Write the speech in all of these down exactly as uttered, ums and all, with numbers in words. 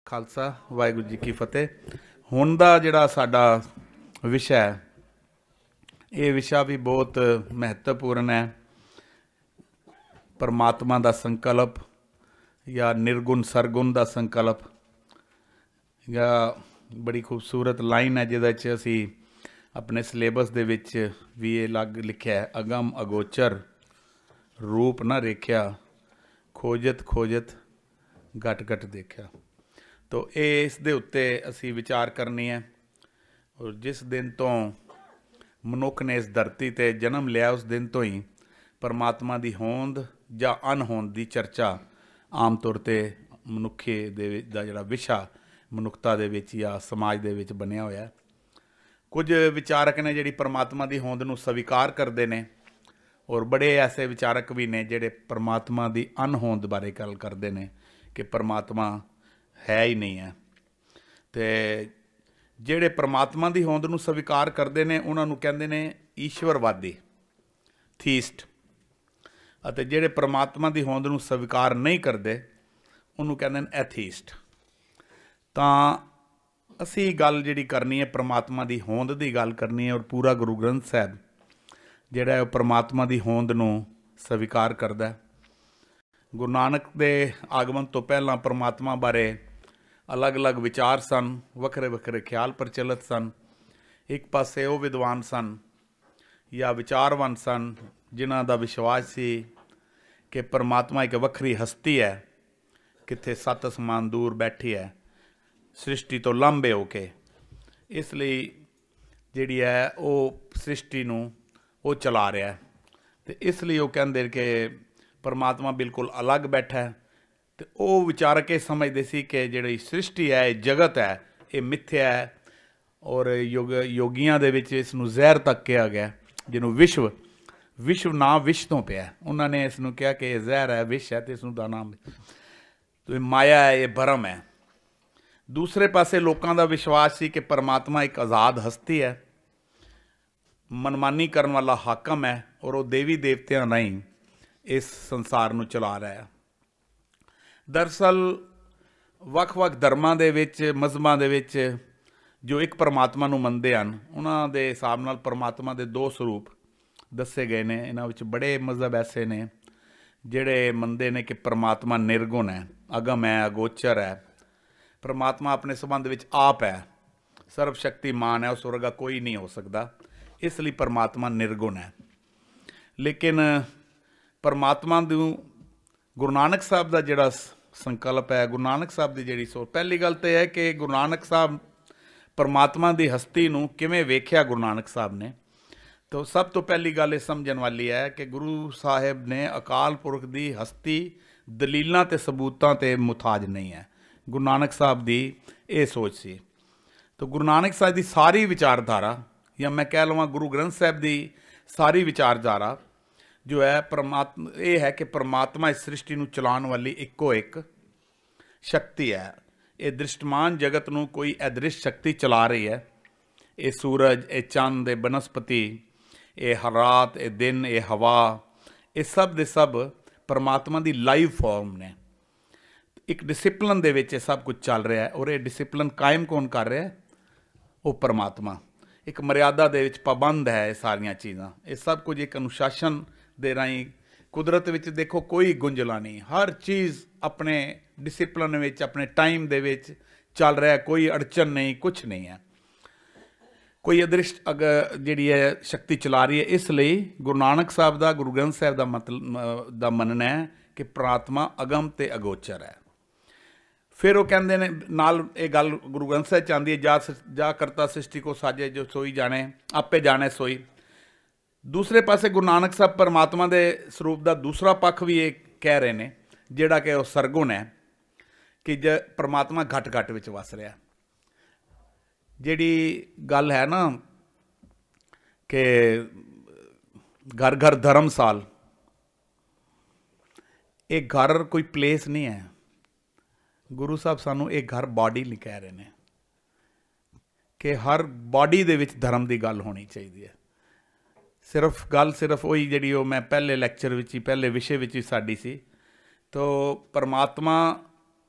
खालसा वाहिगुरू जी की फतेह। हुण दा जिहड़ा साडा विशा है, ये विशा भी बहुत महत्वपूर्ण है। परमात्मा का संकल्प या निर्गुण सरगुण का संकल्प, या बड़ी खूबसूरत लाइन है जिहदे असी अपने सिलेबस दे विच भी ये लग लिखिया है, अगम अगोचर रूप ना रेख्या, खोजत खोजत घट घट देखा। तो ये इस दे उत्ते असी विचार करनी है। और जिस दिन तो मनुख ने इस धरती ते जन्म लिया, उस दिन तो ही परमात्मा की होंद या अनहोंद की चर्चा आम तौर पर मनुखे दे दा जिहड़ा विशा मनुखता दे विच या समाज दे विच बनिया होया है। कुछ विचारक ने जिहड़ी परमात्मा की होंद नूं स्वीकार करते हैं, और बड़े ऐसे विचारक भी ने जिहड़े परमात्मा की अनहोंद बारे गल करते हैं कि परमात्मा है ही नहीं है। तो जिहड़े परमात्मा की होंद नूं स्वीकार करते हैं उन्होंने कहते हैं ईश्वरवादी, थीस्ट, अते जिहड़े परमात्मा की होंद नूं स्वीकार नहीं करते उन्होंने कहते हैं एथीस्ट। तो असी गल जिहड़ी करनी है परमात्मा की होंद की गल करनी है, और पूरा गुरु ग्रंथ साहब जिहड़ा है परमात्मा की होंद नूं स्वीकार करदा है। गुरु नानक के आगमन तो पहला परमात्मा बारे अलग अलग विचार सन, वखरे वखरे ख्याल प्रचलित सन। एक पासे वो विद्वान सन या विचारवान सन जिन्हां दा विश्वास सी कि परमात्मा एक वखरी हस्ती है, कित्थे सत्त असमान दूर बैठी है सृष्टि तो लांभे होके, इसलिए जिहड़ी है वो सृष्टि नूं वो चला रहा है। तो इसलिए वो कहते कि परमात्मा बिल्कुल अलग बैठा है। तो वो विचारक ये समझते सी कि जिहड़ी सृष्टि है, जगत है, ये मिथ्या है, और योग योगियां दे विच इस नूं जहर तक कहा गया, जिन्हों विश्व विश्व ना विश तो पिया, उन्होंने इसनूं कहा कि यह जहर है, विश है, तो इसनूं दा नाम तो ये माया है, ये भरम है। दूसरे पासे लोगों का विश्वास सी कि परमात्मा एक आज़ाद हस्ती है, मनमानी करने वाला हाकम है, और वो देवी देवतियां नहीं इस संसार नूं चला रहा है। दरअसल वख-वख धर्मां दे विच, मजहबां दे विच जो एक परमात्मा नूं मनदे हन, उन्हां दे हिसाब नाल परमात्मा दे दो स्वरूप दसे गए ने। इन्हां विच बड़े मजहब ऐसे ने जिहड़े मनदे ने कि परमात्मा निर्गुण है, अगम है, अगोचर है। परमात्मा अपने संबंध विच आप है, सर्वशक्तिमान है, उस वर्गा कोई नहीं हो सकता, इसलिए परमात्मा निर्गुण है। लेकिन परमात्मा नूं गुरु नानक साहब का जिहड़ा संकल्प है, गुरु नानक साहब की जिहड़ी सोच, पहली गल तो है कि गुरु नानक साहब परमात्मा की हस्ती नूं किवें वेख्या गुरु नानक साहब ने। तो सब तो पहली गल ये समझण वाली है कि गुरु साहिब ने अकाल पुरख की हस्ती दलीलों ते सबूतों ते मुथाज नहीं है। गुरु नानक साहब की ये सोच सी। तो गुरु नानक साहब की सारी विचारधारा, या मैं कह लवां गुरु ग्रंथ साहब की सारी विचारधारा जो है परमात्मा, ये है कि परमात्मा इस सृष्टि नूं चलाउण वाली इक्को एक शक्ति है। ये दृष्टमान जगत नूं कोई अदृश्य शक्ति चला रही है। ये सूरज, ये चंद, ये बनस्पति, ये रात, ये दिन, ये हवा, ये सब दे सब परमात्मा की लाइव फॉर्म ने। एक डिसिपलिन दे विच सब कुछ चल रहा है, और ये डिसिपलिन कायम कौन कर रहा है? वो परमात्मा। एक मर्यादा दे विच पाबंद है ये सारियां चीज़ां। ये सब कुछ एक अनुशासन दे राही, कुदरत विच देखो कोई गुंजला नहीं, हर चीज़ अपने डिसिपलिन विच, अपने टाइम दे विच चल रहा है, कोई अड़चन नहीं, कुछ नहीं है, कोई अदृष्ट अगर जिहड़ी है शक्ति चला रही है। इसलिए गुरु नानक साहब का, गुरु ग्रंथ साहब का मतलब दा मनना है कि परमात्मा अगम ते अगोचर है। फिर वो कहते हैं नाल ये गल गुरु ग्रंथ साहब चाहती है, जा जा करता सृष्टि को साजे जो सोई जाने, आपे जाने सोई। दूसरे पासे गुरु नानक साहब परमात्मा के स्वरूप का दूसरा पक्ष भी ये कह रहे हैं, जिहड़ा कि सरगुण है, कि ज परमात्मा घट घट विच वस रहा। जिहड़ी गल है ना कि घर घर धर्मसाल, ये घर कोई प्लेस नहीं है। गुरु साहब सानू एक घर बॉडी नहीं कह रहे हैं कि हर बॉडी दे विच धर्म की गल होनी चाहिए है। सिर्फ गल सिर्फ वही जी वो मैं पहले लैक्चर विच ही, पहले विषय विच ही साडी सी। तो परमात्मा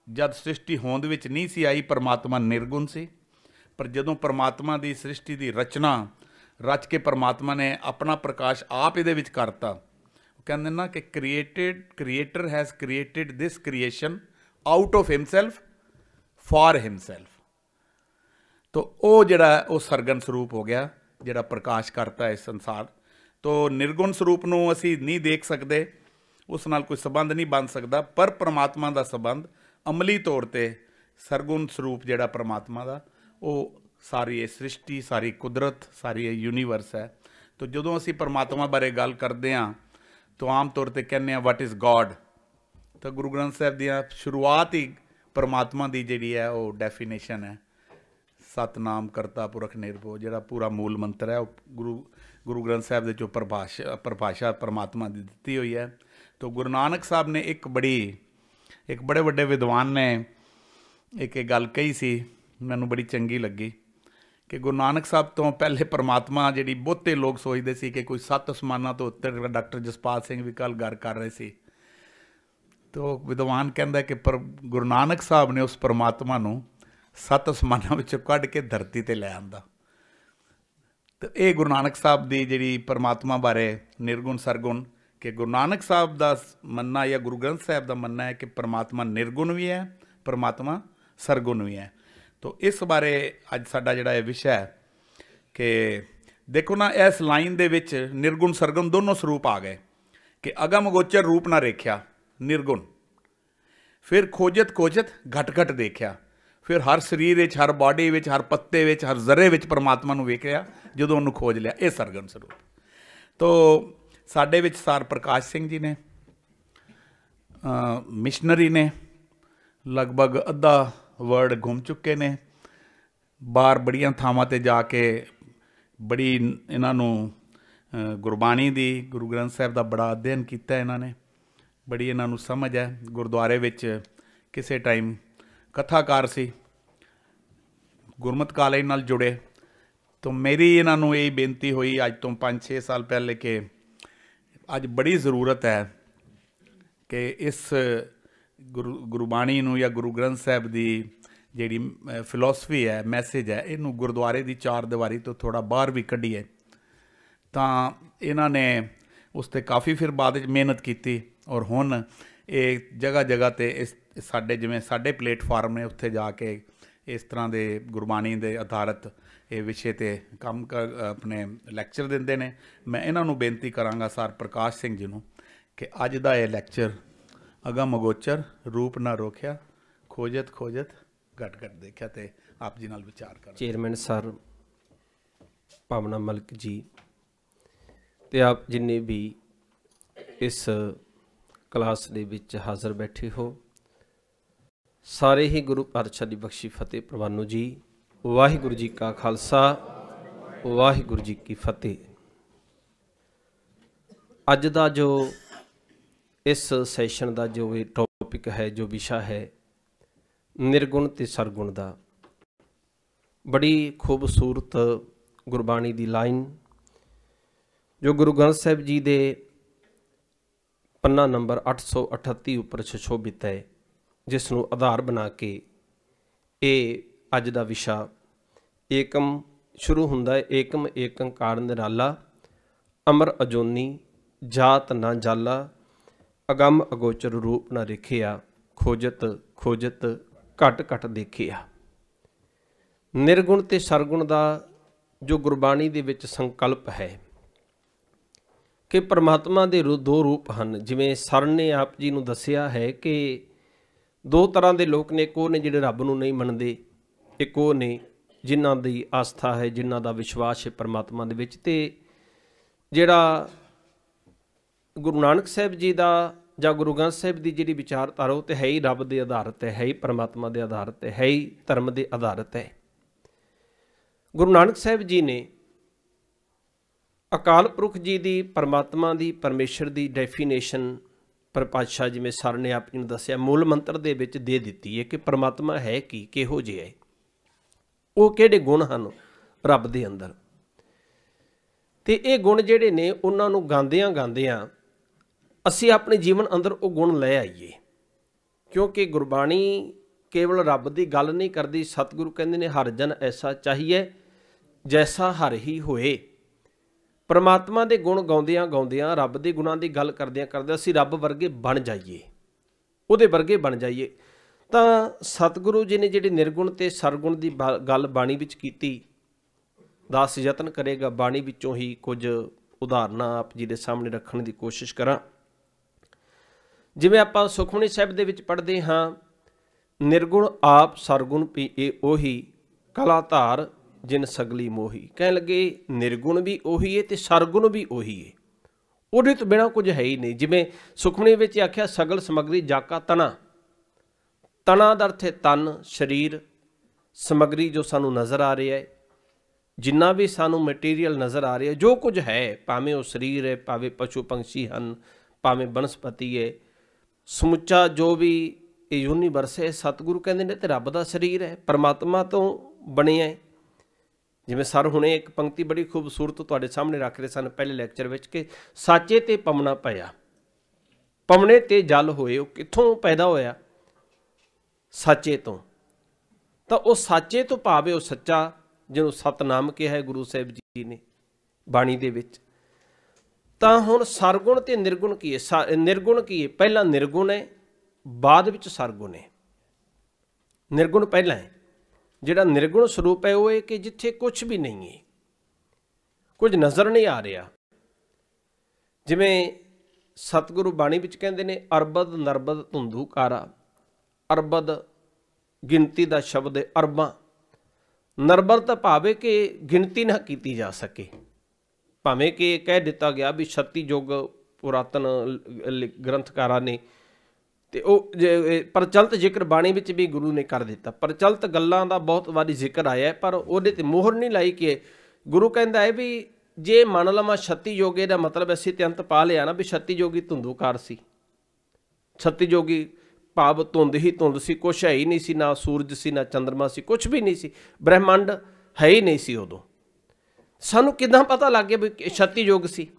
जद सृष्टि होंद विच नहीं सी आई परमात्मा निर्गुण सी, पर जदों परमात्मा की सृष्टि की रचना रच के परमात्मा ने अपना प्रकाश आप इहदे विच करता। कहते ना कि created creator has created this creation out of himself for himself. तो वो जिहड़ा वो सरगन स्वरूप हो गया जिहड़ा प्रकाश करता है इस संसार। तो निर्गुण स्वरूप नूं असीं नहीं देख सकते, उस नाल कोई संबंध नहीं बन सकता, पर परमात्मा का संबंध अमली तौर पर सरगुण स्वरूप जिहड़ा परमात्मा का वो सारी ये सृष्टि सारी कुदरत सारी ये यूनीवर्स है। तो जदों असीं परमात्मा बारे गल करते हैं तो आम तौर पर कहने वट इज़ गॉड, तो गुरु ग्रंथ साहब दियाँ शुरुआत ही परमात्मा की जिहड़ी है वो डेफिनेशन है सतनाम करता पुरख निर्भो, जिहड़ा पूरा मूल मंत्र है वो गुरु गुरु ग्रंथ साहब दे चो परिभाषा परिभाषा परमात्मा की दिती हुई है। तो गुरु नानक साहब ने एक बड़ी एक बड़े बड़े विद्वान ने एक एक गल कही सी, मैनू बड़ी चंगी लगी कि गुरु नानक साहब तो पहले परमात्मा जी बहुते लोग सोचते सी कि कोई सत्त असमानां तो उत्ते, डॉक्टर जसपाल सिंह भी कल गल कर रहे सी। तो विद्वान कहता कि पर गुरु नानक साहब ने उस परमात्मा नूं सत्त असमानां विचों कढ के धरती ते लै आंदा। तो ये गुरु नानक साहब की जी परमात्मा बारे निर्गुण सरगुण कि गुरु नानक साहब का मनना या गुरु ग्रंथ साहब का मनना है कि परमात्मा निर्गुण भी है परमात्मा सरगुण भी है। तो इस बारे अज साडा जिहड़ा ये विषय है कि देखो ना इस लाइन दे विच निर्गुण सरगुण दोनों स्वरूप आ गए कि अगम गोचर रूप ना रेख्या निर्गुण, फिर खोजत खोजत घट घट देखिया, फिर हर शरीर विच हर बॉडी विच हर पत्ते विच हर जरे विच परमात्मा नूं वेखिया जदों उन्होंने खोज लिया। ये सरगुण स्वरूप। तो साडे विच सर प्रकाश सिंह जी ने मिशनरी ने लगभग अद्धा वर्ल्ड घूम चुके ने, बाहर बड़ियां थावां ते जाके बड़ी इन्हां नूं गुरबाणी दी गुरु ग्रंथ साहब का बड़ा अध्ययन किया इन्होंने, बड़ी इन्हां नूं समझ है। गुरुद्वारे विच किसी टाइम कथाकार सी, गुरमत कॉलेज नाल जुड़े। तो मेरी इन्हां नूं यही बेनती हुई अज तो पाँच छे साल पहले कि अज बड़ी ज़रूरत है कि इस गुरु गुरबाणी नूं या गुरु ग्रंथ साहब की जिहड़ी फिलोसफी है मैसेज है इनू गुरुद्वारे की चार दीवारी तो थोड़ा बाहर भी कढ़ीए। तो इन्हां ने उस ते काफ़ी फिर बाद मेहनत की और हुण ये जगह जगह ते इस साडे जिवें साडे प्लेटफार्म ने उत्थे जाके इस तरह के गुरबाणी के आधारित ये विषय ते काम कर अपने लैक्चर दिंदे ने। मैं इन्हां नूं बेनती करांगा सर प्रकाश सिंह जी नूं कि अज दा ये लैक्चर अगम अगोचर रूप ना रोख्या खोजत खोजत घट घट देखिया ते आप जी नाल विचार कर। चेयरमैन सर भावना मलिक जी ते आप जिन्ने भी इस क्लास दे विच हाज़र बैठे हो सारे ही गुरु पातशाह दी बख्शी फतेह प्रवानो जी। वाहिगुरु जी का खालसा वाहिगुरु जी की फतेह। अज दा जो इस सैशन का जो ये टॉपिक है जो विषय है निर्गुण ते सरगुण का, बड़ी खूबसूरत गुरबाणी की लाइन जो गुरु ग्रंथ साहब जी दे पन्ना नंबर अठ सौ अठत्ती उपर सुशोभित है, जिसनों आधार बना के ये अज का विषा एकम शुरू हुंदा है। एकम एकंकार निराला अमर अजोनी जात ना जाला अगम अगोचर रूप ना रेखिया खोजत खोजत घट घट देखिया। निर्गुण ते सरगुण का जो गुरबाणी दे विच संकल्प है कि परमात्मा दे दो रूप हैं। जिवें सर ने आप जी नूं दसिया है कि दो तरह के लोग ने, एक वो ने जिहड़े रब नूं नहीं मनदे, एक वो ने जिन्हां दी आस्था है जिन्हां दा विश्वास है परमात्मा दे विच। ते जिहड़ा गुरु नानक साहब जी का जां गुरु ग्रंथ साहब की जिहड़ी विचारधारा वो तो है ही रब के आधारित है, है ही परमात्मा के आधारित है, है ही धर्म के आधारित है। गुरु नानक साहब जी ने अकाल पुरख जी की परमात्मा की परमेश्वर की डेफिनेशन परिभाषा जिवें सर ने आप जी ने दसिया मूल मंत्र दे विच दे दिती है कि परमात्मा है कि किहो जिहा है, वो किहड़े गुण हैं रब दे अंदर। ते ये गुण जिहड़े ने उन्हां नूं गांदियां गांदियां असीं अपने जीवन अंदर वो गुण लै आईए, क्योंकि गुरबाणी ਕੇਵਲ ਰੱਬ ਦੀ ਗੱਲ ਨਹੀਂ ਕਰਦੀ। ਸਤਿਗੁਰੂ ਕਹਿੰਦੇ ਨੇ ਹਰ ਜਨ ਐਸਾ ਚਾਹੀਏ ਜੈਸਾ ਹਰ ਹੀ ਹੋਏ। ਪਰਮਾਤਮਾ ਦੇ ਗੁਣ ਗਾਉਂਦਿਆਂ ਗਾਉਂਦਿਆਂ, ਰੱਬ ਦੇ ਗੁਣਾਂ ਦੀ ਗੱਲ ਕਰਦਿਆਂ ਕਰਦਿਆਂ ਅਸੀਂ ਰੱਬ ਵਰਗੇ ਬਣ ਜਾਈਏ, ਉਹਦੇ ਵਰਗੇ ਬਣ ਜਾਈਏ। ਤਾਂ ਸਤਿਗੁਰੂ ਜੀ ਨੇ ਜਿਹੜੀ ਨਿਰਗੁਣ ਤੇ ਸਰਗੁਣ ਦੀ ਗੱਲ ਬਾਣੀ ਵਿੱਚ ਕੀਤੀ, ਦਾਸ ਯਤਨ ਕਰੇਗਾ ਬਾਣੀ ਵਿੱਚੋਂ ਹੀ ਕੁਝ ਉਦਾਹਰਨਾਂ ਆਪ ਜੀ ਦੇ ਸਾਹਮਣੇ ਰੱਖਣ ਦੀ ਕੋਸ਼ਿਸ਼ ਕਰਾਂ। ਜਿਵੇਂ ਆਪਾਂ ਸੁਖਮਨੀ ਸਾਹਿਬ ਦੇ ਵਿੱਚ ਪੜ੍ਹਦੇ ਹਾਂ, ਨਿਰਗੁਣ ਆਪ ਸਰਗੁਣ ਪੀਏ ਉਹੀ, ਕਲਾ ਧਾਰ ਜਿਨ ਸਗਲੀ ਮੋਹੀ। ਕਹਿਣ ਲੱਗੇ ਨਿਰਗੁਣ ਵੀ ਉਹੀ ਹੈ ਤੇ ਸਰਗੁਣ ਵੀ ਉਹੀ ਹੈ, ਉਹਦੇ ਤੋਂ ਬਿਨਾਂ ਕੁਝ ਹੈ ਹੀ ਨਹੀਂ। ਜਿਵੇਂ ਸੁਖਮਨੀ ਵਿੱਚ ਆਖਿਆ ਸਗਲ ਸਮੱਗਰੀ ਜਾਕਾ ਤਣਾ। ਤਣਾ ਦਾ ਅਰਥ ਹੈ ਤਨ, ਸਰੀਰ, ਸਮੱਗਰੀ ਜੋ ਸਾਨੂੰ ਨਜ਼ਰ ਆ ਰਿਹਾ ਹੈ, ਜਿੰਨਾ ਵੀ ਸਾਨੂੰ ਮਟੀਰੀਅਲ ਨਜ਼ਰ ਆ ਰਿਹਾ, ਜੋ ਕੁਝ ਹੈ, ਭਾਵੇਂ ਉਹ ਸਰੀਰ ਹੈ, ਭਾਵੇਂ ਪਸ਼ੂ ਪੰਛੀ ਹਨ, ਭਾਵੇਂ ਬਨਸਪਤੀ ਹੈ, ਸਮੁੱਚਾ ਜੋ ਵੀ ਇਹ ਯੂਨੀਵਰਸ ਹੈ, ਸਤਿਗੁਰੂ ਕਹਿੰਦੇ ਨੇ ਤੇ ਰੱਬ ਦਾ ਸਰੀਰ ਹੈ, ਪਰਮਾਤਮਾ ਤੋਂ ਬਣਿਆ ਹੈ। ਜਿਵੇਂ ਸਰ ਹੁਣੇ ਇੱਕ ਪੰਕਤੀ ਬੜੀ ਖੂਬਸੂਰਤ ਤੁਹਾਡੇ ਸਾਹਮਣੇ ਰੱਖ ਰਹੇ ਸਨ ਪਹਿਲੇ ਲੈਕਚਰ ਵਿੱਚ ਕਿ ਸਾਚੇ ਤੇ ਪਵਣਾ ਪਿਆ, ਪਵਣੇ ਤੇ ਜਲ ਹੋਏ। ਉਹ ਕਿੱਥੋਂ ਪੈਦਾ ਹੋਇਆ? ਸਾਚੇ ਤੋਂ। ਤਾਂ ਉਹ ਸਾਚੇ ਤੋਂ ਭਾਵ ਹੈ ਉਹ ਸੱਚਾ, ਜਿਹਨੂੰ ਸਤਨਾਮ ਕਿਹਾ ਹੈ ਗੁਰੂ ਸਾਹਿਬ ਜੀ ਨੇ ਬਾਣੀ ਦੇ ਵਿੱਚ। ਤਾਂ ਹੁਣ ਸਰਗੁਣ ਤੇ ਨਿਰਗੁਣ ਕੀ ਹੈ? ਨਿਰਗੁਣ ਕੀ ਹੈ? ਪਹਿਲਾਂ ਨਿਰਗੁਣ ਹੈ, ਬਾਅਦ ਵਿੱਚ ਸਰਗੁਣ ਹੈ। ਨਿਰਗੁਣ ਪਹਿਲਾਂ ਹੈ। ਜਿਹੜਾ ਨਿਰਗੁਣ ਸਰੂਪ ਹੈ ਉਹ ਹੈ ਕਿ ਜਿੱਥੇ ਕੁਝ ਵੀ ਨਹੀਂ ਹੈ, ਕੁਝ ਨਜ਼ਰ ਨਹੀਂ ਆ ਰਿਹਾ। ਜਿਵੇਂ ਸਤਿਗੁਰੂ ਬਾਣੀ ਵਿੱਚ ਕਹਿੰਦੇ ਨੇ ਅਰਬਦ ਨਰਬਦ ਧੁੰਧੂਕਾਰਾ। ਅਰਬਦ ਗਿਣਤੀ ਦਾ ਸ਼ਬਦ ਹੈ, ਅਰਬਾਂ। ਨਰਬਦ ਤਾਂ ਭਾਵੇਂ ਕਿ ਗਿਣਤੀ ਨਾ ਕੀਤੀ ਜਾ ਸਕੇ, ਭਾਵੇਂ ਕਿ ਇਹ ਕਹਿ ਦਿੱਤਾ ਗਿਆ ਵੀ ਛੱਤੀ ਯੁੱਗ ਪੁਰਾਤਨ ਗ੍ਰੰਥਕਾਰਾਂ ਨੇ, ਤੇ ਉਹ ਪ੍ਰਚਲਿਤ ਜ਼ਿਕਰ ਬਾਣੀ ਵਿੱਚ ਵੀ ਗੁਰੂ ਨੇ ਕਰ ਦਿੱਤਾ। ਪ੍ਰਚਲਿਤ ਗੱਲਾਂ ਦਾ ਬਹੁਤ ਵਾਰੀ ਜ਼ਿਕਰ ਆਇਆ, ਪਰ ਉਹਦੇ ਤੇ ਮੋਹਰ ਨਹੀਂ ਲਾਈ ਕਿ ਗੁਰੂ ਕਹਿੰਦਾ ਹੈ ਵੀ ਜੇ ਮੰਨ ਲਵਾਂ ਛੱਤੀ ਯੋਗੇ ਦਾ ਮਤਲਬ ਅਸੀਂ ਤੇ ਅੰਤ ਪਾ ਲਿਆ ਨਾ ਵੀ ਛੱਤੀ ਯੋਗੀ ਧੁੰਦੂਕਾਰ ਸੀ। ਛੱਤੀ ਯੋਗੀ ਭਾਵ ਧੁੰਦ ਹੀ ਧੁੰਦ ਸੀ, ਕੁਛ ਹੈ ਹੀ ਨਹੀਂ ਸੀ, ਨਾ ਸੂਰਜ ਸੀ, ਨਾ ਚੰਦਰਮਾ ਸੀ, ਕੁਛ ਵੀ ਨਹੀਂ ਸੀ, ਬ੍ਰਹਿਮੰਡ ਹੈ ਹੀ ਨਹੀਂ ਸੀ ਉਦੋਂ। ਸਾਨੂੰ ਕਿੱਦਾਂ ਪਤਾ ਲੱਗ ਗਿਆ ਵੀ ਛੱਤੀ ਯੁੱਗ ਸੀ?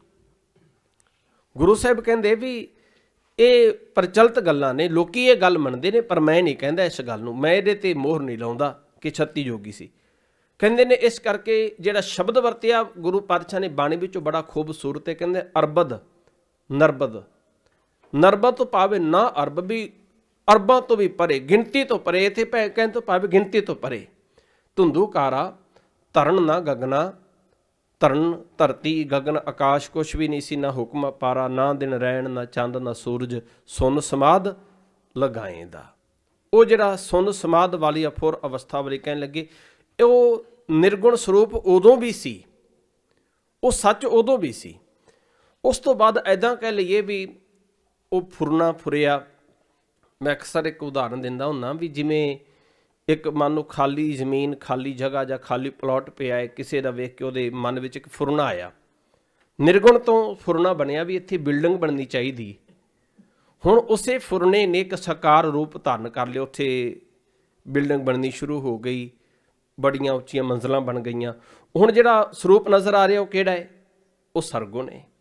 ਗੁਰੂ ਸਾਹਿਬ ਕਹਿੰਦੇ ਵੀ ਇਹ ਪ੍ਰਚਲਿਤ ਗੱਲਾਂ ਨੇ, ਲੋਕੀ ਇਹ ਗੱਲ ਮੰਨਦੇ ਨੇ, ਪਰ ਮੈਂ ਨਹੀਂ ਕਹਿੰਦਾ ਇਸ ਗੱਲ ਨੂੰ, ਮੈਂ ਇਹਦੇ ਤੇ ਮੋਹਰ ਨਹੀਂ ਲਾਉਂਦਾ ਕਿ ਛੱਤੀ ਯੋਗੀ ਸੀ। ਕਹਿੰਦੇ ਨੇ ਇਸ ਕਰਕੇ ਜਿਹੜਾ ਸ਼ਬਦ ਵਰਤਿਆ ਗੁਰੂ ਪਾਤਸ਼ਾਹ ਨੇ ਬਾਣੀ ਵਿੱਚੋਂ ਬੜਾ ਖੂਬਸੂਰਤ ਹੈ। ਕਹਿੰਦੇ ਅਰਬਦ ਨਰਬਦ। ਨਰਬਦ ਤੋਂ ਭਾਵੇਂ ਨਾ ਅਰਬ ਵੀ, ਅਰਬਾਂ ਤੋਂ ਵੀ ਪਰੇ, ਗਿਣਤੀ ਤੋਂ ਪਰੇ। ਇੱਥੇ ਕਹਿਣ ਤੋਂ ਭਾਵੇਂ ਗਿਣਤੀ ਤੋਂ ਪਰੇ। ਧੁੰਦੂਕਾਰਾ ਧਰਨ ਨਾ ਗਗਨਾ। ਧਰਨ ਧਰਤੀ ਗਗਨ ਆਕਾਸ਼ ਕੁਛ ਵੀ ਨਹੀਂ ਸੀ, ਨਾ ਹੁਕਮ ਪਾਰਾ, ਨਾ ਦਿਨ ਰੈਣ, ਨਾ ਚੰਦ, ਨਾ ਸੂਰਜ, ਸੁੰਨ ਸਮਾਧ ਲਗਾਏ ਦਾ। ਉਹ ਜਿਹੜਾ ਸੁੰਨ ਸਮਾਧ ਵਾਲੀ ਅਫੁਰ ਅਵਸਥਾ ਵਾਲੀ ਕਹਿਣ ਲੱਗੇ, ਉਹ ਨਿਰਗੁਣ ਸਰੂਪ ਉਦੋਂ ਵੀ ਸੀ, ਉਹ ਸੱਚ ਉਦੋਂ ਵੀ ਸੀ। ਉਸ ਤੋਂ ਬਾਅਦ ਐਦਾਂ ਕਹਿ ਲਈਏ ਵੀ ਉਹ ਫੁਰਨਾ ਫੁਰਿਆ। ਮੈਂ ਅਕਸਰ ਇੱਕ ਉਦਾਹਰਨ ਦਿੰਦਾ ਹੁੰਦਾ ਵੀ ਜਿਵੇਂ ਇੱਕ ਮੰਨ ਲਓ ਖਾਲੀ ਜ਼ਮੀਨ, ਖਾਲੀ ਜਗ੍ਹਾ ਜਾਂ ਖਾਲੀ ਪਲਾਟ ਪਿਆ ਹੈ, ਕਿਸੇ ਦਾ ਵੇਖ ਕੇ ਉਹਦੇ ਮਨ ਵਿੱਚ ਇੱਕ ਫੁਰਨਾ ਆਇਆ। ਨਿਰਗੁਣ ਤੋਂ ਫੁਰਨਾ ਬਣਿਆ ਵੀ ਇੱਥੇ ਬਿਲਡਿੰਗ ਬਣਨੀ ਚਾਹੀਦੀ। ਹੁਣ ਉਸੇ ਫੁਰਨੇ ਨੇ ਇੱਕ ਸਾਕਾਰ ਰੂਪ ਧਾਰਨ ਕਰ ਲਿਆ, ਉੱਥੇ ਬਿਲਡਿੰਗ ਬਣਨੀ ਸ਼ੁਰੂ ਹੋ ਗਈ, ਬੜੀਆਂ ਉੱਚੀਆਂ ਮੰਜ਼ਲਾਂ ਬਣ ਗਈਆਂ। ਹੁਣ ਜਿਹੜਾ ਸਰੂਪ ਨਜ਼ਰ ਆ ਰਿਹਾ ਉਹ ਕਿਹੜਾ ਹੈ? ਉਹ ਸਰਗੁਣ ਹੈ।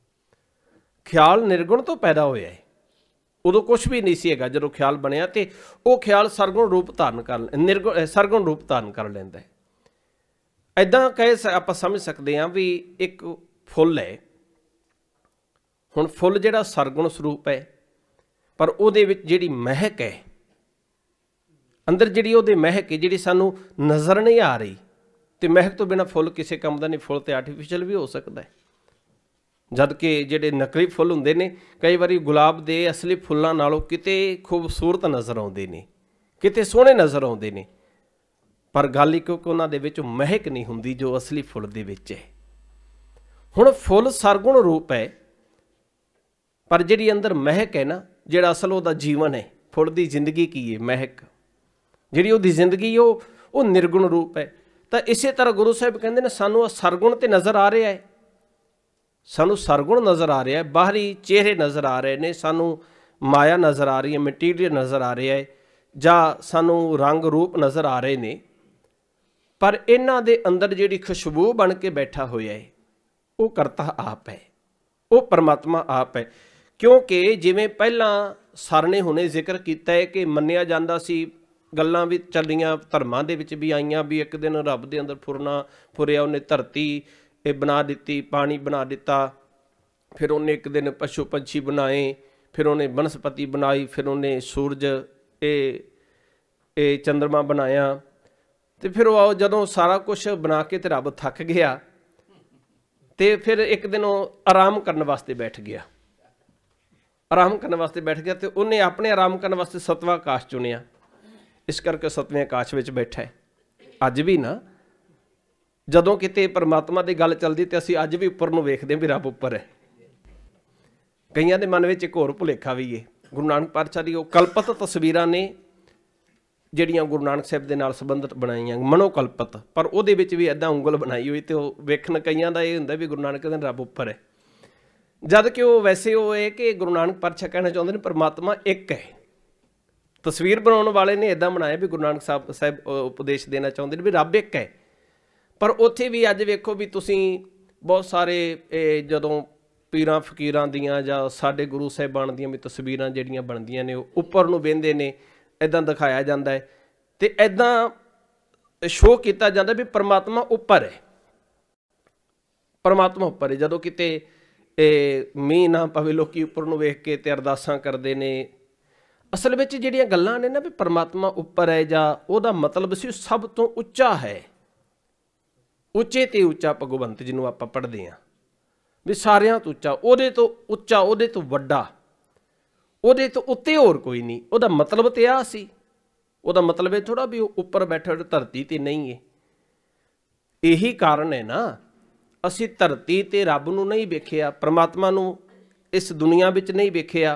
ਖਿਆਲ ਨਿਰਗੁਣ ਤੋਂ ਪੈਦਾ ਹੋਇਆ ਹੈ, ਉਦੋਂ ਕੁਛ ਵੀ ਨਹੀਂ ਸੀ ਹੈਗਾ ਜਦੋਂ ਖਿਆਲ ਬਣਿਆ, ਤੇ ਉਹ ਖਿਆਲ ਸਰਗੁਣ ਰੂਪ ਧਾਰਨ ਕਰ ਨਿਰਗੁਣ ਸਰਗੁਣ ਰੂਪ ਧਾਰਨ ਕਰ ਲੈਂਦਾ ਹੈ। ਐਦਾਂ ਕਹੇ ਆਪਾਂ ਸਮਝ ਸਕਦੇ ਹਾਂ ਵੀ ਇੱਕ ਫੁੱਲ ਹੈ। ਹੁਣ ਫੁੱਲ ਜਿਹੜਾ ਸਰਗੁਣ ਸਰੂਪ ਹੈ, ਪਰ ਉਹਦੇ ਵਿੱਚ ਜਿਹੜੀ ਮਹਿਕ ਹੈ ਅੰਦਰ, ਜਿਹੜੀ ਉਹਦੇ ਮਹਿਕ ਹੈ ਜਿਹੜੀ ਸਾਨੂੰ ਨਜ਼ਰ ਨਹੀਂ ਆ ਰਹੀ, ਤੇ ਮਹਿਕ ਤੋਂ ਬਿਨਾਂ ਫੁੱਲ ਕਿਸੇ ਕੰਮ ਦਾ ਨਹੀਂ। ਫੁੱਲ ਤੇ ਆਰਟੀਫਿਸ਼ੀਅਲ ਵੀ ਹੋ ਸਕਦਾ ਹੈ, ਜਦ ਕਿ ਜਿਹੜੇ ਨਕਲੀ ਫੁੱਲ ਹੁੰਦੇ ਨੇ ਕਈ ਵਾਰੀ ਗੁਲਾਬ ਦੇ ਅਸਲੀ ਫੁੱਲਾਂ ਨਾਲੋਂ ਕਿਤੇ ਖੂਬਸੂਰਤ ਨਜ਼ਰ ਆਉਂਦੇ ਨੇ, ਕਿਤੇ ਸੋਹਣੇ ਨਜ਼ਰ ਆਉਂਦੇ ਨੇ, ਪਰ ਗੱਲ ਇੱਕ ਕਿ ਉਹਨਾਂ ਦੇ ਵਿੱਚ ਮਹਿਕ ਨਹੀਂ ਹੁੰਦੀ ਜੋ ਅਸਲੀ ਫੁੱਲ ਦੇ ਵਿੱਚ ਹੈ। ਹੁਣ ਫੁੱਲ ਸਰਗੁਣ ਰੂਪ ਹੈ, ਪਰ ਜਿਹੜੀ ਅੰਦਰ ਮਹਿਕ ਹੈ ਨਾ, ਜਿਹੜਾ ਅਸਲ ਉਹਦਾ ਜੀਵਨ ਹੈ, ਫੁੱਲ ਦੀ ਜ਼ਿੰਦਗੀ ਕੀ ਹੈ? ਮਹਿਕ, ਜਿਹੜੀ ਉਹਦੀ ਜ਼ਿੰਦਗੀ ਉਹ ਉਹ ਨਿਰਗੁਣ ਰੂਪ ਹੈ। ਤਾਂ ਇਸੇ ਤਰ੍ਹਾਂ ਗੁਰੂ ਸਾਹਿਬ ਕਹਿੰਦੇ ਨੇ ਸਾਨੂੰ ਸਰਗੁਣ ਤੇ ਨਜ਼ਰ ਆ ਰਿਹਾ ਹੈ, ਸਾਨੂੰ ਸਰਗੁਣ ਨਜ਼ਰ ਆ ਰਿਹਾ ਹੈ, ਬਾਹਰੀ ਚਿਹਰੇ ਨਜ਼ਰ ਆ ਰਹੇ ਨੇ, ਸਾਨੂੰ ਮਾਇਆ ਨਜ਼ਰ ਆ ਰਹੀ ਹੈ, ਮਟੀਰੀਅਲ ਨਜ਼ਰ ਆ ਰਿਹਾ ਹੈ, ਜਾਂ ਸਾਨੂੰ ਰੰਗ ਰੂਪ ਨਜ਼ਰ ਆ ਰਹੇ ਨੇ, ਪਰ ਇਹਨਾਂ ਦੇ ਅੰਦਰ ਜਿਹੜੀ ਖੁਸ਼ਬੂ ਬਣ ਕੇ ਬੈਠਾ ਹੋਇਆ ਹੈ ਉਹ ਕਰਤਾ ਆਪ ਹੈ, ਉਹ ਪਰਮਾਤਮਾ ਆਪ ਹੈ। ਕਿਉਂਕਿ ਜਿਵੇਂ ਪਹਿਲਾਂ ਸਰ ਨੇ ਹੁਣੇ ਜ਼ਿਕਰ ਕੀਤਾ ਹੈ ਕਿ ਮੰਨਿਆ ਜਾਂਦਾ ਸੀ ਗੱਲਾਂ ਵੀ ਚੱਲੀਆਂ, ਧਰਮਾਂ ਦੇ ਵਿੱਚ ਵੀ ਆਈਆਂ ਵੀ ਇੱਕ ਦਿਨ ਰੱਬ ਦੇ ਅੰਦਰ ਫੁਰਨਾ ਫੁਰਿਆ, ਉਹਨੇ ਧਰਤੀ ਇਹ ਬਣਾ ਦਿੱਤੀ, ਪਾਣੀ ਬਣਾ ਦਿੱਤਾ, ਫਿਰ ਉਹਨੇ ਇੱਕ ਦਿਨ ਪਸ਼ੂ ਪੰਛੀ ਬਣਾਏ, ਫਿਰ ਉਹਨੇ ਬਨਸਪਤੀ ਬਣਾਈ, ਫਿਰ ਉਹਨੇ ਸੂਰਜ ਇਹ ਇਹ ਚੰਦਰਮਾ ਬਣਾਇਆ। ਤੇ ਫਿਰ ਉਹ ਜਦੋਂ ਸਾਰਾ ਕੁਝ ਬਣਾ ਕੇ ਤੇ ਰੱਬ ਥੱਕ ਗਿਆ ਤੇ ਫਿਰ ਇੱਕ ਦਿਨ ਉਹ ਆਰਾਮ ਕਰਨ ਵਾਸਤੇ ਬੈਠ ਗਿਆ, ਆਰਾਮ ਕਰਨ ਵਾਸਤੇ ਬੈਠ ਗਿਆ ਤੇ ਉਹਨੇ ਆਪਣੇ ਆਰਾਮ ਕਰਨ ਵਾਸਤੇ ਸੱਤਵਾਂ ਆਕਾਸ਼ ਚੁਣਿਆ, ਇਸ ਕਰਕੇ ਸੱਤਵੇਂ ਆਕਾਸ਼ ਵਿੱਚ ਬੈਠਾ ਹੈ। ਅੱਜ ਵੀ ਨਾ ਜਦੋਂ ਕਿਤੇ ਪਰਮਾਤਮਾ ਦੀ ਗੱਲ ਚੱਲਦੀ ਤੇ ਅਸੀਂ ਅੱਜ ਵੀ ਉੱਪਰ ਨੂੰ ਵੇਖਦੇ ਵੀ ਰੱਬ ਉੱਪਰ ਹੈ। ਕਈਆਂ ਦੇ ਮਨ ਵਿੱਚ ਇੱਕ ਹੋਰ ਭੁਲੇਖਾ ਵੀ ਹੈ, ਗੁਰੂ ਨਾਨਕ ਪਾਤਸ਼ਾਹ ਦੀ ਉਹ ਕਲਪਤ ਤਸਵੀਰਾਂ ਨੇ ਜਿਹੜੀਆਂ ਗੁਰੂ ਨਾਨਕ ਸਾਹਿਬ ਦੇ ਨਾਲ ਸੰਬੰਧਿਤ ਬਣਾਈਆਂ, ਮਨੋਕਲਪਤ, ਪਰ ਉਹਦੇ ਵਿੱਚ ਵੀ ਇੱਦਾਂ ਉਂਗਲ ਬਣਾਈ ਹੋਈ ਤੇ ਉਹ ਵੇਖਣ ਕਈਆਂ ਦਾ ਇਹ ਹੁੰਦਾ ਵੀ ਗੁਰੂ ਨਾਨਕ ਕਹਿੰਦੇ ਰੱਬ ਉੱਪਰ ਹੈ, ਜਦ ਕਿ ਉਹ ਵੈਸੇ ਉਹ ਹੈ ਕਿ ਗੁਰੂ ਨਾਨਕ ਪਾਤਸ਼ਾਹ ਕਹਿਣਾ ਚਾਹੁੰਦੇ ਨੇ ਪਰਮਾਤਮਾ ਇੱਕ ਹੈ। ਤਸਵੀਰ ਬਣਾਉਣ ਵਾਲੇ ਨੇ ਇੱਦਾਂ ਬਣਾਇਆ ਵੀ ਗੁਰੂ ਨਾਨਕ ਸਾਹਿਬ ਸਾਹਿਬ ਉਪਦੇਸ਼ ਦੇਣਾ ਚਾਹੁੰਦੇ ਨੇ ਵੀ ਰੱਬ ਇੱਕ ਹੈ। ਪਰ ਉੱਥੇ ਵੀ ਅੱਜ ਵੇਖੋ ਵੀ ਤੁਸੀਂ ਬਹੁਤ ਸਾਰੇ ਇਹ ਜਦੋਂ ਪੀਰਾਂ ਫਕੀਰਾਂ ਦੀਆਂ ਜਾਂ ਸਾਡੇ ਗੁਰੂ ਸਾਹਿਬਾਨ ਦੀਆਂ ਵੀ ਤਸਵੀਰਾਂ ਜਿਹੜੀਆਂ ਬਣਦੀਆਂ ਨੇ ਉਹ ਉੱਪਰ ਨੂੰ ਵਹਿੰਦੇ ਨੇ, ਇੱਦਾਂ ਦਿਖਾਇਆ ਜਾਂਦਾ ਹੈ ਤੇ ਇੱਦਾਂ ਸ਼ੋਅ ਕੀਤਾ ਜਾਂਦਾ ਵੀ ਪਰਮਾਤਮਾ ਉੱਪਰ ਹੈ, ਪਰਮਾਤਮਾ ਉੱਪਰ ਹੈ। ਜਦੋਂ ਕਿਤੇ ਇਹ ਮੀਂਹ ਨਾ ਪਵੇ ਲੋਕੀ ਉੱਪਰ ਨੂੰ ਵੇਖ ਕੇ ਤੇ ਅਰਦਾਸਾਂ ਕਰਦੇ ਨੇ। ਅਸਲ ਵਿੱਚ ਜਿਹੜੀਆਂ ਗੱਲਾਂ ਨੇ ਨਾ ਵੀ ਪਰਮਾਤਮਾ ਉੱਪਰ ਹੈ ਜਾਂ ਉਹਦਾ ਮਤਲਬ ਸੀ ਸਭ ਤੋਂ ਉੱਚਾ ਹੈ, ਉੱਚੇ ਤੇ ਉੱਚਾ ਭਗਵੰਤ ਜਿਹਨੂੰ ਆਪਾਂ ਪੜ੍ਹਦੇ ਹਾਂ ਵੀ ਸਾਰਿਆਂ ਤੋਂ ਉੱਚਾ, ਉਹਦੇ ਤੋਂ ਉੱਚਾ, ਉਹਦੇ ਤੋਂ ਵੱਡਾ, ਉਹਦੇ ਤੋਂ ਉੱਤੇ ਹੋਰ ਕੋਈ ਨਹੀਂ। ਉਹਦਾ ਮਤਲਬ ਤੇ ਆ ਸੀ, ਉਹਦਾ ਮਤਲਬ ਇਹ ਥੋੜ੍ਹਾ ਵੀ ਉਹ ਉੱਪਰ ਬੈਠਾ ਧਰਤੀ ਤੇ ਨਹੀਂ ਹੈ। ਇਹੀ ਕਾਰਨ ਹੈ ਨਾ ਅਸੀਂ ਧਰਤੀ ਤੇ ਰੱਬ ਨੂੰ ਨਹੀਂ ਵੇਖਿਆ, ਪਰਮਾਤਮਾ ਨੂੰ ਇਸ ਦੁਨੀਆ ਵਿੱਚ ਨਹੀਂ ਵੇਖਿਆ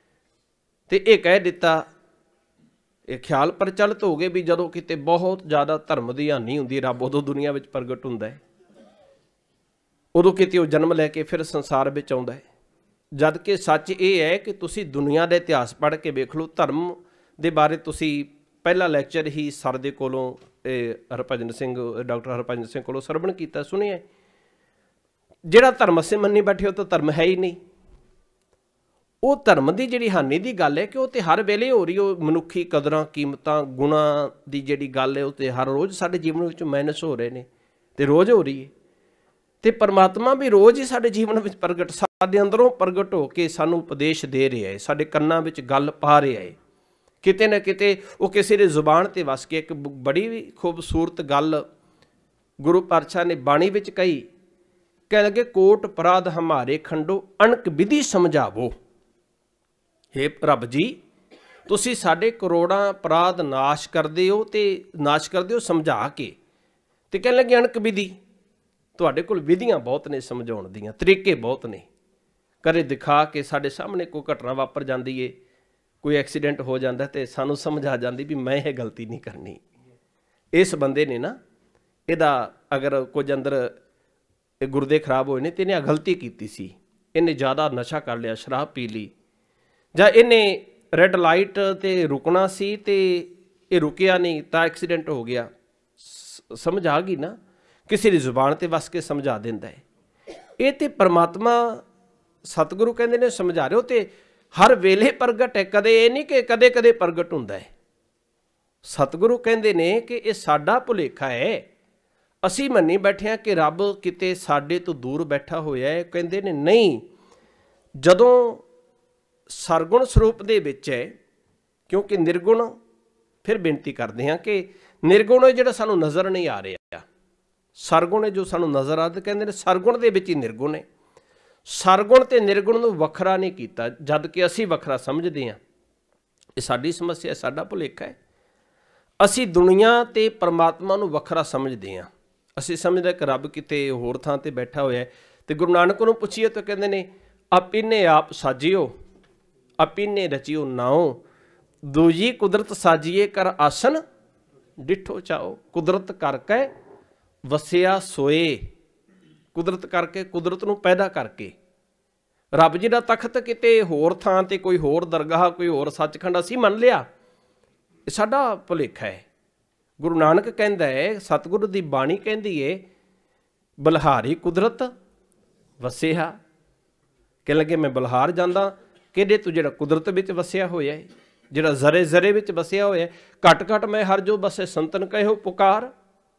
ਤੇ ਇਹ ਕਹਿ ਦਿੱਤਾ, ਇਹ ਖਿਆਲ ਪ੍ਰਚਲਿਤ ਹੋ ਗਏ ਵੀ ਜਦੋਂ ਕਿਤੇ ਬਹੁਤ ਜ਼ਿਆਦਾ ਧਰਮ ਦੀ ਹਾਨੀ ਹੁੰਦੀ ਰੱਬ ਉਦੋਂ ਦੁਨੀਆ ਵਿੱਚ ਪ੍ਰਗਟ ਹੁੰਦਾ ਹੈ, ਉਦੋਂ ਕਿਤੇ ਉਹ ਜਨਮ ਲੈ ਕੇ ਫਿਰ ਸੰਸਾਰ ਵਿੱਚ ਆਉਂਦਾ ਹੈ। ਜਦ ਕਿ ਸੱਚ ਇਹ ਹੈ ਕਿ ਤੁਸੀਂ ਦੁਨੀਆ ਦਾ ਇਤਿਹਾਸ ਪੜ੍ਹ ਕੇ ਵੇਖ ਲਓ, ਧਰਮ ਦੇ ਬਾਰੇ ਤੁਸੀਂ ਪਹਿਲਾ ਲੈਕਚਰ ਹੀ ਸਰ ਦੇ ਕੋਲੋਂ ਇਹ ਹਰਭਜਨ ਸਿੰਘ ਡਾਕਟਰ ਹਰਭਜਨ ਸਿੰਘ ਕੋਲੋਂ ਸਰਵਣ ਕੀਤਾ, ਸੁਣਿਆ। ਜਿਹੜਾ ਧਰਮ ਅਸੀਂ ਮੰਨੀ ਬੈਠੇ ਉਹ ਤਾਂ ਧਰਮ ਹੈ ਹੀ ਨਹੀਂ। ਉਹ ਧਰਮ ਦੀ ਜਿਹੜੀ ਹਾਨੀ ਦੀ ਗੱਲ ਹੈ ਕਿ ਉਹ ਤੇ ਹਰ ਵੇਲੇ ਹੋ ਰਹੀ, ਉਹ ਮਨੁੱਖੀ ਕਦਰਾਂ ਕੀਮਤਾਂ ਗੁਣਾਂ ਦੀ ਜਿਹੜੀ ਗੱਲ ਹੈ ਉਹ ਤੇ ਹਰ ਰੋਜ਼ ਸਾਡੇ ਜੀਵਨ ਵਿੱਚ ਮਾਈਨਸ ਹੋ ਰਹੇ ਨੇ ਤੇ ਰੋਜ਼ ਹੋ ਰਹੀ ਹੈ। ਤੇ ਪਰਮਾਤਮਾ ਵੀ ਰੋਜ਼ ਹੀ ਸਾਡੇ ਜੀਵਨ ਵਿੱਚ ਪ੍ਰਗਟ, ਸਾਡੇ ਅੰਦਰੋਂ ਪ੍ਰਗਟ ਹੋ ਕੇ ਸਾਨੂੰ ਉਪਦੇਸ਼ ਦੇ ਰਿਹਾ ਹੈ, ਸਾਡੇ ਕੰਨਾਂ ਵਿੱਚ ਗੱਲ ਪਾ ਰਿਹਾ ਹੈ। ਕਿਤੇ ਨਾ ਕਿਤੇ ਉਹ ਕਿਸੇ ਦੀ ਜ਼ੁਬਾਨ ਤੇ ਵਸ ਕੇ ਇੱਕ ਬੜੀ ਖੂਬਸੂਰਤ ਗੱਲ ਗੁਰੂ ਪਾਤਸ਼ਾਹ ਨੇ ਬਾਣੀ ਵਿੱਚ ਕਹੀ, ਕਹਿ ਲਗੇ ਕੋਟ ਅਪਰਾਧ ਹਮਾਰੇ ਖੰਡੋ ਅਣਕ ਵਿਧੀ ਸਮਝਾਵੋ। ਹੇ ਰੱਬ ਜੀ, ਤੁਸੀਂ ਸਾਡੇ ਕਰੋੜਾਂ ਅਪਰਾਧ ਨਾਸ਼ ਕਰਦੇ ਹੋ ਤੇ ਨਾਸ਼ ਕਰਦੇ ਹੋ ਸਮਝਾ ਕੇ, ਤੇ ਕਹਿਣ ਲੱਗੇ ਅਣਕ ਵਿਧੀ, ਤੁਹਾਡੇ ਕੋਲ ਵਿਧੀਆਂ ਬਹੁਤ ਨੇ, ਸਮਝਾਉਣ ਦੀਆਂ ਤਰੀਕੇ ਬਹੁਤ ਨੇ। ਕਦੇ ਦਿਖਾ ਕੇ ਸਾਡੇ ਸਾਹਮਣੇ ਕੋਈ ਘਟਨਾ ਵਾਪਰ ਜਾਂਦੀ ਏ, ਕੋਈ ਐਕਸੀਡੈਂਟ ਹੋ ਜਾਂਦਾ ਤੇ ਸਾਨੂੰ ਸਮਝ ਆ ਜਾਂਦੀ ਵੀ ਮੈਂ ਇਹ ਗਲਤੀ ਨਹੀਂ ਕਰਨੀ। ਇਸ ਬੰਦੇ ਨੇ ਨਾ, ਇਹਦਾ ਅਗਰ ਕੁਝ ਅੰਦਰ ਗੁਰਦੇ ਖਰਾਬ ਹੋਏ ਨੇ ਤੇ ਇਹਨੇ ਆ ਗਲਤੀ ਕੀਤੀ ਸੀ, ਇਹਨੇ ਜ਼ਿਆਦਾ ਨਸ਼ਾ ਕਰ ਲਿਆ, ਸ਼ਰਾਬ ਪੀ ਲਈ, ਜਾਂ ਇਹਨੇ ਰੈੱਡ ਲਾਈਟ ਤੇ ਰੁਕਣਾ ਸੀ ਤੇ ਇਹ ਰੁਕਿਆ ਨਹੀਂ ਤਾਂ ਐਕਸੀਡੈਂਟ ਹੋ ਗਿਆ। ਸਮਝ ਆ ਗਈ ਨਾ, ਕਿਸੇ ਦੀ ਜ਼ੁਬਾਨ ਤੇ ਵਸ ਕੇ ਸਮਝਾ ਦਿੰਦਾ ਹੈ। ਇਹ ਤੇ ਪਰਮਾਤਮਾ ਸਤਿਗੁਰੂ ਕਹਿੰਦੇ ਨੇ ਸਮਝਾ ਰਹੇ ਹੋ ਤੇ ਹਰ ਵੇਲੇ ਪ੍ਰਗਟ ਹੈ, ਕਦੇ ਇਹ ਨਹੀਂ ਕਿ ਕਦੇ ਕਦੇ ਪ੍ਰਗਟ ਹੁੰਦਾ ਹੈ। ਸਤਿਗੁਰੂ ਕਹਿੰਦੇ ਨੇ ਕਿ ਇਹ ਸਾਡਾ ਭੁਲੇਖਾ ਹੈ, ਅਸੀਂ ਮੰਨੀ ਬੈਠੇ ਹਾਂ ਕਿ ਰੱਬ ਕਿਤੇ ਸਾਡੇ ਤੋਂ ਦੂਰ ਬੈਠਾ ਹੋਇਆ ਹੈ। ਕਹਿੰਦੇ ਨੇ ਨਹੀਂ, ਜਦੋਂ ਸਰਗੁਣ ਸਰੂਪ ਦੇ ਵਿੱਚ ਹੈ, ਕਿਉਂਕਿ ਨਿਰਗੁਣ, ਫਿਰ ਬੇਨਤੀ ਕਰਦੇ ਹਾਂ ਕਿ ਨਿਰਗੁਣ ਹੈ ਜਿਹੜਾ ਸਾਨੂੰ ਨਜ਼ਰ ਨਹੀਂ ਆ ਰਿਹਾ, ਸਰਗੁਣ ਹੈ ਜੋ ਸਾਨੂੰ ਨਜ਼ਰ ਆਉਂਦਾ। ਕਹਿੰਦੇ ਨੇ ਸਰਗੁਣ ਦੇ ਵਿੱਚ ਹੀ ਨਿਰਗੁਣ ਹੈ। ਸਰਗੁਣ ਤੇ ਨਿਰਗੁਣ ਨੂੰ ਵੱਖਰਾ ਨਹੀਂ ਕੀਤਾ, ਜਦ ਕਿ ਅਸੀਂ ਵੱਖਰਾ ਸਮਝਦੇ ਹਾਂ। ਇਹ ਸਾਡੀ ਸਮੱਸਿਆ, ਸਾਡਾ ਭੁਲੇਖਾ ਹੈ। ਅਸੀਂ ਦੁਨੀਆ ਤੇ ਪਰਮਾਤਮਾ ਨੂੰ ਵੱਖਰਾ ਸਮਝਦੇ ਹਾਂ। ਅਸੀਂ ਸਮਝਦੇ ਕਿ ਰੱਬ ਕਿਤੇ ਹੋਰ ਥਾਂ ਤੇ ਬੈਠਾ ਹੋਇਆ ਹੈ। ਤੇ ਗੁਰੂ ਨਾਨਕ ਨੂੰ ਪੁੱਛੀਏ ਤਾਂ ਕਹਿੰਦੇ ਨੇ ਆਪੀਨੇ ਆਪ ਸਾਜਿਓ, ਆਪੀਨੇ ਰਚਿਓ ਨਾਉ, ਦੂਜੀ ਕੁਦਰਤ ਸਾਜੀਏ ਕਰ ਆਸਨ ਡਿਠੋ ਚਾਓ। ਕੁਦਰਤ ਕਰਕੇ ਵਸਿਆ ਸੋਏ, ਕੁਦਰਤ ਕਰਕੇ, ਕੁਦਰਤ ਨੂੰ ਪੈਦਾ ਕਰਕੇ। ਰੱਬ ਜੀ ਦਾ ਤਖਤ ਕਿਤੇ ਹੋਰ ਥਾਂ ਤੇ, ਕੋਈ ਹੋਰ ਦਰਗਾਹ, ਕੋਈ ਹੋਰ ਸੱਚਖੰਡ ਅਸੀਂ ਮੰਨ ਲਿਆ, ਇਹ ਸਾਡਾ ਭੁਲੇਖਾ ਹੈ। ਗੁਰੂ ਨਾਨਕ ਕਹਿੰਦਾ ਹੈ, ਸਤਿਗੁਰੂ ਦੀ ਬਾਣੀ ਕਹਿੰਦੀ ਹੈ, ਬਲਿਹਾਰੀ ਕੁਦਰਤ ਵਸਿਆ। ਕਹਿ ਲੱਗੇ ਮੈਂ ਬਲਿਹਾਰ ਜਾਂਦਾ, ਕਿਹਦੇ ਤੋਂ? ਜਿਹੜਾ ਕੁਦਰਤ ਵਿੱਚ ਵਸਿਆ ਹੋਇਆ ਹੈ। ਜਿਹੜਾ ਜ਼ਰੇ ਜ਼ਰੇ ਵਿੱਚ ਵਸਿਆ ਹੋਇਆ। ਘਟ ਘਟ ਮੈਂ ਹਰ ਜੋ ਬਸੇ ਸੰਤਨ ਕਹਿਓ ਪੁਕਾਰ।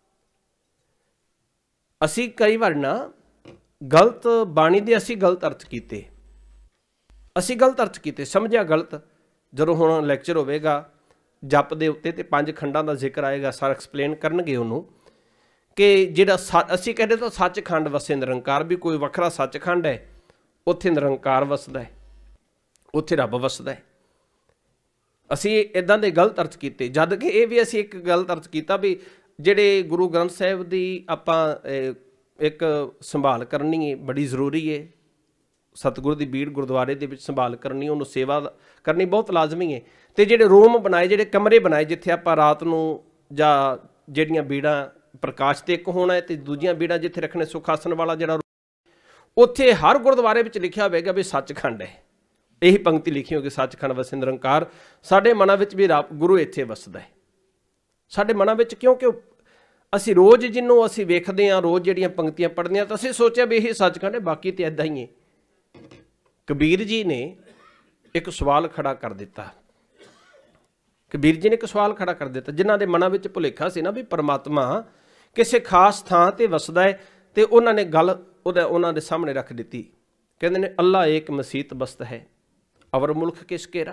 ਅਸੀਂ ਕਈ ਵਾਰ ਨਾ ਗਲਤ ਬਾਣੀ ਦੇ ਅਸੀਂ ਗਲਤ ਅਰਥ ਕੀਤੇ, ਅਸੀਂ ਗਲਤ ਅਰਥ ਕੀਤੇ, ਸਮਝਿਆ ਗਲਤ। ਜਦੋਂ ਹੁਣ ਲੈਕਚਰ ਹੋਵੇਗਾ ਜਪ ਦੇ ਉੱਤੇ ਤੇ ਪੰਜ ਖੰਡਾਂ ਦਾ ਜ਼ਿਕਰ ਆਏਗਾ, ਸਰ ਐਕਸਪਲੇਨ ਕਰਨਗੇ ਉਹਨੂੰ ਕਿ ਜਿਹੜਾ ਅਸੀਂ ਕਹਿੰਦੇ ਤਾਂ ਸੱਚਖੰਡ ਵਸੇ ਨਿਰੰਕਾਰ, ਵੀ ਕੋਈ ਵੱਖਰਾ ਸੱਚਖੰਡ ਹੈ, ਉੱਥੇ ਨਿਰੰਕਾਰ ਵਸਦਾ ਹੈ, ਉੱਥੇ ਰੱਬ ਵਸਦਾ ਹੈ। ਅਸੀਂ ਇੱਦਾਂ ਦੇ ਗਲਤ ਅਰਥ ਕੀਤੇ, ਜਦ ਕਿ ਇਹ ਵੀ ਅਸੀਂ ਇੱਕ ਗਲਤ ਅਰਥ ਕੀਤਾ ਵੀ ਜਿਹੜੇ ਗੁਰੂ ਗ੍ਰੰਥ ਸਾਹਿਬ ਦੀ ਆਪਾਂ ਇੱਕ ਸੰਭਾਲ ਕਰਨੀ ਹੈ, ਬੜੀ ਜ਼ਰੂਰੀ ਹੈ। ਸਤਿਗੁਰੂ ਦੀ ਬੀੜ ਗੁਰਦੁਆਰੇ ਦੇ ਵਿੱਚ ਸੰਭਾਲ ਕਰਨੀ, ਉਹਨੂੰ ਸੇਵਾ ਕਰਨੀ ਬਹੁਤ ਲਾਜ਼ਮੀ ਹੈ। ਅਤੇ ਜਿਹੜੇ ਰੂਮ ਬਣਾਏ, ਜਿਹੜੇ ਕਮਰੇ ਬਣਾਏ ਜਿੱਥੇ ਆਪਾਂ ਰਾਤ ਨੂੰ ਜਾਂ ਜਿਹੜੀਆਂ ਬੀੜਾਂ ਪ੍ਰਕਾਸ਼ 'ਤੇ ਇੱਕ ਹੋਣਾ ਹੈ ਅਤੇ ਦੂਜੀਆਂ ਬੀੜਾਂ ਜਿੱਥੇ ਰੱਖਣੇ, ਸੁਖ ਆਸਣ ਵਾਲਾ ਜਿਹੜਾ, ਉੱਥੇ ਹਰ ਗੁਰਦੁਆਰੇ ਵਿੱਚ ਲਿਖਿਆ ਹੋਵੇਗਾ ਵੀ ਸੱਚਖੰਡ ਹੈ। ਇਹੀ ਪੰਕਤੀ ਲਿਖੀ ਹੋਗੀ, ਸੱਚਖੰਡ ਵਸੇ ਨਿਰੰਕਾਰ। ਸਾਡੇ ਮਨਾਂ ਵਿੱਚ ਵੀ ਰੱਬ ਗੁਰੂ ਇੱਥੇ ਵਸਦਾ ਹੈ, ਸਾਡੇ ਮਨਾਂ ਵਿੱਚ। ਕਿਉਂਕਿ ਅਸੀਂ ਰੋਜ਼ ਜਿਹਨੂੰ ਅਸੀਂ ਵੇਖਦੇ ਹਾਂ, ਰੋਜ਼ ਜਿਹੜੀਆਂ ਪੰਕਤੀਆਂ ਪੜ੍ਹਦੇ ਹਾਂ, ਤਾਂ ਅਸੀਂ ਸੋਚਿਆ ਵੀ ਇਹ ਸੱਚਖੰਡ ਹੈ, ਬਾਕੀ ਤਾਂ ਇੱਦਾਂ ਹੀ ਹੈ। ਕਬੀਰ ਜੀ ਨੇ ਇੱਕ ਸਵਾਲ ਖੜਾ ਕਰ ਦਿੱਤਾ, ਕਬੀਰ ਜੀ ਨੇ ਇੱਕ ਸਵਾਲ ਖੜਾ ਕਰ ਦਿੱਤਾ, ਜਿਨ੍ਹਾਂ ਦੇ ਮਨਾਂ ਵਿੱਚ ਭੁਲੇਖਾ ਸੀ ਨਾ ਵੀ ਪਰਮਾਤਮਾ ਕਿਸੇ ਖਾਸ ਥਾਂ 'ਤੇ ਵਸਦਾ ਹੈ, ਅਤੇ ਉਹਨਾਂ ਨੇ ਗੱਲ ਉਹਦਾ ਉਹਨਾਂ ਦੇ ਸਾਹਮਣੇ ਰੱਖ ਦਿੱਤੀ। ਕਹਿੰਦੇ ਨੇ ਅੱਲਾ ਏਕ ਮਸੀਤ ਬਸਤ ਹੈ, ਅਵਰ ਮੁਲਕ ਕਿਸ ਘੇਰਾ।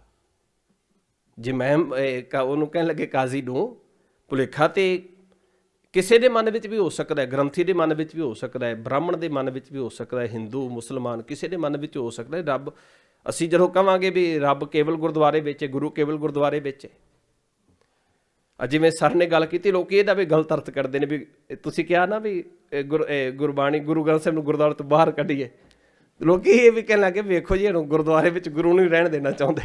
ਜੇ ਮੈਂ ਉਹਨੂੰ ਕਹਿਣ ਲੱਗੇ ਕਾਜ਼ੀ ਨੂੰ ਭੁਲੇਖਾ, ਤੇ ਕਿਸੇ ਦੇ ਮਨ ਵਿੱਚ ਵੀ ਹੋ ਸਕਦਾ ਹੈ, ਗ੍ਰੰਥੀ ਦੇ ਮਨ ਵਿੱਚ ਵੀ ਹੋ ਸਕਦਾ ਹੈ, ਬ੍ਰਾਹਮਣ ਦੇ ਮਨ ਵਿੱਚ ਵੀ ਹੋ ਸਕਦਾ ਹੈ, ਹਿੰਦੂ ਮੁਸਲਮਾਨ ਕਿਸੇ ਦੇ ਮਨ ਵਿੱਚ ਹੋ ਸਕਦਾ ਹੈ। ਰੱਬ, ਅਸੀਂ ਜਦੋਂ ਕਹਾਂਗੇ ਵੀ ਰੱਬ ਕੇਵਲ ਗੁਰਦੁਆਰੇ ਵਿੱਚ ਹੈ, ਗੁਰੂ ਕੇਵਲ ਗੁਰਦੁਆਰੇ ਵਿੱਚ ਹੈ। ਜਿਵੇਂ ਸਰ ਨੇ ਗੱਲ ਕੀਤੀ, ਲੋਕ ਇਹਦਾ ਵੀ ਗਲਤ ਅਰਥ ਕਰਦੇ ਨੇ ਵੀ ਤੁਸੀਂ ਕਿਹਾ ਨਾ ਵੀ ਗੁਰ ਗੁਰਬਾਣੀ ਗੁਰੂ ਗ੍ਰੰਥ ਸਾਹਿਬ ਨੂੰ ਗੁਰਦੁਆਰੇ ਤੋਂ ਬਾਹਰ ਕੱਢੀਏ। ਲੋਕ ਇਹ ਵੀ ਕਹਿਣ ਲੱਗੇ ਵੇਖੋ ਜੀ ਇਹਨੂੰ ਗੁਰਦੁਆਰੇ ਵਿੱਚ ਗੁਰੂ ਨੂੰ ਰਹਿਣ ਦੇਣਾ ਚਾਹੁੰਦੇ।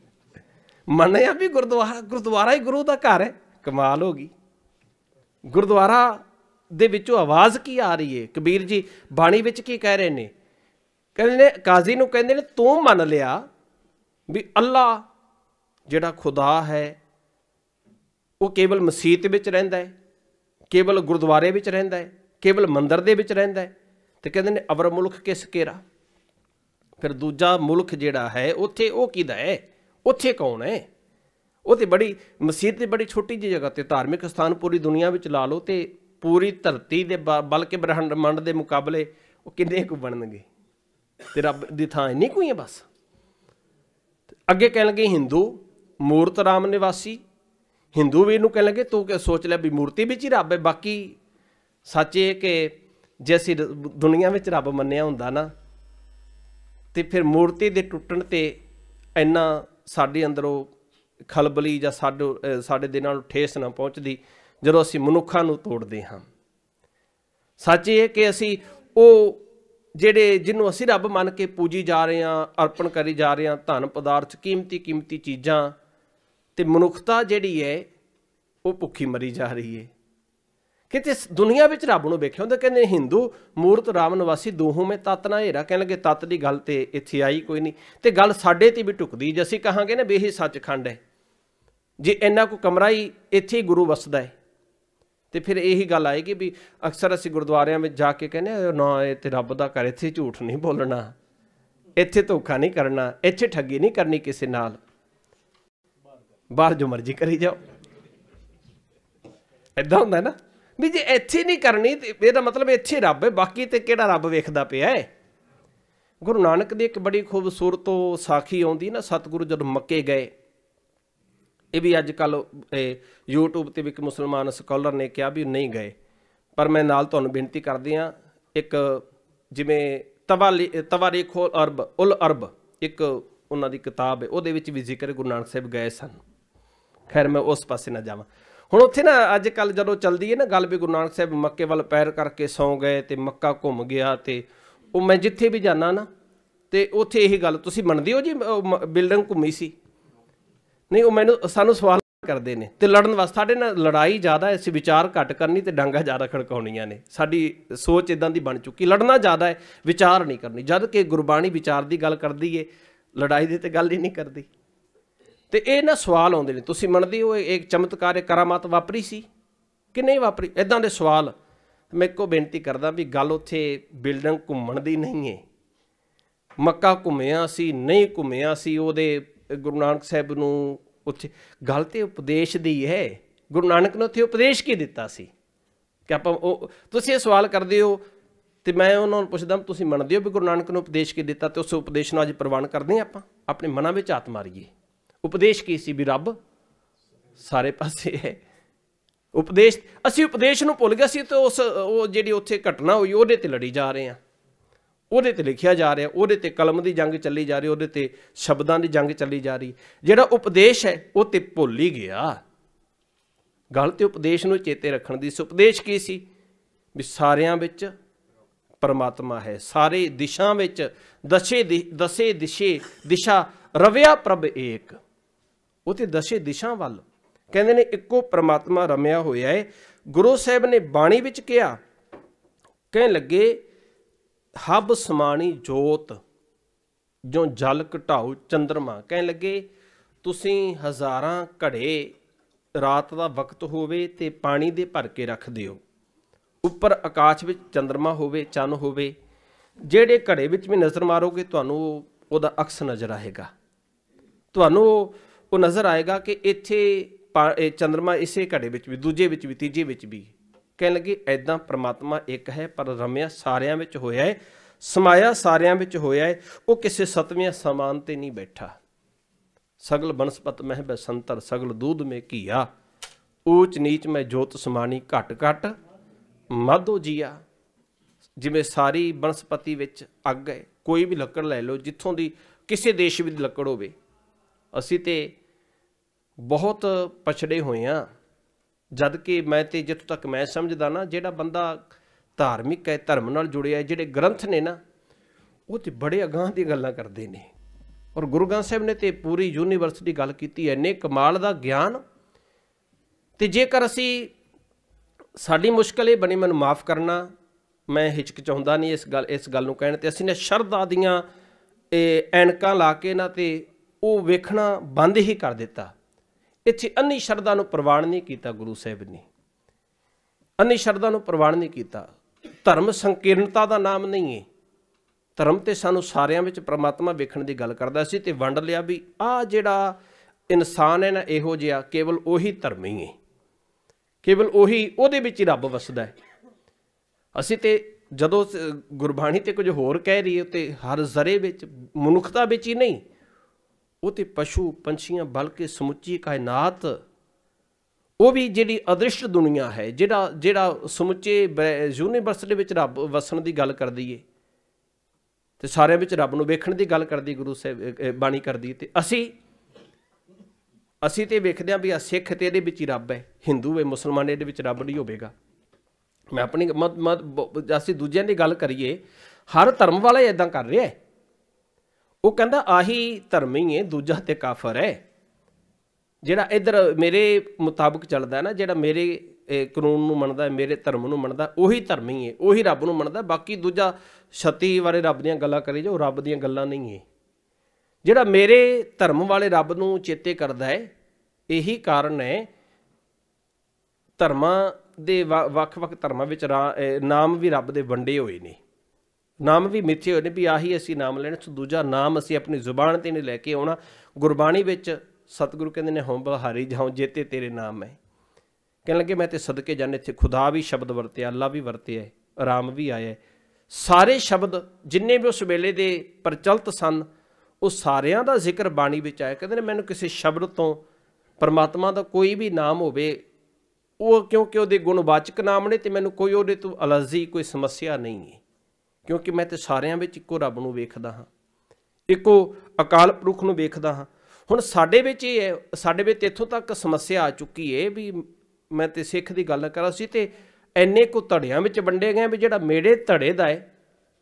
ਮੰਨਿਆ ਵੀ ਗੁਰਦੁਆਰਾ ਗੁਰਦੁਆਰਾ ਹੀ ਗੁਰੂ ਦਾ ਘਰ ਹੈ, ਕਮਾਲ ਹੋ ਗਈ। ਗੁਰਦੁਆਰਾ ਦੇ ਵਿੱਚੋਂ ਆਵਾਜ਼ ਕੀ ਆ ਰਹੀ ਹੈ? ਕਬੀਰ ਜੀ ਬਾਣੀ ਵਿੱਚ ਕੀ ਕਹਿ ਰਹੇ ਨੇ? ਕਹਿੰਦੇ ਨੇ ਕਾਜ਼ੀ ਨੂੰ, ਕਹਿੰਦੇ ਨੇ ਤੂੰ ਮੰਨ ਲਿਆ ਵੀ ਅੱਲਾ ਜਿਹੜਾ ਖੁਦਾ ਹੈ ਉਹ ਕੇਵਲ ਮਸੀਤ ਵਿੱਚ ਰਹਿੰਦਾ ਹੈ, ਕੇਵਲ ਗੁਰਦੁਆਰੇ ਵਿੱਚ ਰਹਿੰਦਾ ਹੈ, ਕੇਵਲ ਮੰਦਰ ਦੇ ਵਿੱਚ ਰਹਿੰਦਾ ਹੈ। ਤੇ ਕਹਿੰਦੇ ਨੇ ਅਵਰ ਮੁਲਕ ਕਿਸ ਘੇਰਾ। ਫਿਰ ਦੂਜਾ ਮੁਲਕ ਜਿਹੜਾ ਹੈ ਉੱਥੇ ਉਹ ਕਿਹਦਾ ਹੈ, ਉੱਥੇ ਕੌਣ ਹੈ? ਉਹ ਤਾਂ ਬੜੀ ਮਸੀਤ ਦੀ ਬੜੀ ਛੋਟੀ ਜਿਹੀ ਜਗ੍ਹਾ 'ਤੇ, ਧਾਰਮਿਕ ਸਥਾਨ ਪੂਰੀ ਦੁਨੀਆ ਵਿੱਚ ਲਾ ਲਓ ਅਤੇ ਪੂਰੀ ਧਰਤੀ ਦੇ ਬ ਬਲਕਿ ਬ੍ਰਹਿਮੰਡ ਦੇ ਮੁਕਾਬਲੇ ਉਹ ਕਿੰਨੇ ਕੁ ਬਣਨਗੇ, ਅਤੇ ਰੱਬ ਦੀ ਥਾਂ ਇੰਨੀ ਕੋਈ ਹੈ ਬਸ। ਅੱਗੇ ਕਹਿਣ ਲੱਗੇ ਹਿੰਦੂ ਮੂਰਤ ਰਾਮ ਨਿਵਾਸੀ। ਹਿੰਦੂ ਵੀ ਇਹਨੂੰ ਕਹਿਣ ਲੱਗੇ ਤੂੰ ਸੋਚ ਲਿਆ ਵੀ ਮੂਰਤੀ ਵਿੱਚ ਹੀ ਰੱਬ ਹੈ। ਬਾਕੀ ਸੱਚ ਇਹ ਕਿ ਜੇ ਅਸੀਂ ਦੁਨੀਆ ਵਿੱਚ ਰੱਬ ਮੰਨਿਆ ਹੁੰਦਾ ਨਾ, ਅਤੇ ਫਿਰ ਮੂਰਤੀ ਦੇ ਟੁੱਟਣ 'ਤੇ ਇੰਨਾ ਸਾਡੇ ਅੰਦਰੋਂ ਖਲਬਲੀ ਜਾਂ ਸਾਡੇ ਸਾਡੇ ਦਿਲਾਂ ਨੂੰ ਠੇਸ ਨਾ ਪਹੁੰਚਦੀ ਜਦੋਂ ਅਸੀਂ ਮਨੁੱਖਾਂ ਨੂੰ ਤੋੜਦੇ ਹਾਂ। ਸੱਚ ਇਹ ਕਿ ਅਸੀਂ ਉਹ ਜਿਹੜੇ ਜਿਹਨੂੰ ਅਸੀਂ ਰੱਬ ਮੰਨ ਕੇ ਪੂਜੀ ਜਾ ਰਹੇ ਹਾਂ, ਅਰਪਣ ਕਰੀ ਜਾ ਰਹੇ ਹਾਂ, ਧਨ ਪਦਾਰਥ, ਕੀਮਤੀ ਕੀਮਤੀ ਚੀਜ਼ਾਂ, ਅਤੇ ਮਨੁੱਖਤਾ ਜਿਹੜੀ ਹੈ ਉਹ ਭੁੱਖੀ ਮਰੀ ਜਾ ਰਹੀ ਹੈ। ਕਿਤੇ ਦੁਨੀਆ ਵਿੱਚ ਰੱਬ ਨੂੰ ਵੇਖਿਆ ਹੁੰਦਾ। ਕਹਿੰਦੇ ਹਿੰਦੂ ਮੂਰਤ ਰਾਮ ਨਿਵਾਸੀ ਦੋਹੋਂ ਮੈਂ ਤੱਤ ਨਾ ਹੇਰਾ। ਕਹਿਣ ਲੱਗੇ ਤੱਤ ਦੀ ਗੱਲ ਤੇ ਇੱਥੇ ਆਈ ਕੋਈ ਨਹੀਂ, ਅਤੇ ਗੱਲ ਸਾਡੇ 'ਤੇ ਵੀ ਟੁੱਕਦੀ। ਜੇ ਅਸੀਂ ਕਹਾਂਗੇ ਨਾ ਵੀ ਇਹ ਸੱਚਖੰਡ ਹੈ, ਜੇ ਇੰਨਾ ਕੁ ਕਮਰਾ ਹੀ ਇੱਥੇ ਹੀ ਗੁਰੂ ਵਸਦਾ ਹੈ, ਅਤੇ ਫਿਰ ਇਹੀ ਗੱਲ ਆਏਗੀ ਵੀ ਅਕਸਰ ਅਸੀਂ ਗੁਰਦੁਆਰਿਆਂ ਵਿੱਚ ਜਾ ਕੇ ਕਹਿੰਦੇ ਨਾ ਇਹ ਤਾਂ ਰੱਬ ਦਾ ਘਰ, ਇੱਥੇ ਝੂਠ ਨਹੀਂ ਬੋਲਣਾ, ਇੱਥੇ ਧੋਖਾ ਨਹੀਂ ਕਰਨਾ, ਇੱਥੇ ਠੱਗੀ ਨਹੀਂ ਕਰਨੀ ਕਿਸੇ ਨਾਲ, ਬਾਹਰ ਜੋ ਮਰਜ਼ੀ ਕਰੀ ਜਾਓ। ਇੱਦਾਂ ਹੁੰਦਾ ਨਾ ਵੀ ਜੇ ਇੱਥੇ ਨਹੀਂ ਕਰਨੀ ਤੇ ਇਹਦਾ ਮਤਲਬ ਇੱਥੇ ਰੱਬ ਹੈ, ਬਾਕੀ ਤੇ ਕਿਹੜਾ ਰੱਬ ਵੇਖਦਾ ਪਿਆ ਹੈ। ਗੁਰੂ ਨਾਨਕ ਦੀ ਇੱਕ ਬੜੀ ਖੂਬਸੂਰਤ ਸਾਖੀ ਆਉਂਦੀ ਨਾ, ਸਤਿਗੁਰੂ ਜਦੋਂ ਮੱਕੇ ਗਏ। ਇਹ ਵੀ ਅੱਜ ਕੱਲ੍ਹ ਯੂਟਿਊਬ 'ਤੇ ਵੀ ਇੱਕ ਮੁਸਲਮਾਨ ਸਕਾਲਰ ਨੇ ਕਿਹਾ ਵੀ ਨਹੀਂ ਗਏ, ਪਰ ਮੈਂ ਨਾਲ ਤੁਹਾਨੂੰ ਬੇਨਤੀ ਕਰਦੇ ਹਾਂ, ਇੱਕ ਜਿਵੇਂ ਤਵਾਲੀ ਤਵਾਰੀਖ ਉਲ ਅਰਬ ਉਲ ਅਰਬ ਇੱਕ ਉਹਨਾਂ ਦੀ ਕਿਤਾਬ ਹੈ, ਉਹਦੇ ਵਿੱਚ ਵੀ ਜ਼ਿਕਰ ਗੁਰੂ ਨਾਨਕ ਸਾਹਿਬ ਗਏ ਸਨ। ਖੈਰ ਮੈਂ ਉਸ ਪਾਸੇ ਨਾ ਜਾਵਾਂ। ਹੁਣ ਉੱਥੇ ਨਾ ਅੱਜ ਕੱਲ੍ਹ ਜਦੋਂ ਚੱਲਦੀ ਹੈ ਨਾ ਗੱਲ ਵੀ ਗੁਰੂ ਨਾਨਕ ਸਾਹਿਬ ਮੱਕੇ ਵੱਲ ਪੈਰ ਕਰਕੇ ਸੌਂ ਗਏ ਅਤੇ ਮੱਕਾ ਘੁੰਮ ਗਿਆ, ਅਤੇ ਉਹ ਮੈਂ ਜਿੱਥੇ ਵੀ ਜਾਂਦਾ ਨਾ ਅਤੇ ਉੱਥੇ ਇਹੀ ਗੱਲ ਤੁਸੀਂ ਮੰਨਦੇ ਹੋ ਜੀ ਬਿਲਡਿੰਗ ਘੁੰਮੀ ਸੀ? ਨਹੀਂ, ਉਹ ਮੈਨੂੰ ਸਾਨੂੰ ਸਵਾਲ ਕਰਦੇ ਨੇ ਅਤੇ ਲੜਨ ਵਾਸਤੇ। ਸਾਡੇ ਨਾਲ ਲੜਾਈ ਜ਼ਿਆਦਾ, ਅਸੀਂ ਵਿਚਾਰ ਘੱਟ ਕਰਨੀ ਅਤੇ ਡਾਂਗਾ ਜ਼ਿਆਦਾ ਖੜਕਾਉਣੀਆਂ ਨੇ। ਸਾਡੀ ਸੋਚ ਇੱਦਾਂ ਦੀ ਬਣ ਚੁੱਕੀ, ਲੜਨਾ ਜ਼ਿਆਦਾ ਹੈ, ਵਿਚਾਰ ਨਹੀਂ ਕਰਨੀ। ਜਦ ਕਿ ਗੁਰਬਾਣੀ ਵਿਚਾਰ ਦੀ ਗੱਲ ਕਰਦੀ ਹੈ, ਲੜਾਈ ਦੀ ਤਾਂ ਗੱਲ ਹੀ ਨਹੀਂ ਕਰਦੀ। ਅਤੇ ਇਹ ਨਾ ਸਵਾਲ ਆਉਂਦੇ ਨੇ, ਤੁਸੀਂ ਮੰਨਦੇ ਹੋ ਇਹ ਚਮਤਕਾਰ, ਇਹ ਕਰਾਮਾਤ ਵਾਪਰੀ ਸੀ ਕਿ ਨਹੀਂ ਵਾਪਰੀ? ਇੱਦਾਂ ਦੇ ਸਵਾਲ। ਮੈਂ ਇੱਕੋ ਬੇਨਤੀ ਕਰਦਾ ਵੀ ਗੱਲ ਉੱਥੇ ਬਿਲਡਿੰਗ ਘੁੰਮਣ ਦੀ ਨਹੀਂ ਹੈ। ਮੱਕਾ ਘੁੰਮਿਆ ਸੀ, ਨਹੀਂ ਘੁੰਮਿਆ ਸੀ, ਉਹਦੇ ਗੁਰੂ ਨਾਨਕ ਸਾਹਿਬ ਨੂੰ ਉੱਥੇ ਗੱਲ ਤੇ ਉਪਦੇਸ਼ ਦੀ ਹੈ। ਗੁਰੂ ਨਾਨਕ ਨੇ ਉੱਥੇ ਉਪਦੇਸ਼ ਕੀ ਦਿੱਤਾ ਸੀ ਕਿ ਆਪਾਂ ਉਹ ਤੁਸੀਂ ਇਹ ਸਵਾਲ ਕਰਦੇ ਹੋ ਤੇ ਮੈਂ ਉਹਨਾਂ ਨੂੰ ਪੁੱਛਦਾ ਤੁਸੀਂ ਮੰਨਦੇ ਹੋ ਵੀ ਗੁਰੂ ਨਾਨਕ ਨੇ ਉਪਦੇਸ਼ ਕੀ ਦਿੱਤਾ ਤੇ ਉਸ ਉਪਦੇਸ਼ ਨੂੰ ਅੱਜ ਪ੍ਰਵਾਨ ਕਰਦੇ ਹਾਂ ਆਪਾਂ ਆਪਣੇ ਮਨਾਂ ਵਿੱਚ ਹੱਥ ਮਾਰੀਏ। ਉਪਦੇਸ਼ ਕੀ ਸੀ? ਵੀ ਰੱਬ ਸਾਰੇ ਪਾਸੇ ਹੈ। ਉਪਦੇਸ਼ ਅਸੀਂ ਉਪਦੇਸ਼ ਨੂੰ ਭੁੱਲ ਗਏ ਸੀ ਤੇ ਉਸ ਉਹ ਜਿਹੜੀ ਉੱਥੇ ਘਟਨਾ ਹੋਈ ਉਹਦੇ ਤੇ ਲੜੀ ਜਾ ਰਹੇ ਹਾਂ, ਉਹਦੇ ਤੇ ਲਿਖਿਆ ਜਾ ਰਿਹਾ, ਉਹਦੇ ਤੇ ਕਲਮ ਦੀ ਜੰਗ ਚੱਲੀ ਜਾ ਰਹੀ, ਉਹਦੇ ਤੇ ਸ਼ਬਦਾਂ ਦੀ ਜੰਗ ਚੱਲੀ ਜਾ ਰਹੀ। ਜਿਹੜਾ ਉਪਦੇਸ਼ ਹੈ ਉਹ ਤੇ ਭੁੱਲ ਹੀ ਗਿਆ। ਗੱਲ ਤੇ ਉਪਦੇਸ਼ ਨੂੰ ਚੇਤੇ ਰੱਖਣ ਦੀ ਸੀ। ਉਪਦੇਸ਼ ਕੀ ਸੀ? ਵੀ ਸਾਰਿਆਂ ਵਿੱਚ ਪਰਮਾਤਮਾ ਹੈ, ਸਾਰੇ ਦਿਸ਼ਾ ਵਿੱਚ ਦਸੇ ਦਸੇ ਦਿਸ਼ੇ ਦਿਸ਼ਾ ਰਵਿਆ ਪ੍ਰਭ ਏਕ। ਉਹ ਤੇ ਦਸੇ ਦਿਸ਼ਾ ਵੱਲ ਕਹਿੰਦੇ ਨੇ ਇੱਕੋ ਪਰਮਾਤਮਾ ਰਮਿਆ ਹੋਇਆ ਹੈ। ਗੁਰੂ ਸਾਹਿਬ ਨੇ ਬਾਣੀ ਵਿੱਚ ਕਿਹਾ, ਕਹਿਣ ਲੱਗੇ ਹਬ ਸਮਾਣੀ ਜੋਤ ਜੋ ਜਲ ਘਟਾਉ ਚੰਦਰਮਾ। ਕਹਿਣ ਲੱਗੇ ਤੁਸੀਂ ਹਜ਼ਾਰਾਂ ਘੜੇ ਰਾਤ ਦਾ ਵਕਤ ਹੋਵੇ ਤੇ ਪਾਣੀ ਦੇ ਭਰ ਕੇ ਰੱਖ ਦਿਓ, ਉੱਪਰ ਆਕਾਸ਼ ਵਿੱਚ ਚੰਦਰਮਾ ਹੋਵੇ, ਚੰਨ ਹੋਵੇ, ਜਿਹੜੇ ਘੜੇ ਵਿੱਚ ਵੀ ਨਜ਼ਰ ਮਾਰੋਗੇ ਤੁਹਾਨੂੰ ਉਹਦਾ ਅਕਸ ਨਜ਼ਰ ਆਏਗਾ। ਤੁਹਾਨੂੰ ਉਹ ਨਜ਼ਰ ਆਏਗਾ ਕਿ ਇੱਥੇ ਚੰਦਰਮਾ ਇਸੇ ਘੜੇ ਵਿੱਚ ਵੀ, ਦੂਜੇ ਵਿੱਚ ਵੀ, ਤੀਜੇ ਵਿੱਚ ਵੀ। ਕਹਿਣ ਲੱਗੇ ਐਦਾਂ ਪ੍ਰਮਾਤਮਾ ਇੱਕ ਹੈ ਪਰ ਰਮਿਆ ਸਾਰਿਆਂ ਵਿੱਚ ਹੋਇਆ ਹੈ, ਸਮਾਇਆ ਸਾਰਿਆਂ ਵਿੱਚ ਹੋਇਆ ਹੈ। ਉਹ ਕਿਸੇ ਸਤਵੀਆਂ ਸਮਾਨ ਤੇ ਨਹੀਂ ਬੈਠਾ। ਸਗਲ ਬਨਸਪਤ ਮਹਿ ਬਸੰਤਰ ਸਗਲ ਦੂਧ ਮੇ ਘੀਆ, ਊਚ ਨੀਚ ਮੈਂ ਜੋਤ ਸਮਾਨੀ ਘਟ ਘਟ ਮਾਧੋ ਜੀਆ। ਜਿਵੇਂ ਸਾਰੀ ਬਨਸਪਤੀ ਵਿੱਚ ਅੱਗ ਹੈ, ਕੋਈ ਵੀ ਲੱਕੜ ਲੈ ਲਓ, ਜਿੱਥੋਂ ਦੀ ਕਿਸੇ ਦੇਸ਼ ਵਿੱਚ ਲੱਕੜ ਹੋਵੇ। ਅਸੀਂ ਤੇ ਬਹੁਤ ਪਛੜੇ ਹੋਏ ਹਾਂ, ਜਦ ਕਿ ਮੈਂ ਤੇ ਜਿੱਥੋਂ ਤੱਕ ਮੈਂ ਸਮਝਦਾ ਨਾ, ਜਿਹੜਾ ਬੰਦਾ ਧਾਰਮਿਕ ਹੈ, ਧਰਮ ਨਾਲ ਜੁੜਿਆ, ਜਿਹੜੇ ਗ੍ਰੰਥ ਨੇ ਨਾ ਉਹ ਤੇ ਬੜੇ ਅਗਾਂਹ ਦੀ ਗੱਲਾਂ ਕਰਦੇ ਨੇ। ਔਰ ਗੁਰੂ ਗ੍ਰੰਥ ਸਾਹਿਬ ਨੇ ਤੇ ਪੂਰੀ ਯੂਨੀਵਰਸ ਦੀ ਗੱਲ ਕੀਤੀ, ਇੰਨੇ ਕਮਾਲ ਦਾ ਗਿਆਨ। ਤੇ ਜੇਕਰ ਅਸੀਂ ਸਾਡੀ ਮੁਸ਼ਕਲ ਇਹ ਬਣੀ, ਮੈਨੂੰ ਮਾਫ ਕਰਨਾ, ਮੈਂ ਹਿਚਕਚਾਉਂਦਾ ਨਹੀਂ ਇਸ ਗੱਲ ਇਸ ਗੱਲ ਨੂੰ ਕਹਿਣ ਤੇ, ਅਸੀਂ ਨੇ ਸ਼ਰਧਾ ਦੀਆਂ ਇਹ ਐਨਕਾਂ ਲਾ ਕੇ ਨਾ ਤੇ ਉਹ ਵੇਖਣਾ ਬੰਦ ਹੀ ਕਰ ਦਿੱਤਾ। ਇੱਥੇ ਅੰਨੀ ਸ਼ਰਧਾ ਨੂੰ ਪ੍ਰਵਾਨ ਨਹੀਂ ਕੀਤਾ ਗੁਰੂ ਸਾਹਿਬ ਨੇ, ਅੰਨੀ ਸ਼ਰਧਾ ਨੂੰ ਪ੍ਰਵਾਨ ਨਹੀਂ ਕੀਤਾ। ਧਰਮ ਸੰਕੀਰਣਤਾ ਦਾ ਨਾਮ ਨਹੀਂ ਹੈ। ਧਰਮ ਤੇ ਸਾਨੂੰ ਸਾਰਿਆਂ ਵਿੱਚ ਪ੍ਰਮਾਤਮਾ ਵੇਖਣ ਦੀ ਗੱਲ ਕਰਦਾ ਸੀ ਤੇ ਵੰਡ ਲਿਆ ਵੀ ਆਹ ਜਿਹੜਾ ਇਨਸਾਨ ਹੈ ਨਾ ਇਹੋ ਜਿਹਾ, ਕੇਵਲ ਉਹੀ ਧਰਮੀ ਹੈ, ਕੇਵਲ ਉਹੀ ਉਹਦੇ ਵਿੱਚ ਹੀ ਰੱਬ ਵਸਦਾ ਹੈ। ਅਸੀਂ ਤੇ ਜਦੋਂ ਗੁਰਬਾਣੀ ਤੇ ਕੁਝ ਹੋਰ ਕਹਿ ਰਹੀ ਹੈ ਤੇ ਹਰ ਜ਼ਰੇ ਵਿੱਚ, ਮਨੁੱਖਤਾ ਵਿੱਚ ਹੀ ਨਹੀਂ, ਉਹ ਤੇ ਪਸ਼ੂ ਪੰਛੀਆਂ ਬਲਕਿ ਸਮੁੱਚੀ ਕਾਇਨਾਤ, ਉਹ ਵੀ ਜਿਹੜੀ ਅਦ੍ਰਿਸ਼ਟ ਦੁਨੀਆ ਹੈ, ਜਿਹੜਾ ਜਿਹੜਾ ਸਮੁੱਚੇ ਯੂਨੀਵਰਸ ਦੇ ਵਿੱਚ ਰੱਬ ਵਸਣ ਦੀ ਗੱਲ ਕਰਦੀ ਏ ਤੇ ਸਾਰਿਆਂ ਵਿੱਚ ਰੱਬ ਨੂੰ ਵੇਖਣ ਦੀ ਗੱਲ ਕਰਦੀ ਗੁਰੂ ਸਾਹਿਬ ਬਾਣੀ ਕਰਦੀ। ਤੇ ਅਸੀਂ ਅਸੀਂ ਤੇ ਵੇਖਦੇ ਹਾਂ ਵੀ ਆ ਸਿੱਖ ਤੇ ਇਹਦੇ ਵਿੱਚ ਹੀ ਰੱਬ ਹੈ, ਹਿੰਦੂ ਹੈ, ਮੁਸਲਮਾਨ ਇਹਦੇ ਵਿੱਚ ਰੱਬ ਨਹੀਂ ਹੋਵੇਗਾ। ਮੈਂ ਆਪਣੀ ਮਤ ਮਤ ਅਸੀਂ ਦੂਜਿਆਂ ਦੀ ਗੱਲ ਕਰੀਏ, ਹਰ ਧਰਮ ਵਾਲਾ ਇੱਦਾਂ ਕਰ ਰਿਹਾ ਹੈ। ਉਹ ਕਹਿੰਦਾ ਆਹੀ ਧਰਮ ਹੀ ਹੈ, ਦੂਜਾ ਤੇ ਕਾਫਰ ਹੈ। ਜਿਹੜਾ ਇੱਧਰ ਮੇਰੇ ਮੁਤਾਬਕ ਚੱਲਦਾ ਨਾ, ਜਿਹੜਾ ਮੇਰੇ ਕਾਨੂੰਨ ਨੂੰ ਮੰਨਦਾ, ਮੇਰੇ ਧਰਮ ਨੂੰ ਮੰਨਦਾ, ਉਹੀ ਧਰਮ ਹੀ ਹੈ, ਉਹੀ ਰੱਬ ਨੂੰ ਮੰਨਦਾ। ਬਾਕੀ ਦੂਜਾ ਛੱਤੀ ਬਾਰੇ ਰੱਬ ਦੀਆਂ ਗੱਲਾਂ ਕਰੀ ਜਾ, ਉਹ ਰੱਬ ਦੀਆਂ ਗੱਲਾਂ ਨਹੀਂ ਹੈ। ਜਿਹੜਾ ਮੇਰੇ ਧਰਮ ਵਾਲੇ ਰੱਬ ਨੂੰ ਚੇਤੇ ਕਰਦਾ ਹੈ, ਇਹੀ ਕਾਰਨ ਹੈ ਧਰਮਾਂ ਦੇ ਵੱਖ-ਵੱਖ ਧਰਮਾਂ ਵਿੱਚ ਨਾਮ ਵੀ ਰੱਬ ਦੇ ਵੰਡੇ ਹੋਏ ਨੇ, ਨਾਮ ਵੀ ਮਿੱਥੇ ਹੋਏ ਨੇ ਵੀ ਆਹੀ ਅਸੀਂ ਨਾਮ ਲੈਣਾ। ਦੂਜਾ ਨਾਮ ਅਸੀਂ ਆਪਣੀ ਜ਼ੁਬਾਨ 'ਤੇ ਨਹੀਂ ਲੈ ਕੇ ਆਉਣਾ। ਗੁਰਬਾਣੀ ਵਿੱਚ ਸਤਿਗੁਰੂ ਕਹਿੰਦੇ ਨੇ ਹਉ ਬਹਾਰੀ ਜਾਉ ਜੇਤੇ ਤੇਰੇ ਨਾਮ ਹੈ। ਕਹਿਣ ਲੱਗੇ ਮੈਂ ਤੇ ਸਦਕੇ ਜਾਣੇ, ਇੱਥੇ ਖੁਦਾ ਵੀ ਸ਼ਬਦ ਵਰਤਿਆ, ਅੱਲਾ ਵੀ ਵਰਤਿਆ, ਰਾਮ ਵੀ ਆਇਆ। ਸਾਰੇ ਸ਼ਬਦ ਜਿੰਨੇ ਵੀ ਉਸ ਵੇਲੇ ਦੇ ਪ੍ਰਚਲਿਤ ਸਨ, ਉਹ ਸਾਰਿਆਂ ਦਾ ਜ਼ਿਕਰ ਬਾਣੀ ਵਿੱਚ ਆਇਆ। ਕਹਿੰਦੇ ਨੇ ਮੈਨੂੰ ਕਿਸੇ ਸ਼ਬਦ ਤੋਂ ਪਰਮਾਤਮਾ ਦਾ ਕੋਈ ਵੀ ਨਾਮ ਹੋਵੇ, ਉਹ ਕਿਉਂਕਿ ਉਹਦੇ ਗੁਣਵਾਚਕ ਨਾਮ ਨੇ ਤੇ ਮੈਨੂੰ ਕੋਈ ਉਹਦੇ ਤੋਂ ਅਲਰਜੀ, ਕੋਈ ਸਮੱਸਿਆ ਨਹੀਂ ਹੈ, ਕਿਉਂਕਿ ਮੈਂ ਤੇ ਸਾਰਿਆਂ ਵਿੱਚ ਇੱਕੋ ਰੱਬ ਨੂੰ ਵੇਖਦਾ ਹਾਂ, ਇੱਕੋ ਅਕਾਲ ਪੁਰਖ ਨੂੰ ਵੇਖਦਾ ਹਾਂ। ਹੁਣ ਸਾਡੇ ਵਿੱਚ ਇਹ ਹੈ, ਸਾਡੇ ਵਿੱਚ ਇੱਥੋਂ ਤੱਕ ਸਮੱਸਿਆ ਆ ਚੁੱਕੀ ਹੈ ਵੀ ਮੈਂ ਤੇ ਸਿੱਖ ਦੀ ਗੱਲ ਕਰਾਂ ਸੀ ਤੇ ਇੰਨੇ ਕੁ ਧੜਿਆਂ ਵਿੱਚ ਵੰਡੇ ਗਏ ਵੀ ਜਿਹੜਾ ਮੇਰੇ ਧੜੇ ਦਾ ਹੈ